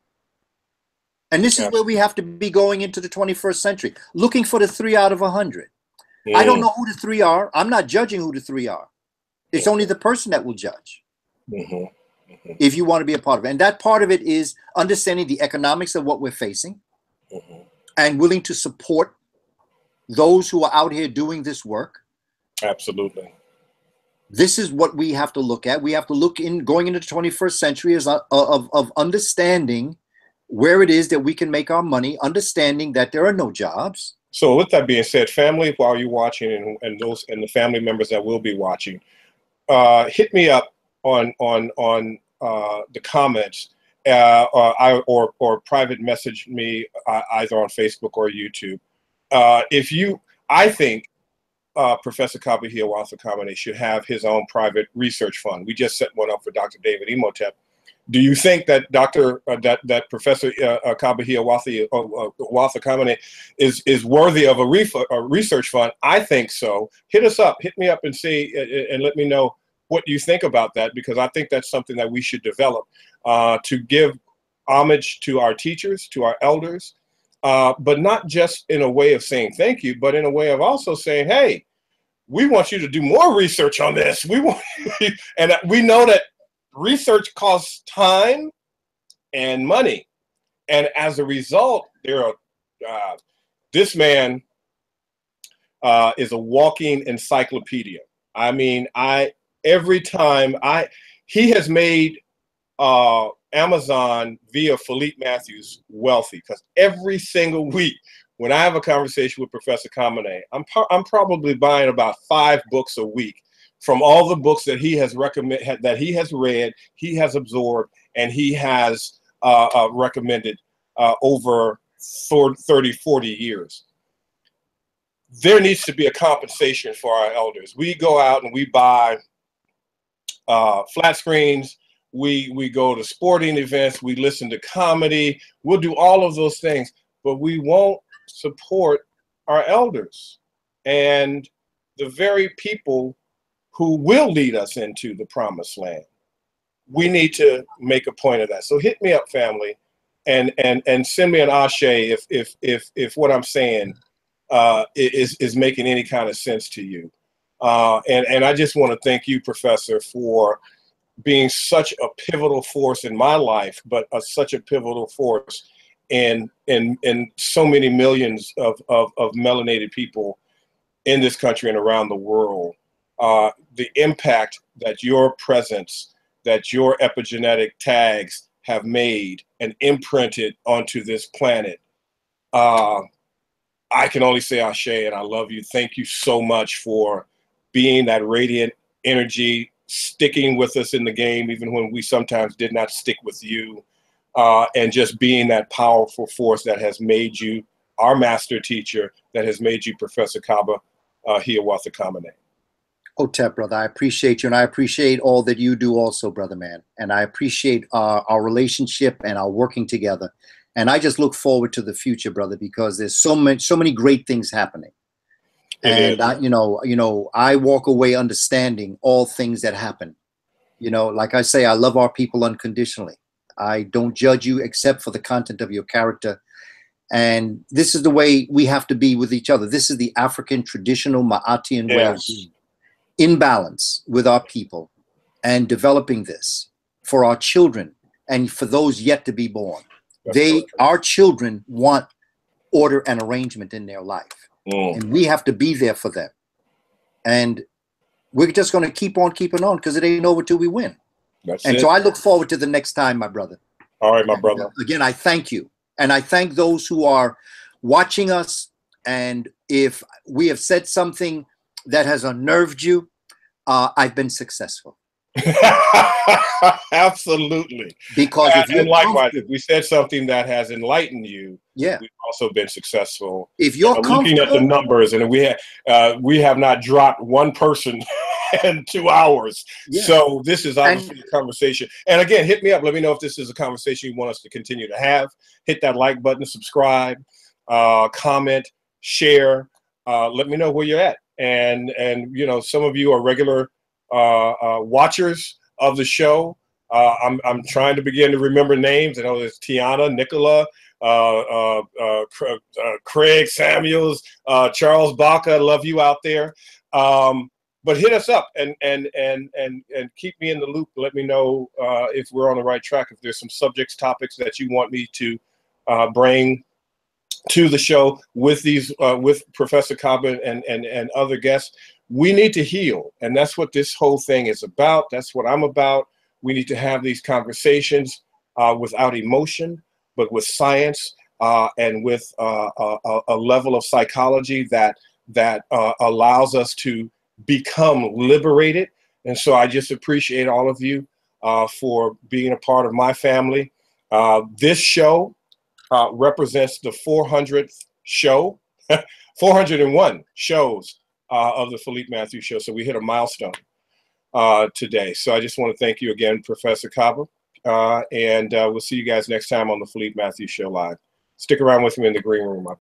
And this is Absolutely. where we have to be going into the twenty-first century, looking for the three out of a hundred. Mm. I don't know who the three are. I'm not judging who the three are. It's Mm-hmm. only the person that will judge. Mm-hmm. Mm-hmm. If you want to be a part of it. And that part of it is understanding the economics of what we're facing, Mm-hmm. and willing to support those who are out here doing this work. Absolutely. This is what we have to look at. We have to look in going into the twenty-first century as a, of, of understanding where it is that we can make our money, understanding that there are no jobs. So with that being said, family, while you're watching, and, and those and the family members that will be watching, uh, hit me up on on on uh, the comments, uh, or, I, or or private message me uh, either on Facebook or YouTube. Uh, if you, I think uh, Professor Kabahiawatha should have his own private research fund. We just set one up for Doctor David Imhotep. Do you think that Doctor Uh, that that Professor uh, uh, Kabahiawatha uh, is is worthy of a, ref a research fund? I think so. Hit us up, hit me up, and see uh, and let me know what you think about that, because I think that's something that we should develop uh, to give homage to our teachers, to our elders, uh, but not just in a way of saying thank you, but in a way of also saying, hey, we want you to do more research on this. We want, and we know that research costs time and money, and as a result, there are uh, this man uh, is a walking encyclopedia. I mean, I every time I he has made uh, Amazon via Philippe Matthews wealthy, because every single week when I have a conversation with Professor Kamene, I'm I'm probably buying about five books a week from all the books that he has recommend that he has read, he has absorbed, and he has uh, uh, recommended uh, over thirty, forty years. There needs to be a compensation for our elders. We go out and we buy uh, flat screens. We we go to sporting events. We listen to comedy. We'll do all of those things, but we won't support our elders and the very people who will lead us into the promised land. We need to make a point of that. So hit me up, family, and and and send me an ashe if if if if what I'm saying uh, is is making any kind of sense to you. Uh, and and I just want to thank you, Professor, for being such a pivotal force in my life, but a, such a pivotal force in in in so many millions of of, of melanated people in this country and around the world. Uh, the impact that your presence, that your epigenetic tags have made and imprinted onto this planet. Uh, I can only say ashe, and I love you. Thank you so much for being that radiant energy, sticking with us in the game, even when we sometimes did not stick with you, uh, and just being that powerful force that has made you our master teacher, that has made you Professor Kaba uh, Hiawatha Kamene. Hotep, brother, I appreciate you, and I appreciate all that you do also, brother man. And I appreciate uh, our relationship and our working together. And I just look forward to the future, brother, because there's so many, so many great things happening. It and I, you know, you know, I walk away understanding all things that happen. You know, like I say, I love our people unconditionally. I don't judge you except for the content of your character. And this is the way we have to be with each other. This is the African traditional Ma'atian way of being. In balance with our people and developing this for our children and for those yet to be born. That's they, right. Our children want order and arrangement in their life. Mm. And we have to be there for them. And we're just going to keep on keeping on, because it ain't over till we win. That's and it. So I look forward to the next time, my brother. All right, my and, brother. Uh, again, I thank you. And I thank those who are watching us. And if we have said something that has unnerved you, uh, I've been successful. Absolutely. Because uh, if you're and likewise, if we said something that has enlightened you, yeah, we've also been successful. If you're uh, looking at the numbers, and we have uh, we have not dropped one person in two hours. Yeah. So this is obviously and, a conversation. And again, hit me up. Let me know if this is a conversation you want us to continue to have. Hit that like button, subscribe, uh, comment, share. Uh, let me know where you're at. And and you know, some of you are regular uh, uh, watchers of the show. Uh, I'm I'm trying to begin to remember names. I know there's Tiana, Nicola, uh, uh, uh, uh, Craig Samuels, uh, Charles Baca. Love you out there. Um, but hit us up and and and and and keep me in the loop. Let me know uh, if we're on the right track. If there's some subjects, topics that you want me to uh, bring to the show with these uh, with Professor Kaba and and and other guests. we need to heal. And that's what this whole thing is about. That's what I'm about. We need to have these conversations uh, without emotion, but with science uh, and with uh, a, a level of psychology that, that uh, allows us to become liberated. And so I just appreciate all of you uh, for being a part of my family. Uh, this show uh, represents the four hundredth show, four hundred and one shows uh, of the Philippe Matthews Show. So we hit a milestone uh, today. So I just want to thank you again, Professor Kaba. Uh, and uh, we'll see you guys next time on the Philippe Matthews Show Live. Stick around with me in the green room.